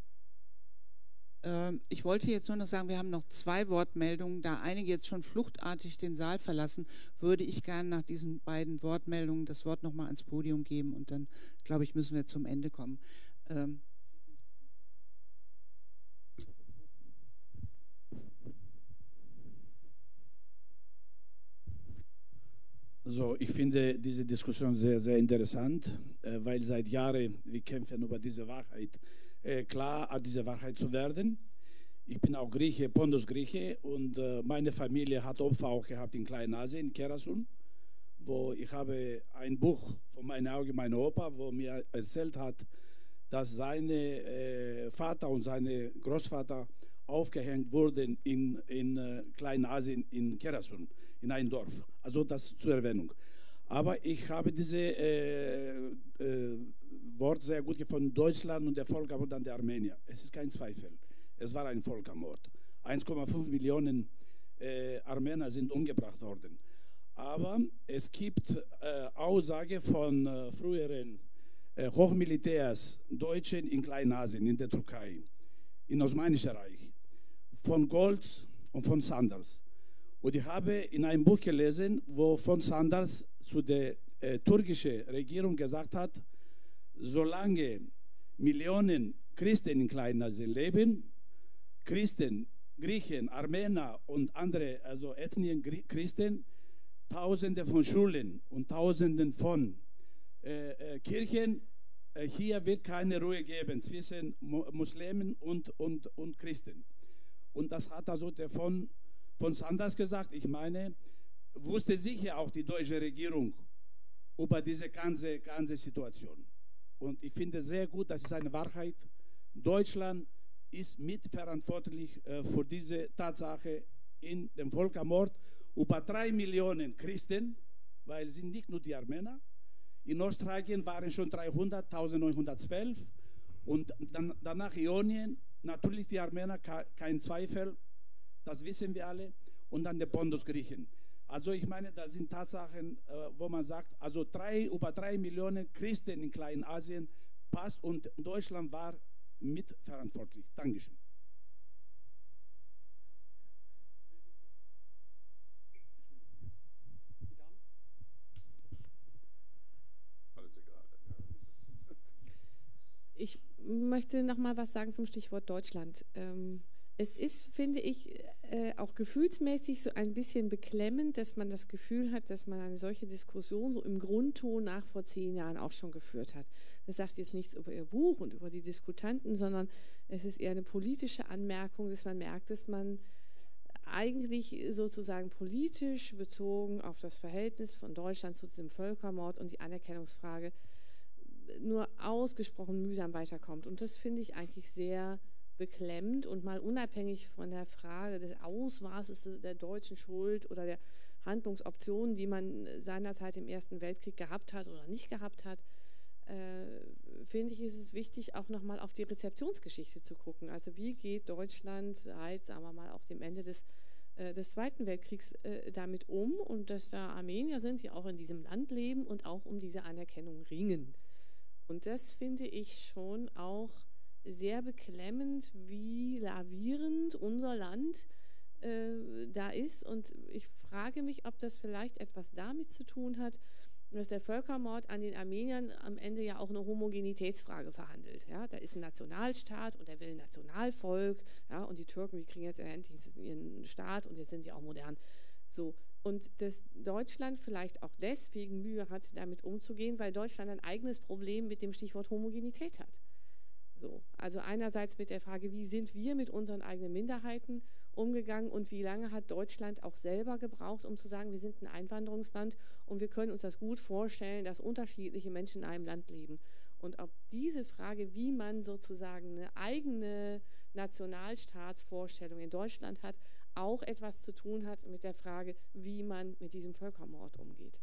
[SPEAKER 1] Ich wollte jetzt nur noch sagen, wir haben noch 2 Wortmeldungen. Da einige jetzt schon fluchtartig den Saal verlassen, würde ich gerne nach diesen beiden Wortmeldungen das Wort nochmal ans Podium geben und dann, glaube ich, müssen wir zum Ende kommen.
[SPEAKER 11] Also ich finde diese Diskussion sehr, sehr interessant, weil seit Jahren wir kämpfen über diese Wahrheit. Klar, an diese Wahrheit zu werden. Ich bin auch Grieche, Pontus-Grieche und meine Familie hat Opfer auch gehabt in Kleinasien, in Kerasun, wo ich habe ein Buch von meinen Augen, mein Opa, wo mir erzählt hat, dass seine Vater und seine Großvater aufgehängt wurden in Kleinasien, in Kerasun, in einem Dorf. Also das zur Erwähnung. Aber ich habe diese Wort sehr gut gefunden, Deutschland und der Völkermord an der Armenier. Es ist kein Zweifel. Es war ein Völkermord. 1,5 Millionen Armenier sind umgebracht worden. Aber es gibt Aussage von früheren Hochmilitärs, Deutschen in Kleinasien, in der Türkei, im Osmanischen Reich, von Goltz und von Sanders. Und ich habe in einem Buch gelesen, wo von Sanders zu der türkischen Regierung gesagt hat, solange Millionen Christen in Kleinasien leben, Christen, Griechen, Armenier und andere, also Ethnien Christen, Tausende von Schulen und Tausenden von Kirchen, hier wird keine Ruhe geben zwischen Muslimen und Christen. Und das hat also der von Sanders gesagt. Ich meine, wusste sicher auch die deutsche Regierung über diese ganze Situation. Und ich finde sehr gut, das ist eine Wahrheit. Deutschland ist mitverantwortlich für diese Tatsache in dem Völkermord. Über 3 Millionen Christen, weil es sind nicht nur die Armenier. In Ostthrakien waren schon 300, 1912. Und danach Ionien, natürlich die Armenier, kein Zweifel, das wissen wir alle. Und dann die Bundesgriechen. Also ich meine, das sind Tatsachen, wo man sagt, also über 3 Millionen Christen in Kleinasien passt und Deutschland war mitverantwortlich. Dankeschön.
[SPEAKER 12] Ich möchte noch mal was sagen zum Stichwort Deutschland. Es ist, finde ich, auch gefühlsmäßig so ein bisschen beklemmend, dass man das Gefühl hat, dass man eine solche Diskussion so im Grundton nach vor 10 Jahren auch schon geführt hat. Das sagt jetzt nichts über Ihr Buch und über die Diskutanten, sondern es ist eher eine politische Anmerkung, dass man merkt, dass man eigentlich sozusagen politisch bezogen auf das Verhältnis von Deutschland zu diesem Völkermord und die Anerkennungsfrage nur ausgesprochen mühsam weiterkommt. Und das finde ich eigentlich sehr beklemmend und mal unabhängig von der Frage des Ausmaßes der deutschen Schuld oder der Handlungsoptionen, die man seinerzeit im Ersten Weltkrieg gehabt hat oder nicht gehabt hat, finde ich, ist es wichtig, auch nochmal auf die Rezeptionsgeschichte zu gucken. Also wie geht Deutschland seit, sagen wir mal, auch dem Ende des Zweiten Weltkriegs damit um und dass da Armenier sind, die auch in diesem Land leben und auch um diese Anerkennung ringen. Und das finde ich schon auch sehr beklemmend, wie lavierend unser Land da ist. Und ich frage mich, ob das vielleicht etwas damit zu tun hat, dass der Völkermord an den Armeniern am Ende ja auch eine Homogenitätsfrage verhandelt. Ja? Da ist ein Nationalstaat und er will ein Nationalvolk. Ja? Und die Türken, die kriegen jetzt endlich ihren Staat und jetzt sind sie auch modern. So. Und dass Deutschland vielleicht auch deswegen Mühe hat, damit umzugehen, weil Deutschland ein eigenes Problem mit dem Stichwort Homogenität hat. So, also einerseits mit der Frage, wie sind wir mit unseren eigenen Minderheiten umgegangen und wie lange hat Deutschland auch selber gebraucht, um zu sagen, wir sind ein Einwanderungsland und wir können uns das gut vorstellen, dass unterschiedliche Menschen in einem Land leben. Und ob diese Frage, wie man sozusagen eine eigene Nationalstaatsvorstellung in Deutschland hat, auch etwas zu tun hat mit der Frage, wie man mit diesem Völkermord umgeht.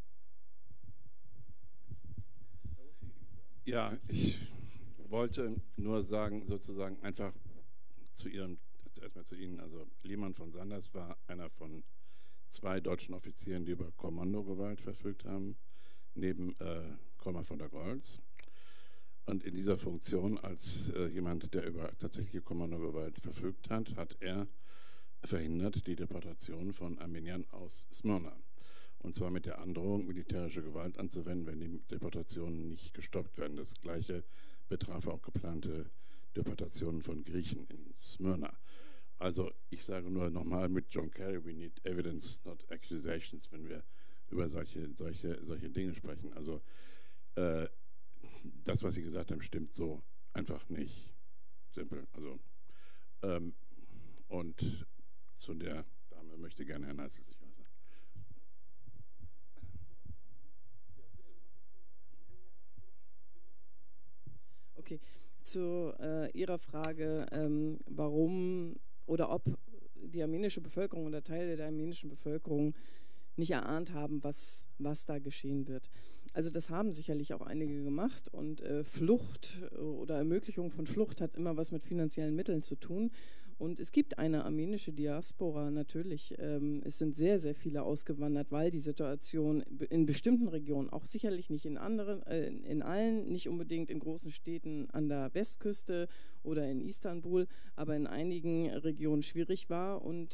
[SPEAKER 3] Ja, ich wollte nur sagen, sozusagen einfach erstmal zu Ihnen, also Liman von Sanders war einer von 2 deutschen Offizieren, die über Kommandogewalt verfügt haben, neben Kolmar von der Goltz. Und in dieser Funktion als jemand, der über tatsächliche Kommandogewalt verfügt hat, hat er verhindert die Deportation von Armeniern aus Smyrna. Und zwar mit der Androhung, militärische Gewalt anzuwenden, wenn die Deportationen nicht gestoppt werden. Das Gleiche betraf auch geplante Deportationen von Griechen in Smyrna. Also ich sage nur nochmal mit John Kerry, we need evidence, not accusations, wenn wir über solche Dinge sprechen. Also das, was Sie gesagt haben, stimmt so einfach nicht. Simpel. Also und zu der Dame möchte gerne Herr Neitzel sich äußern.
[SPEAKER 4] Okay, zu Ihrer Frage, warum oder ob die armenische Bevölkerung oder Teile der armenischen Bevölkerung nicht erahnt haben, was da geschehen wird. Also das haben sicherlich auch einige gemacht und Flucht oder Ermöglichung von Flucht hat immer was mit finanziellen Mitteln zu tun. Und es gibt eine armenische Diaspora natürlich. Es sind sehr, sehr viele ausgewandert, weil die Situation in bestimmten Regionen, auch sicherlich nicht in anderen, in allen, nicht unbedingt in großen Städten an der Westküste oder in Istanbul, aber in einigen Regionen schwierig war und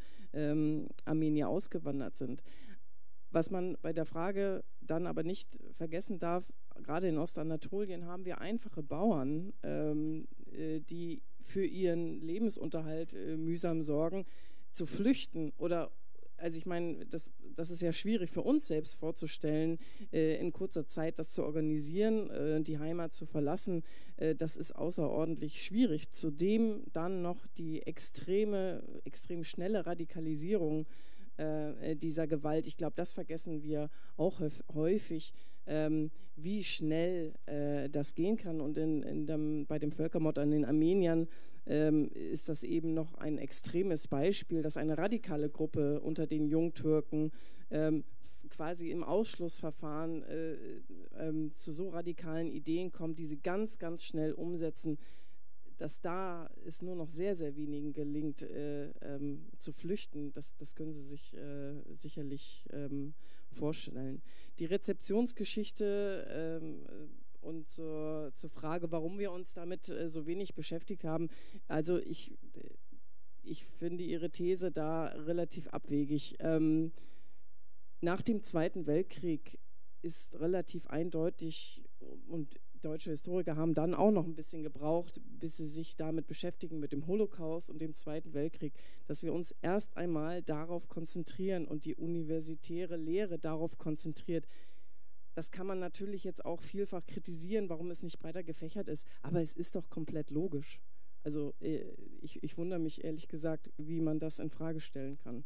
[SPEAKER 4] Armenier ausgewandert sind. Was man bei der Frage dann aber nicht vergessen darf, gerade in Ostanatolien haben wir einfache Bauern, die für ihren Lebensunterhalt mühsam sorgen, zu flüchten oder, also ich meine, das ist ja schwierig für uns selbst vorzustellen, in kurzer Zeit das zu organisieren, die Heimat zu verlassen, das ist außerordentlich schwierig. Zudem dann noch die extrem schnelle Radikalisierung dieser Gewalt. Ich glaube, das vergessen wir auch häufig, wie schnell das gehen kann. Und bei dem Völkermord an den Armeniern ist das eben noch ein extremes Beispiel, dass eine radikale Gruppe unter den Jungtürken quasi im Ausschlussverfahren zu so radikalen Ideen kommt, die sie ganz, ganz schnell umsetzen, dass da es nur noch sehr, sehr wenigen gelingt, zu flüchten, das können Sie sich sicherlich vorstellen. Die Rezeptionsgeschichte und zur Frage, warum wir uns damit so wenig beschäftigt haben, also ich finde Ihre These da relativ abwegig. Nach dem Zweiten Weltkrieg ist relativ eindeutig, und deutsche Historiker haben dann auch noch ein bisschen gebraucht, bis sie sich damit beschäftigen, mit dem Holocaust und dem Zweiten Weltkrieg, dass wir uns erst einmal darauf konzentrieren und die universitäre Lehre darauf konzentriert. Das kann man natürlich jetzt auch vielfach kritisieren, warum es nicht breiter gefächert ist, aber es ist doch komplett logisch. Also ich wundere mich ehrlich gesagt, wie man das in Frage stellen kann.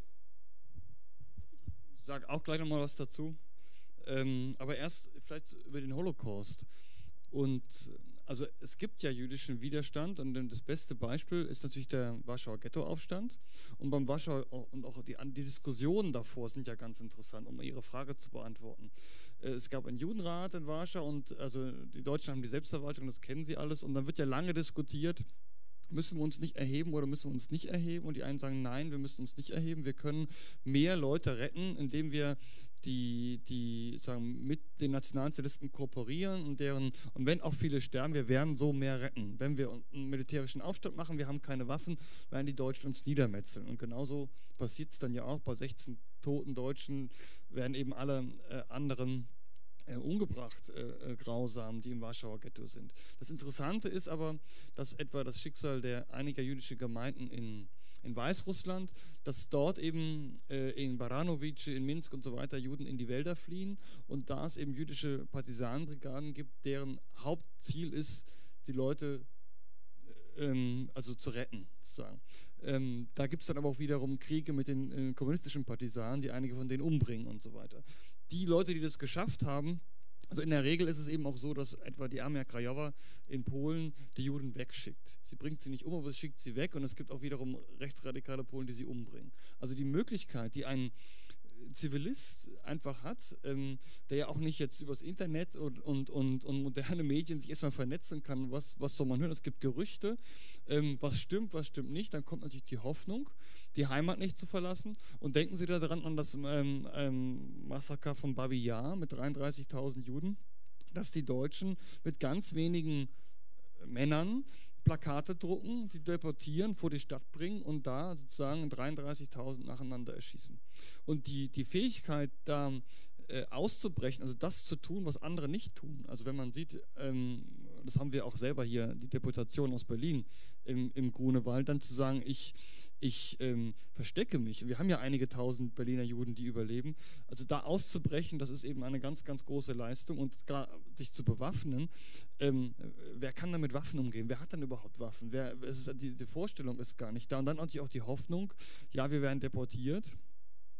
[SPEAKER 2] Ich sage auch gleich nochmal was dazu. Aber erst vielleicht über den Holocaust. Und also es gibt ja jüdischen Widerstand und das beste Beispiel ist natürlich der Warschauer Ghettoaufstand. Und beim Warschauer und auch die Diskussionen davor sind ja ganz interessant, um Ihre Frage zu beantworten. Es gab einen Judenrat in Warschau und also die Deutschen haben die Selbstverwaltung, das kennen Sie alles. Und dann wird ja lange diskutiert, müssen wir uns nicht erheben oder müssen wir uns nicht erheben? Und die einen sagen, nein, wir müssen uns nicht erheben. Wir können mehr Leute retten, indem wir sagen, mit den Nationalsozialisten kooperieren und wenn auch viele sterben, wir werden so mehr retten. Wenn wir einen militärischen Aufstand machen, wir haben keine Waffen, werden die Deutschen uns niedermetzeln. Und genauso passiert es dann ja auch. Bei 16 toten Deutschen werden eben alle anderen umgebracht, grausam, die im Warschauer Ghetto sind. Das Interessante ist aber, dass etwa das Schicksal einiger jüdischer Gemeinden in Weißrussland, dass dort eben in Baranowice, in Minsk und so weiter Juden in die Wälder fliehen und da es eben jüdische Partisanenbrigaden gibt, deren Hauptziel ist, die Leute also zu retten, sozusagen. Da gibt es dann aber auch wiederum Kriege mit den kommunistischen Partisanen, die einige von denen umbringen und so weiter. Die Leute, die das geschafft haben, also in der Regel ist es eben auch so, dass etwa die Armia Krajowa in Polen die Juden wegschickt. Sie bringt sie nicht um, aber es schickt sie weg und es gibt auch wiederum rechtsradikale Polen, die sie umbringen. Also die Möglichkeit, die ein Zivilist einfach hat, der ja auch nicht jetzt übers Internet und moderne Medien sich erstmal vernetzen kann, was soll man hören, es gibt Gerüchte, was stimmt nicht, dann kommt natürlich die Hoffnung, die Heimat nicht zu verlassen und denken Sie daran an das Massaker von Babi Yar mit 33.000 Juden, dass die Deutschen mit ganz wenigen Männern Plakate drucken, die deportieren, vor die Stadt bringen und da sozusagen 33.000 nacheinander erschießen. Und die Fähigkeit, da auszubrechen, also das zu tun, was andere nicht tun. Also wenn man sieht, das haben wir auch selber hier, die Deportation aus Berlin im Grunewald, dann zu sagen, ich verstecke mich. Wir haben ja einige tausend Berliner Juden, die überleben. Also da auszubrechen, das ist eben eine ganz, ganz große Leistung. Und sich zu bewaffnen, wer kann da mit Waffen umgehen? Wer hat dann überhaupt Waffen? Die Vorstellung ist gar nicht da. Und dann natürlich auch die Hoffnung, ja, wir werden deportiert,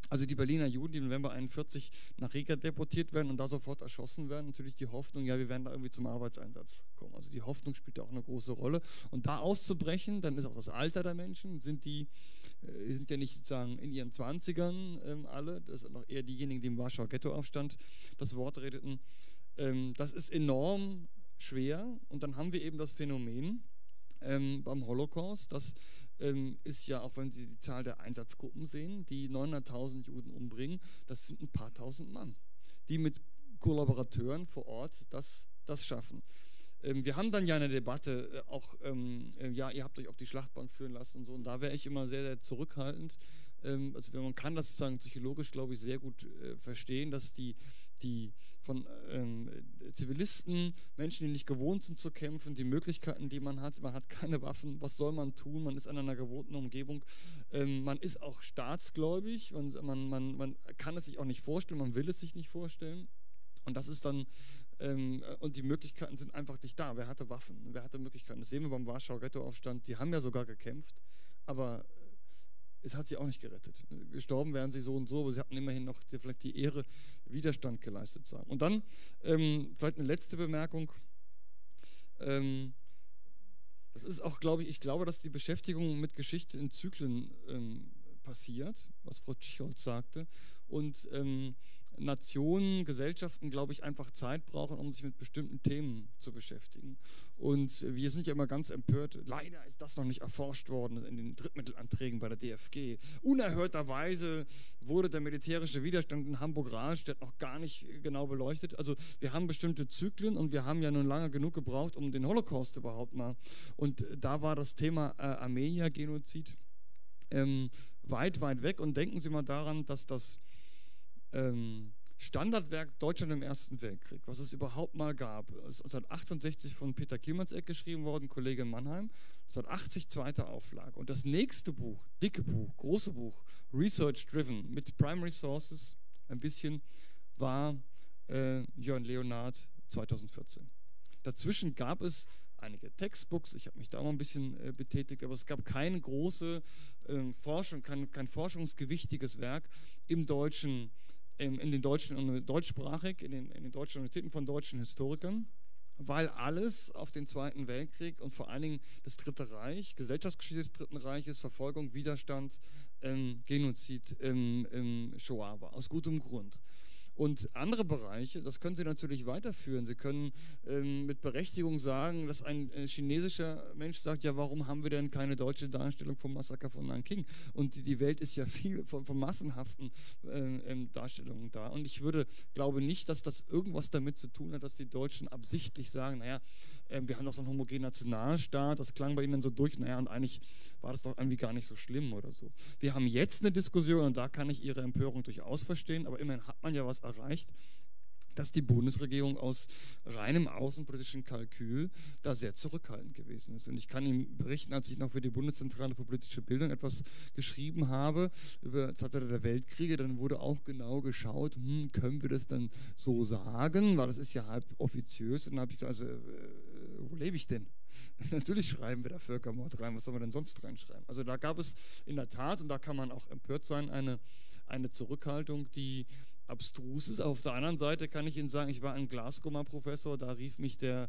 [SPEAKER 2] Also die Berliner Juden, die im November 1941 nach Riga deportiert werden und da sofort erschossen werden, natürlich die Hoffnung, ja, wir werden da irgendwie zum Arbeitseinsatz kommen. Also die Hoffnung spielt da auch eine große Rolle. Und da auszubrechen, dann ist auch das Alter der Menschen, sind ja nicht sozusagen in ihren 20ern alle, das sind noch eher diejenigen, die im Warschauer Ghettoaufstand das Wort redeten. Das ist enorm schwer und dann haben wir eben das Phänomen beim Holocaust, das ist ja, auch wenn Sie die Zahl der Einsatzgruppen sehen, die 900.000 Juden umbringen, das sind ein paar tausend Mann, die mit Kollaborateuren vor Ort das schaffen. Wir haben dann ja eine Debatte, auch, ja, ihr habt euch auf die Schlachtbank führen lassen und so, und da wäre ich immer sehr, sehr zurückhaltend. Also man kann das sozusagen psychologisch, glaube ich, sehr gut verstehen, dass die von Zivilisten, Menschen, die nicht gewohnt sind zu kämpfen, die Möglichkeiten, die man hat keine Waffen, was soll man tun, man ist in einer gewohnten Umgebung, man ist auch staatsgläubig, man kann es sich auch nicht vorstellen, man will es sich nicht vorstellen und das ist dann, und die Möglichkeiten sind einfach nicht da. Wer hatte Waffen, wer hatte Möglichkeiten? Das sehen wir beim Warschauer Ghettoaufstand, die haben ja sogar gekämpft, aber es hat sie auch nicht gerettet. Gestorben wären sie so und so, aber sie hatten immerhin noch vielleicht die Ehre, Widerstand geleistet zu haben. Und dann vielleicht eine letzte Bemerkung. Das ist auch, glaube ich glaube, dass die Beschäftigung mit Geschichte in Zyklen passiert, was Frau Tschicholz sagte. Und Nationen, Gesellschaften, glaube ich, einfach Zeit brauchen, um sich mit bestimmten Themen zu beschäftigen. Und wir sind ja immer ganz empört, leider ist das noch nicht erforscht worden in den Drittmittelanträgen bei der DFG. Unerhörterweise wurde der militärische Widerstand in Hamburg-Rahlstedt noch gar nicht genau beleuchtet. Also wir haben bestimmte Zyklen und wir haben ja nun lange genug gebraucht, um den Holocaust überhaupt mal. Und da war das Thema Armenier-Genozid weit, weit weg. Und denken Sie mal daran, dass das Standardwerk Deutschland im Ersten Weltkrieg, was es überhaupt mal gab, ist 1968 von Peter Kielmannsegg geschrieben worden, Kollege in Mannheim, 1980 zweite Auflage. Und das nächste Buch, dicke Buch, große Buch, Research Driven, mit Primary Sources, ein bisschen, war Jörn Leonhard 2014. Dazwischen gab es einige Textbooks, ich habe mich da mal ein bisschen betätigt, aber es gab keine große Forschung, kein forschungsgewichtiges Werk im Deutschen, in den deutschen, deutschsprachig, in den deutschen Universitäten von deutschen Historikern, weil alles auf den Zweiten Weltkrieg und vor allen Dingen das Dritte Reich, Gesellschaftsgeschichte des Dritten Reiches, Verfolgung, Widerstand, Genozid, Shoah war, aus gutem Grund. Und andere Bereiche, das können Sie natürlich weiterführen. Sie können mit Berechtigung sagen, dass ein chinesischer Mensch sagt, ja, warum haben wir denn keine deutsche Darstellung vom Massaker von Nanking? Und die Welt ist ja viel von massenhaften Darstellungen da. Und ich glaube nicht, dass das irgendwas damit zu tun hat, dass die Deutschen absichtlich sagen, naja, wir haben doch so einen homogenen Nationalstaat, das klang bei ihnen so durch, naja, und eigentlich war das doch irgendwie gar nicht so schlimm oder so. Wir haben jetzt eine Diskussion und da kann ich Ihre Empörung durchaus verstehen, aber immerhin hat man ja was erreicht, dass die Bundesregierung aus reinem außenpolitischen Kalkül da sehr zurückhaltend gewesen ist. Und ich kann Ihnen berichten, als ich noch für die Bundeszentrale für politische Bildung etwas geschrieben habe über Zeitalter der Weltkriege, dann wurde auch genau geschaut, können wir das dann so sagen, weil das ist ja halb offiziös. Und dann habe ich gesagt, also wo lebe ich denn? Natürlich schreiben wir da Völkermord rein, was soll man denn sonst reinschreiben? Also da gab es in der Tat, und da kann man auch empört sein, eine Zurückhaltung, die abstrus ist. Auf der anderen Seite kann ich Ihnen sagen, ich war ein Glasgow mal Professor, da rief mich der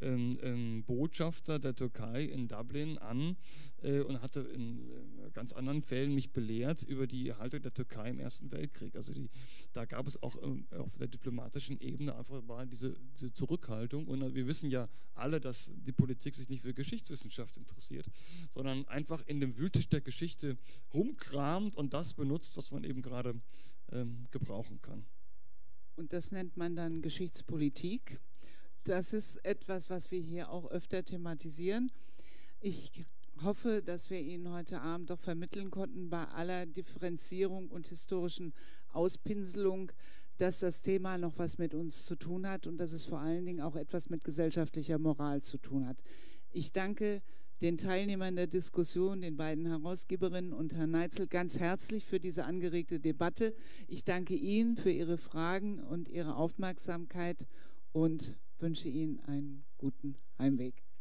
[SPEAKER 2] Botschafter der Türkei in Dublin an und hatte in ganz anderen Fällen mich belehrt über die Haltung der Türkei im Ersten Weltkrieg. Also da gab es auch auf der diplomatischen Ebene einfach mal diese Zurückhaltung. Und wir wissen ja alle, dass die Politik sich nicht für Geschichtswissenschaft interessiert, sondern einfach in dem Wühltisch der Geschichte rumkramt und das benutzt, was man eben gerade gebrauchen kann.
[SPEAKER 1] Und das nennt man dann Geschichtspolitik. Das ist etwas, was wir hier auch öfter thematisieren. Ich hoffe, dass wir Ihnen heute Abend doch vermitteln konnten, bei aller Differenzierung und historischen Auspinselung, dass das Thema noch was mit uns zu tun hat und dass es vor allen Dingen auch etwas mit gesellschaftlicher Moral zu tun hat. Ich danke den Teilnehmern der Diskussion, den beiden Herausgeberinnen und Herrn Neitzel ganz herzlich für diese angeregte Debatte. Ich danke Ihnen für Ihre Fragen und Ihre Aufmerksamkeit und wünsche Ihnen einen guten Heimweg.